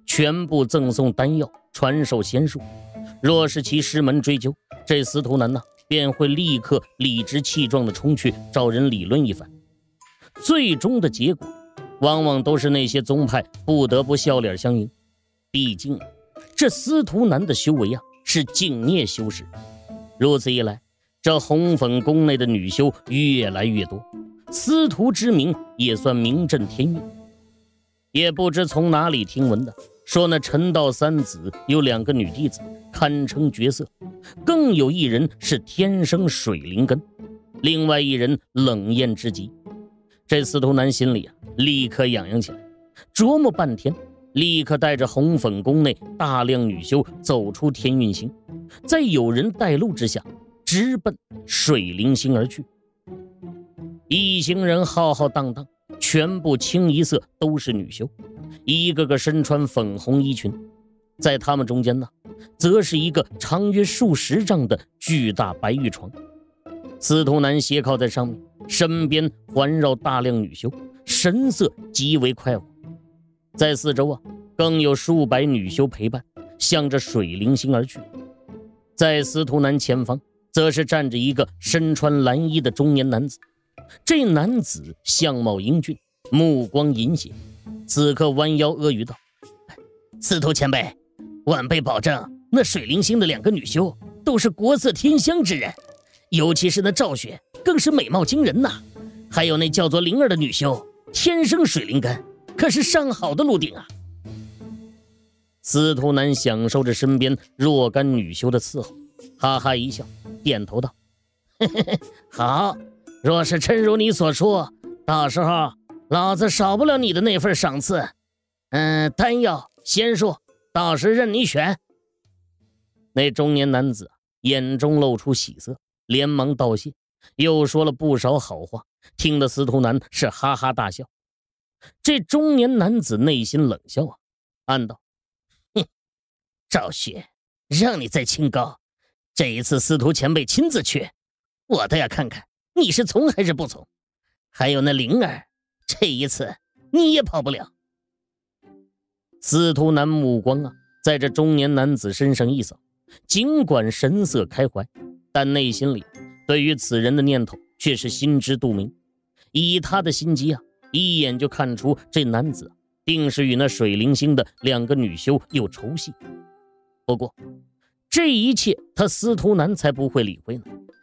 S1: 全部赠送丹药，传授仙术。若是其师门追究，这司徒南便会立刻理直气壮地冲去找人理论一番。最终的结果往往都是那些宗派不得不笑脸相迎。毕竟这司徒南的修为是境孽修士，如此一来，这红粉宫内的女修越来越多，司徒之名也算名震天运。也不知从哪里听闻的，说那陈道三子有2个女弟子，堪称绝色，更有一人是天生水灵根，另外一人冷艳之极。这司徒南心里立刻痒痒起来，琢磨半天，立刻带着红粉宫内大量女修走出天运星，在有人带路之下，直奔水灵星而去。一行人浩浩荡荡，全部清一色都是女修，一个个身穿粉红衣裙。在他们中间则是一个长约数十丈的巨大白玉床。司徒南斜靠在上面，身边环绕大量女修，神色极为快活。在四周更有数百女修陪伴，向着水灵星而去。在司徒南前方，则是站着一个身穿蓝衣的中年男子。这男子相貌英俊，目光阴险，此刻弯腰阿谀道：“司徒前辈，晚辈保证，那水灵星的2个女修都是国色天香之人，尤其是那赵雪，更是美貌惊人呐。还有那叫做灵儿的女修，天生水灵根，可是上好的炉鼎啊。”司徒南享受着身边若干女修的伺候，哈哈一笑，点头道：“嘿嘿嘿，好，若是真如你所说，到时候老子少不了你的那份赏赐。丹药仙术，到时任你选。”那中年男子眼中露出喜色，连忙道谢，又说了不少好话，听得司徒南是哈哈大笑。这中年男子内心冷笑暗道：“哼，赵雪，让你再清高，这一次司徒前辈亲自去，我倒要看看你是从还是不从。还有那灵儿，这一次你也跑不了。”司徒南目光在这中年男子身上一扫，尽管神色开怀，但内心里对于此人的念头却是心知肚明。以他的心机一眼就看出这男子定是与那水灵星的2个女修有仇隙。不过这一切他司徒南才不会理会呢。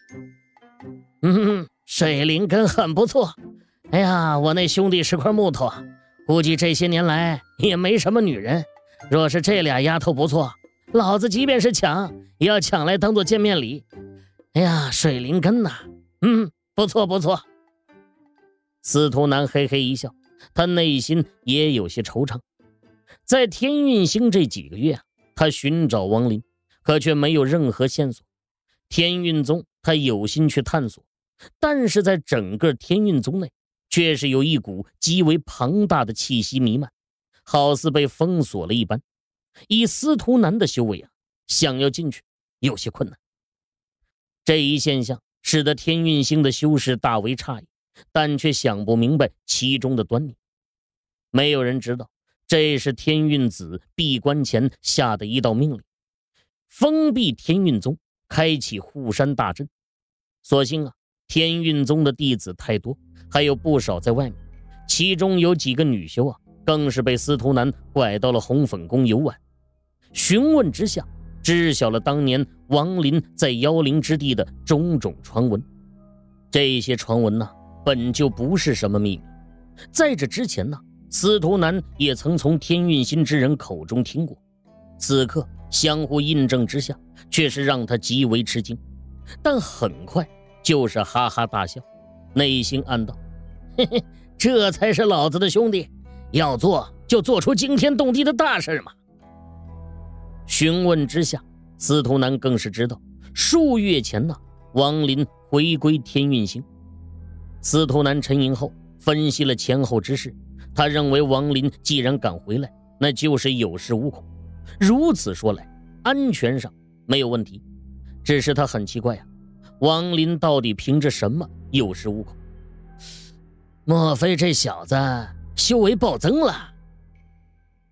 S1: 水灵根很不错。哎呀，我那兄弟是块木头估计这些年来也没什么女人。若是这俩丫头不错，老子即便是抢，也要抢来当做见面礼。哎呀，水灵根不错不错。司徒南嘿嘿一笑，他内心也有些惆怅。在天运星这几个月他寻找亡灵，可却没有任何线索。天运宗他有心去探索，但是在整个天运宗内，却是有一股极为庞大的气息弥漫，好似被封锁了一般。以司徒南的修为想要进去有些困难。这一现象使得天运星的修士大为诧异，但却想不明白其中的端倪。没有人知道，这是天运子闭关前下的一道命令，封闭天运宗，开启护山大阵。所幸天运宗的弟子太多，还有不少在外面，其中有几个女修更是被司徒南拐到了红粉宫游玩。询问之下，知晓了当年王林在妖灵之地的种种传闻。这些传闻本就不是什么秘密，在这之前司徒南也曾从天运星之人口中听过。此刻相互印证之下，却是让他极为吃惊，但很快就是哈哈大笑，内心暗道：嘿嘿，这才是老子的兄弟，要做就做出惊天动地的大事嘛。询问之下，司徒南更是知道数月前王林回归天运星。司徒南沉吟后分析了前后之事，他认为王林既然敢回来，那就是有恃无恐。如此说来，安全上没有问题，只是他很奇怪王林到底凭着什么有恃无恐？莫非这小子修为暴增了？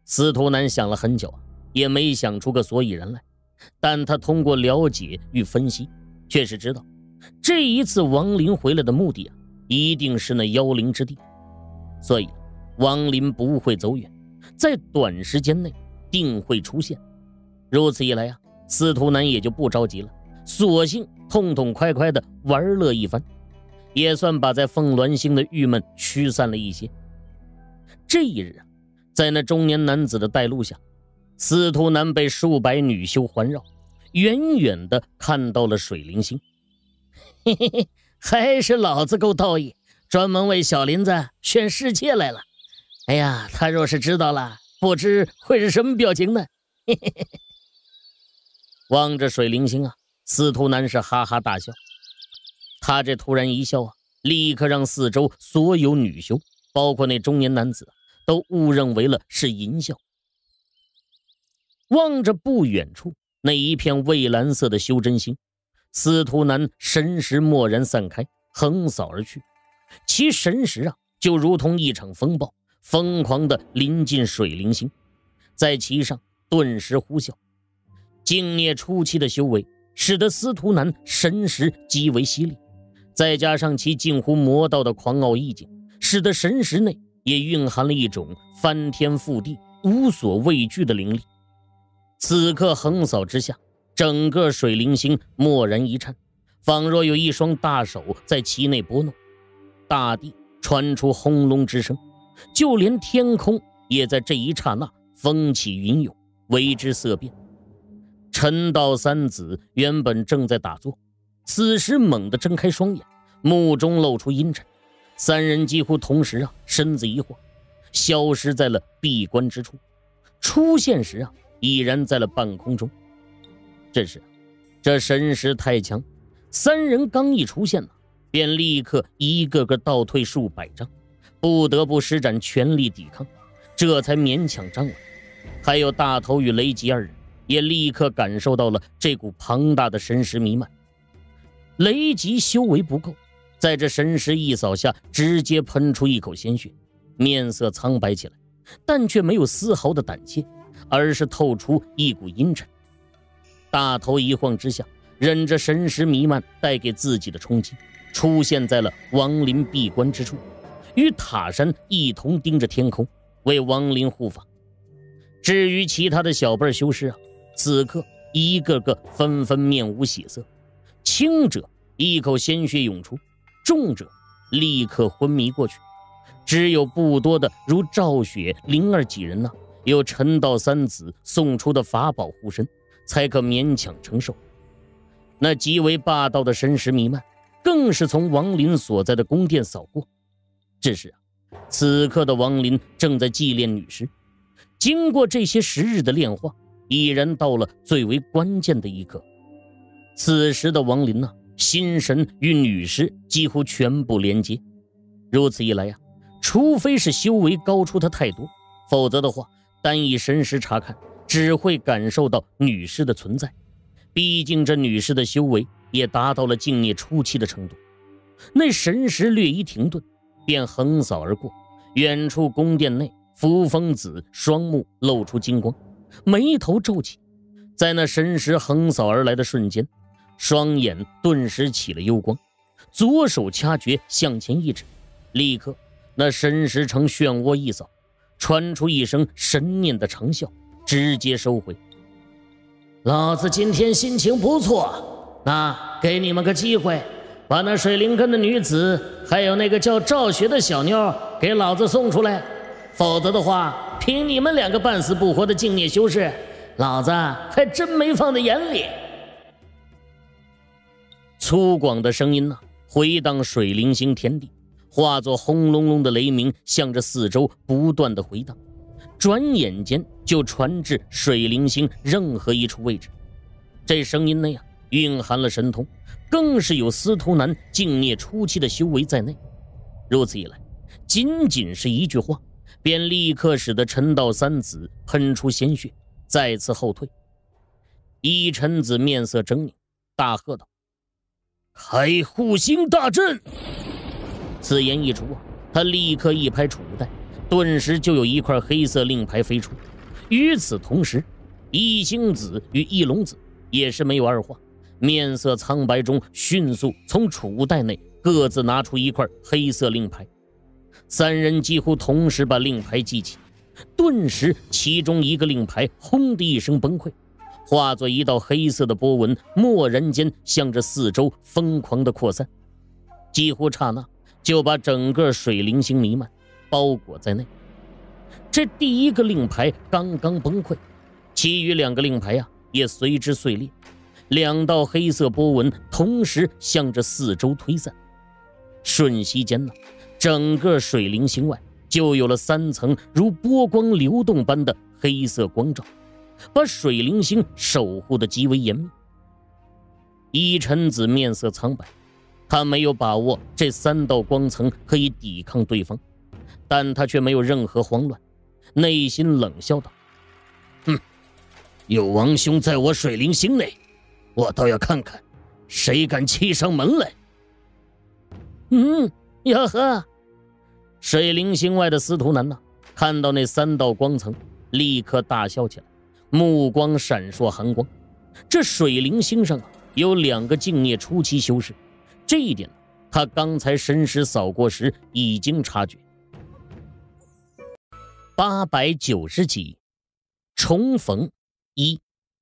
S1: 司徒南想了很久也没想出个所以然来，但他通过了解与分析，确实知道这一次王林回来的目的一定是那妖灵之地，所以王林不会走远，在短时间内定会出现。如此一来司徒南也就不着急了，索性痛痛快快的玩乐一番，也算把在凤鸾星的郁闷驱散了一些。这一日在那中年男子的带路下，司徒南被数百女修环绕，远远的看到了水灵星。嘿嘿嘿，还是老子够道义，专门为小林子选侍妾来了。哎呀，他若是知道了，不知会是什么表情呢？嘿嘿嘿。望着水灵星司徒南是哈哈大笑。他这突然一笑立刻让四周所有女修，包括那中年男子，都误认为了是淫笑。望着不远处那一片蔚蓝色的修真星，司徒南神识蓦然散开，横扫而去。其神识就如同一场风暴，疯狂地临近水灵星，在其上顿时呼啸。境孽初期的修为使得司徒南神识极为犀利，再加上其近乎魔道的狂傲意境，使得神识内也蕴含了一种翻天覆地无所畏惧的灵力。此刻横扫之下，整个水灵星蓦然一颤，仿若有一双大手在其内拨弄，大地传出轰隆之声，就连天空也在这一刹那风起云涌，为之色变。陈道三子原本正在打坐，此时猛地睁开双眼，目中露出阴沉。三人几乎同时身子一晃，消失在了闭关之处，出现时已然在了半空中。只是这神识太强，三人刚一出现便立刻一个个倒退数百丈，不得不施展全力抵抗，这才勉强站稳。还有大头与雷吉二人也立刻感受到了这股庞大的神识弥漫。雷吉修为不够，在这神识一扫下直接喷出一口鲜血，面色苍白起来，但却没有丝毫的胆怯，而是透出一股阴沉。大头一晃之下，忍着神识弥漫带给自己的冲击，出现在了王林闭关之处，与塔山一同盯着天空，为王林护法。至于其他的小辈修士此刻一个个纷纷面无血色，轻者一口鲜血涌出，重者立刻昏迷过去。只有不多的如赵雪、灵儿几人有陈道三子送出的法宝护身，才可勉强承受。那极为霸道的神识弥漫，更是从王林所在的宫殿扫过。只是此刻的王林正在祭炼女尸，经过这些时日的炼化，已然到了最为关键的一刻。此时的王林心神与女尸几乎全部连接。如此一来除非是修为高出他太多，否则的话，单以神识查看，只会感受到女尸的存在。毕竟这女尸的修为也达到了境孽初期的程度。那神识略一停顿，便横扫而过。远处宫殿内，扶风子双目露出金光，眉头皱起。在那神识横扫而来的瞬间，双眼顿时起了幽光，左手掐诀向前一指，立刻那神识呈漩涡一扫，传出一声神念的长啸，直接收回。老子今天心情不错，那给你们个机会，把那水灵根的女子还有那个叫赵雪的小妞给老子送出来，否则的话，凭你们两个半死不活的境孽修士，老子还真没放在眼里。粗犷的声音回荡水灵星天地，化作轰隆隆的雷鸣，向着四周不断的回荡，转眼间就传至水灵星任何一处位置。这声音内蕴含了神通，更是有司徒南境孽初期的修为在内。如此一来，仅仅是一句话，便立刻使得陈道三子喷出鲜血，再次后退。一陈子面色狰狞，大喝道：“开护星大阵！”此言一出他立刻一拍储物袋，顿时就有一块黑色令牌飞出， 与此同时，一星子与一龙子也是没有二话，面色苍白中迅速从储物袋内各自拿出一块黑色令牌。三人几乎同时把令牌记起，顿时其中一个令牌轰的一声崩溃，化作一道黑色的波纹，蓦然间向着四周疯狂的扩散，几乎刹那就把整个水灵星弥漫包裹在内。这第一个令牌刚刚崩溃，其余两个令牌也随之碎裂，两道黑色波纹同时向着四周推散。瞬息间整个水灵星外就有了3层如波光流动般的黑色光照，把水灵星守护得极为严密。依晨子面色苍白，他没有把握这3道光层可以抵抗对方，但他却没有任何慌乱，内心冷笑道：有王兄在我水灵星内，我倒要看看谁敢欺上门来。呀呵！水灵星外的司徒南看到那3道光层，立刻大笑起来，目光闪烁寒光。这水灵星上有2个境界初期修士，这一点他刚才神识扫过时已经察觉。890集，重逢1。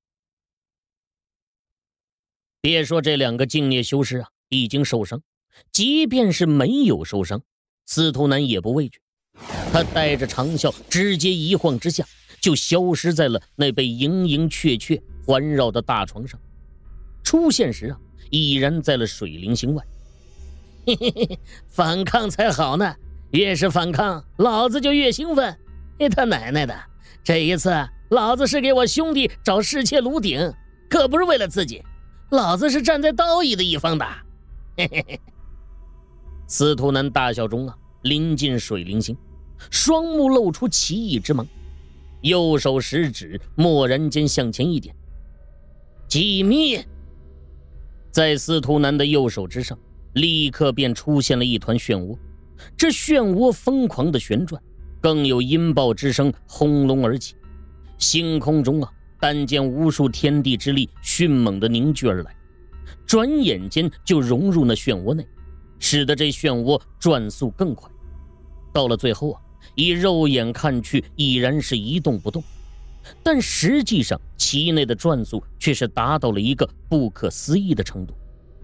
S1: 别说这2个境界修士已经受伤，即便是没有受伤，司徒南也不畏惧。他带着长啸，直接一晃之下就消失在了那被营营雀雀环绕的大床上。出现时已然在了水灵星外。嘿嘿嘿，反抗才好呢，越是反抗老子就越兴奋。他奶奶的，这一次老子是给我兄弟找侍妾炉鼎，可不是为了自己，老子是站在道义的一方的。嘿嘿嘿。司徒南大笑中临近水灵星，双目露出奇异之芒，右手食指蓦然间向前一点，寂灭。在司徒南的右手之上，立刻便出现了一团漩涡，这漩涡疯狂的旋转，更有音爆之声轰隆而起。星空中但见无数天地之力迅猛地凝聚而来，转眼间就融入那漩涡内，使得这漩涡转速更快。到了最后以肉眼看去已然是一动不动，但实际上其内的转速却是达到了一个不可思议的程度。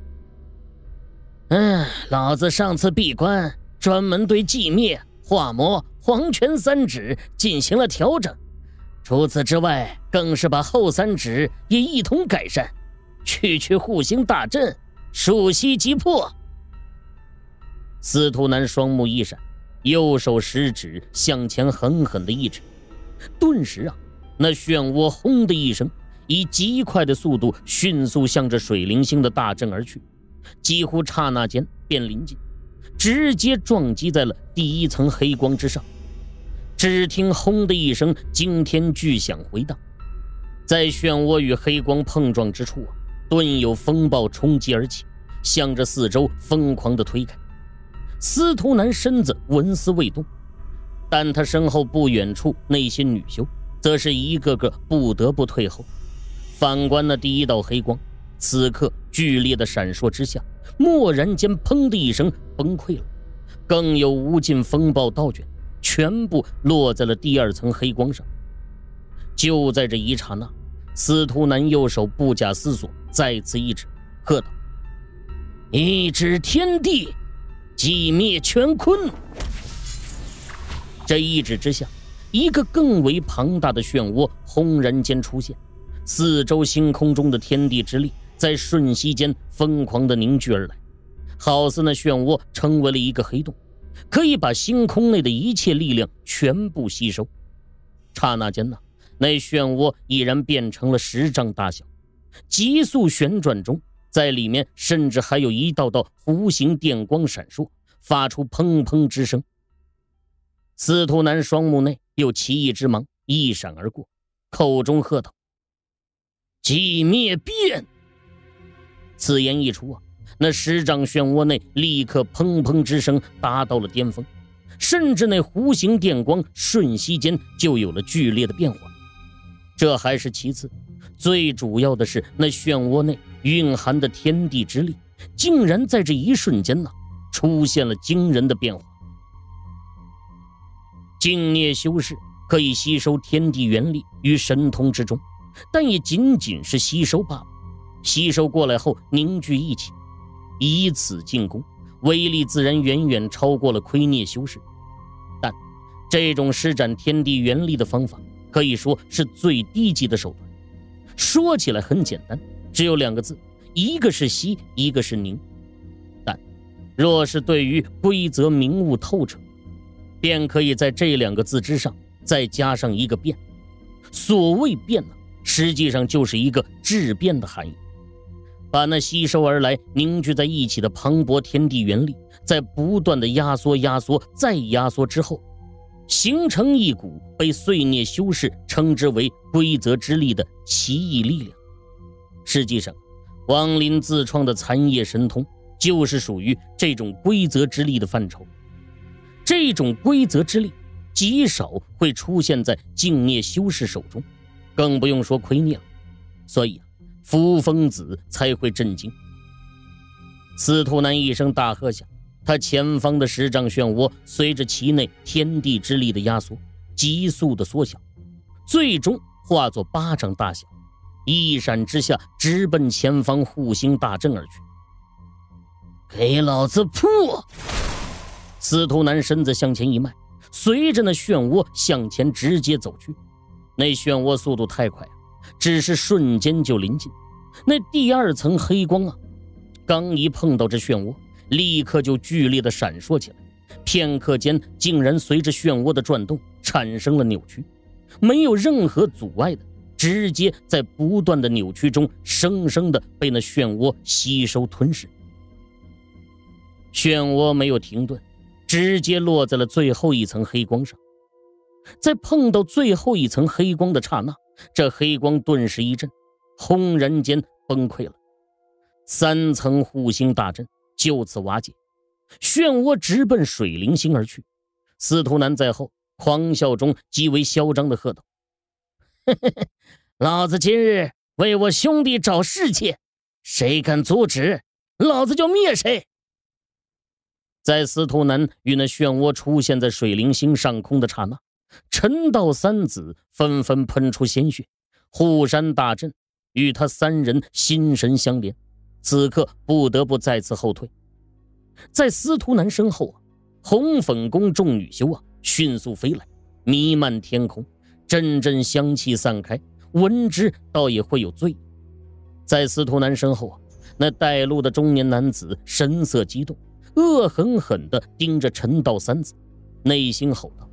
S1: 老子上次闭关专门对寂灭、化魔、黄泉3指进行了调整，除此之外更是把后3指也一同改善，区护星大阵，瞬息即破。司徒南双目一闪，右手食指向前狠狠地一指，顿时那漩涡轰的一声，以极快的速度迅速向着水灵星的大阵而去，几乎刹那间便临近，直接撞击在了第1层黑光之上。只听轰的一声惊天巨响回荡，在漩涡与黑光碰撞之处顿有风暴冲击而起，向着四周疯狂地推开。司徒南身子纹丝未动，但他身后不远处那些女修则是一个个不得不退后。反观那第1道黑光，此刻剧烈的闪烁之下，蓦然间砰的一声崩溃了，更有无尽风暴倒卷，全部落在了第2层黑光上。就在这一刹那，司徒南右手不假思索再次一指，喝道：一指天地，寂灭乾坤。这一指之下，一个更为庞大的漩涡轰然间出现，四周星空中的天地之力在瞬息间疯狂地凝聚而来，好似那漩涡成为了一个黑洞，可以把星空内的一切力量全部吸收。刹那间那漩涡已然变成了10丈大小，急速旋转中，在里面甚至还有一道道弧形电光闪烁，发出砰砰之声。司徒南双目内有奇异之芒一闪而过，口中喝道：寂灭变。此言一出那10丈漩涡内立刻砰砰之声达到了巅峰，甚至那弧形电光瞬息间就有了剧烈的变化， 这还是其次，最主要的是那漩涡内蕴含的天地之力，竟然在这一瞬间出现了惊人的变化。净孽修士可以吸收天地元力于神通之中，但也仅仅是吸收罢了。吸收过来后凝聚一起，以此进攻，威力自然远远超过了亏孽修士。但这种施展天地元力的方法可以说是最低级的手段。说起来很简单，只有2个字，一个是吸，一个是凝。但若是对于规则明悟透彻，便可以在这2个字之上再加上一个变。所谓变实际上就是一个质变的含义。把那吸收而来凝聚在一起的磅礴天地元力，在不断的压缩再压缩之后，形成一股被碎孽修士称之为规则之力的奇异力量。实际上，王林自创的残夜神通就是属于这种规则之力的范畴。这种规则之力极少会出现在净孽修士手中，更不用说亏孽了。所以扶风子才会震惊。司徒南一声大喝下，他前方的10丈漩涡随着其内天地之力的压缩，急速的缩小，最终化作巴掌大小，一闪之下直奔前方护星大阵而去。给老子破！司徒南身子向前一迈，随着那漩涡向前直接走去。那漩涡速度太快，只是瞬间就临近。那第2层黑光刚一碰到这漩涡，立刻就剧烈的闪烁起来，片刻间竟然随着漩涡的转动产生了扭曲，没有任何阻碍的，直接在不断的扭曲中生生的被那漩涡吸收吞噬。漩涡没有停顿，直接落在了最后一层黑光上。在碰到最后一层黑光的刹那，这黑光顿时一震，轰然间崩溃了。3层护星大阵就此瓦解，漩涡直奔水灵星而去。司徒南在后狂笑中极为嚣张地喝道：老子今日为我兄弟找侍妾，谁敢阻止，老子就灭谁！在司徒南与那漩涡出现在水灵星上空的刹那，陈道3子纷纷喷出鲜血，护山大阵与他3人心神相连，此刻不得不再次后退。在司徒南身后红粉宫众女修迅速飞来，弥漫天空，阵阵香气散开，闻之倒也会有醉。在司徒南身后那带路的中年男子神色激动，恶狠狠地盯着陈道3子，内心吼道：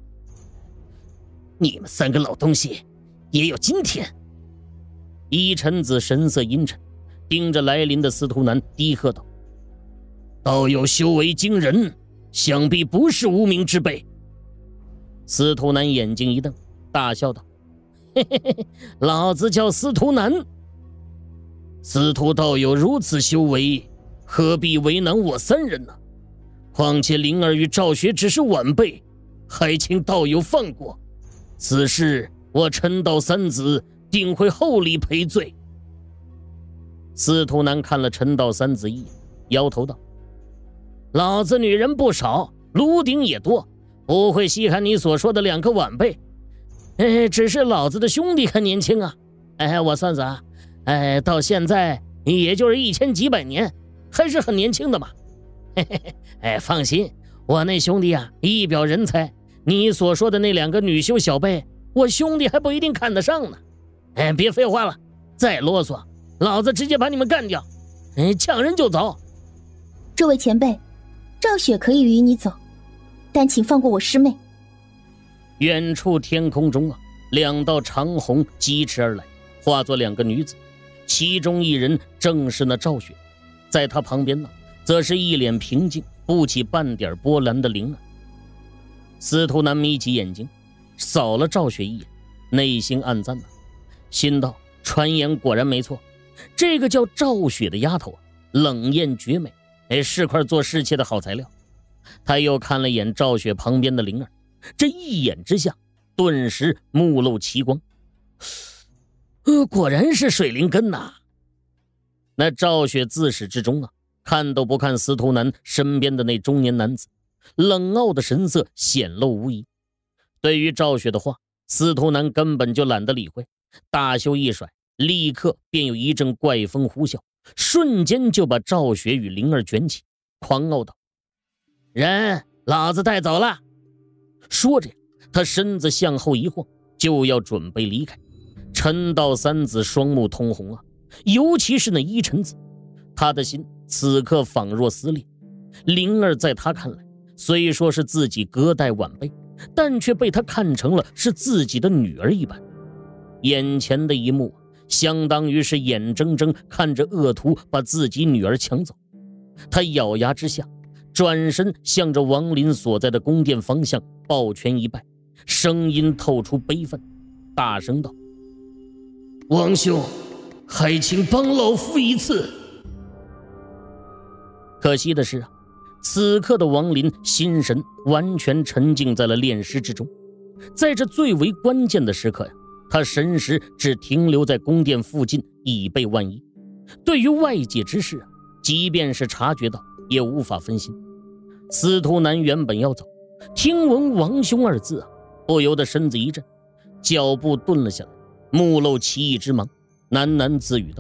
S1: 你们3个老东西也有今天！一臣子神色阴沉，盯着来临的司徒南低喝道：道友修为惊人，想必不是无名之辈。司徒南眼睛一瞪，大笑道：嘿嘿嘿，老子叫司徒南。司徒道友如此修为，何必为难我3人呢？况且灵儿与赵学只是晚辈，还请道友放过。此事我陈道3子定会厚礼赔罪。司徒南看了陈道3子一眼，摇头道：老子女人不少，炉鼎也多，不会稀罕你所说的2个晚辈。只是老子的兄弟很年轻我算算到现在也就是1000几百年，还是很年轻的嘛。放心，我那兄弟一表人才，你所说的那2个女修小辈，我兄弟还不一定看得上呢。别废话了，再啰嗦，老子直接把你们干掉，抢人就走。
S2: 这位前辈，赵雪可以与你走，但请放过我师妹。
S1: 远处天空中2道长虹疾驰而来，化作2个女子，其中一人正是那赵雪，在她旁边则是一脸平静不起半点波澜的灵儿。司徒南眯起眼睛扫了赵雪一眼，内心暗赞心道传言果然没错，这个叫赵雪的丫头冷艳绝美，是块做侍妾的好材料。他又看了眼赵雪旁边的灵儿，这一眼之下顿时目露奇光， 果然是水灵根呐。那赵雪自始至终看都不看司徒南身边的那中年男子，冷傲的神色显露无遗。对于赵雪的话，司徒南根本就懒得理会，大袖一甩，立刻便有一阵怪风呼啸，瞬间就把赵雪与灵儿卷起，狂傲道：人老子带走了。说着他身子向后一晃，就要准备离开。陈道三子双目通红尤其是那依晨子，他的心此刻仿若撕裂。灵儿在他看来虽说是自己隔代晚辈，但却被他看成了是自己的女儿一般。眼前的一幕相当于是眼睁睁看着恶徒把自己女儿抢走。他咬牙之下，转身向着王林所在的宫殿方向抱拳一拜，声音透出悲愤，大声道：王兄，还请帮老夫一次。可惜的是此刻的王林心神完全沉浸在了炼尸之中，在这最为关键的时刻他神识只停留在宫殿附近，以备万一。对于外界之事即便是察觉到也无法分心。司徒南原本要走，听闻王兄二字不由得身子一震，脚步顿了下来，目露奇异之芒，喃喃自语道：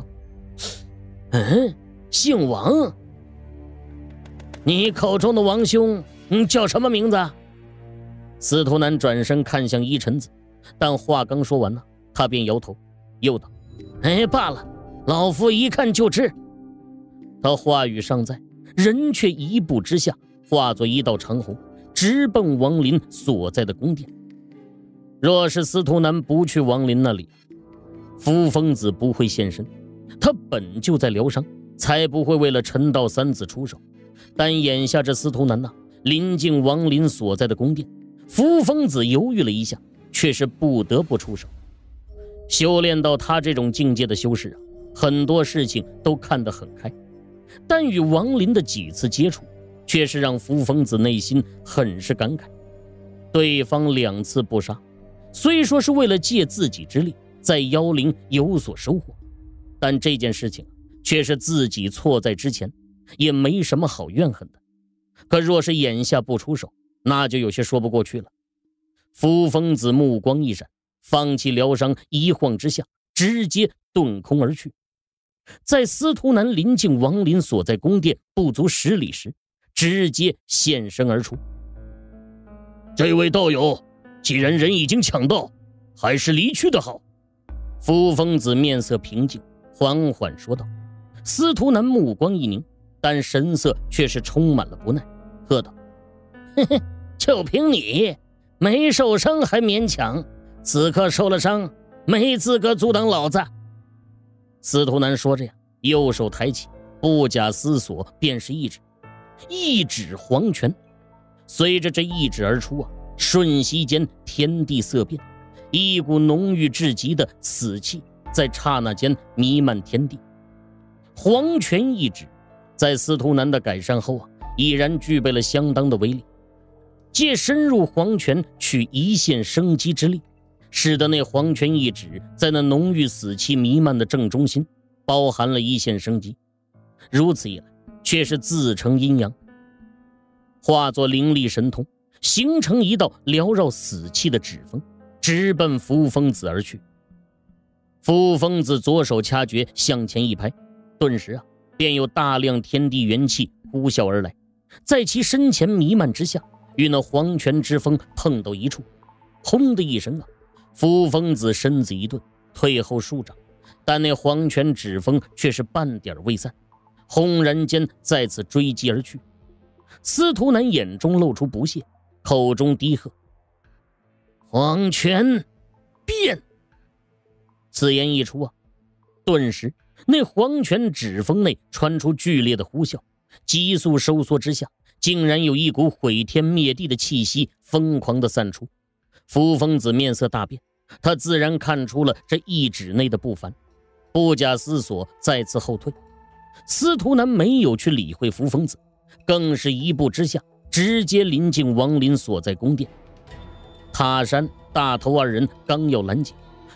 S1: 姓王？你口中的王兄叫什么名字？司徒南转身看向依晨子，但话刚说完他便摇头，又道：罢了，老夫一看就知。他话语尚在，人却一步之下化作一道长虹，直奔王林所在的宫殿。若是司徒南不去王林那里，扶风子不会现身，他本就在疗伤，才不会为了陈道三子出手。但眼下这司徒南临近王林所在的宫殿，扶风子犹豫了一下，却是不得不出手。修炼到他这种境界的修士很多事情都看得很开，但与王林的几次接触却是让扶风子内心很是感慨。对方2次不杀，虽说是为了借自己之力在妖灵有所收获，但这件事情却是自己错在之前，也没什么好怨恨的。可若是眼下不出手，那就有些说不过去了。扶风子目光一闪，放弃疗伤，一晃之下直接遁空而去。在司徒南临近王林所在宫殿不足10里时，直接现身而出。这位道友，既然人已经抢到，还是离去的好。扶风子面色平静，缓缓说道。司徒南目光一凝，但神色却是充满了不耐，喝道：就凭你没受伤还勉强，此刻受了伤，没资格阻挡老子。司徒南说着右手抬起，不假思索便是一指黄泉。随着这一指而出瞬息间天地色变，一股浓郁至极的死气在刹那间弥漫天地。黄泉一指在司徒南的改善后已然具备了相当的威力，借深入黄泉取一线生机之力，使得那黄泉一指在那浓郁死气弥漫的正中心包含了一线生机。如此一来，却是自成阴阳，化作灵力神通，形成一道缭绕死气的指锋，直奔扶风子而去。扶风子左手掐诀向前一拍，顿时便有大量天地元气呼啸而来，在其身前弥漫之下，与那黄泉之风碰到一处。轰的一声扶风子身子一顿，退后数丈，但那黄泉指风却是半点未散，轰然间再次追击而去。司徒南眼中露出不屑，口中低喝：黄泉变！此言一出顿时那黄泉指风内传出剧烈的呼啸，急速收缩之下，竟然有一股毁天灭地的气息疯狂地散出。扶风子面色大变，他自然看出了这一指内的不凡，不假思索再次后退。司徒南没有去理会扶风子，更是一步之下直接临近王林所在宫殿。塔山、大头二人刚要拦截，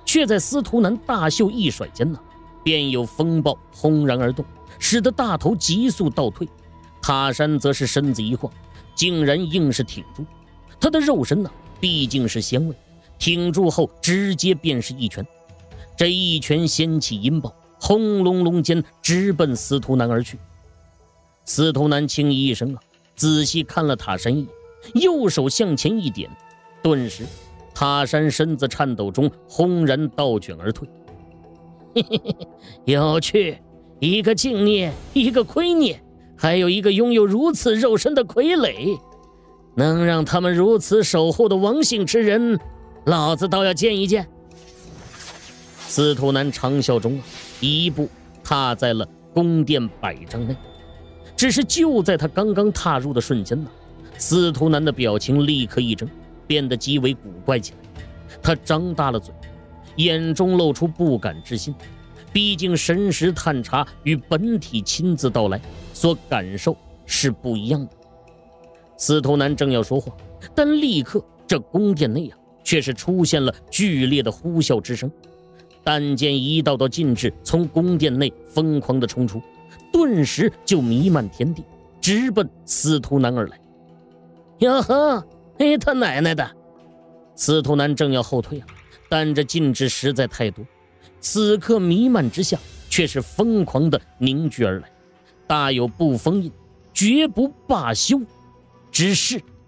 S1: 却在司徒南大袖一甩间便有风暴轰然而动，使得大头急速倒退。塔山则是身子一晃，竟然硬是挺住。他的肉身毕竟是纤维，挺住后直接便是一拳。这一拳掀起阴暴，轰隆隆间直奔司徒南而去。司徒南轻咦一声仔细看了塔山一眼，右手向前一点，顿时塔山身子颤抖中轰然倒卷而退。嘿嘿嘿，有趣，一个敬孽，一个亏孽，还有一个拥有如此肉身的傀儡，能让他们如此守候的王姓之人，老子倒要见一见。司徒南长啸中一步踏在了宫殿100丈内。只是就在他刚刚踏入的瞬间司徒南的表情立刻一怔，变得极为古怪起来。他张大了嘴，眼中露出不敢置信。毕竟神识探查与本体亲自到来所感受是不一样的。司徒南正要说话，但立刻这宫殿内却是出现了剧烈的呼啸之声。但见一道道禁制从宫殿内疯狂地冲出，顿时就弥漫天地，直奔司徒南而来。哟呵，他奶奶的！司徒南正要后退但这禁制实在太多，此刻弥漫之下却是疯狂地凝聚而来，大有不封印绝不罢休之势。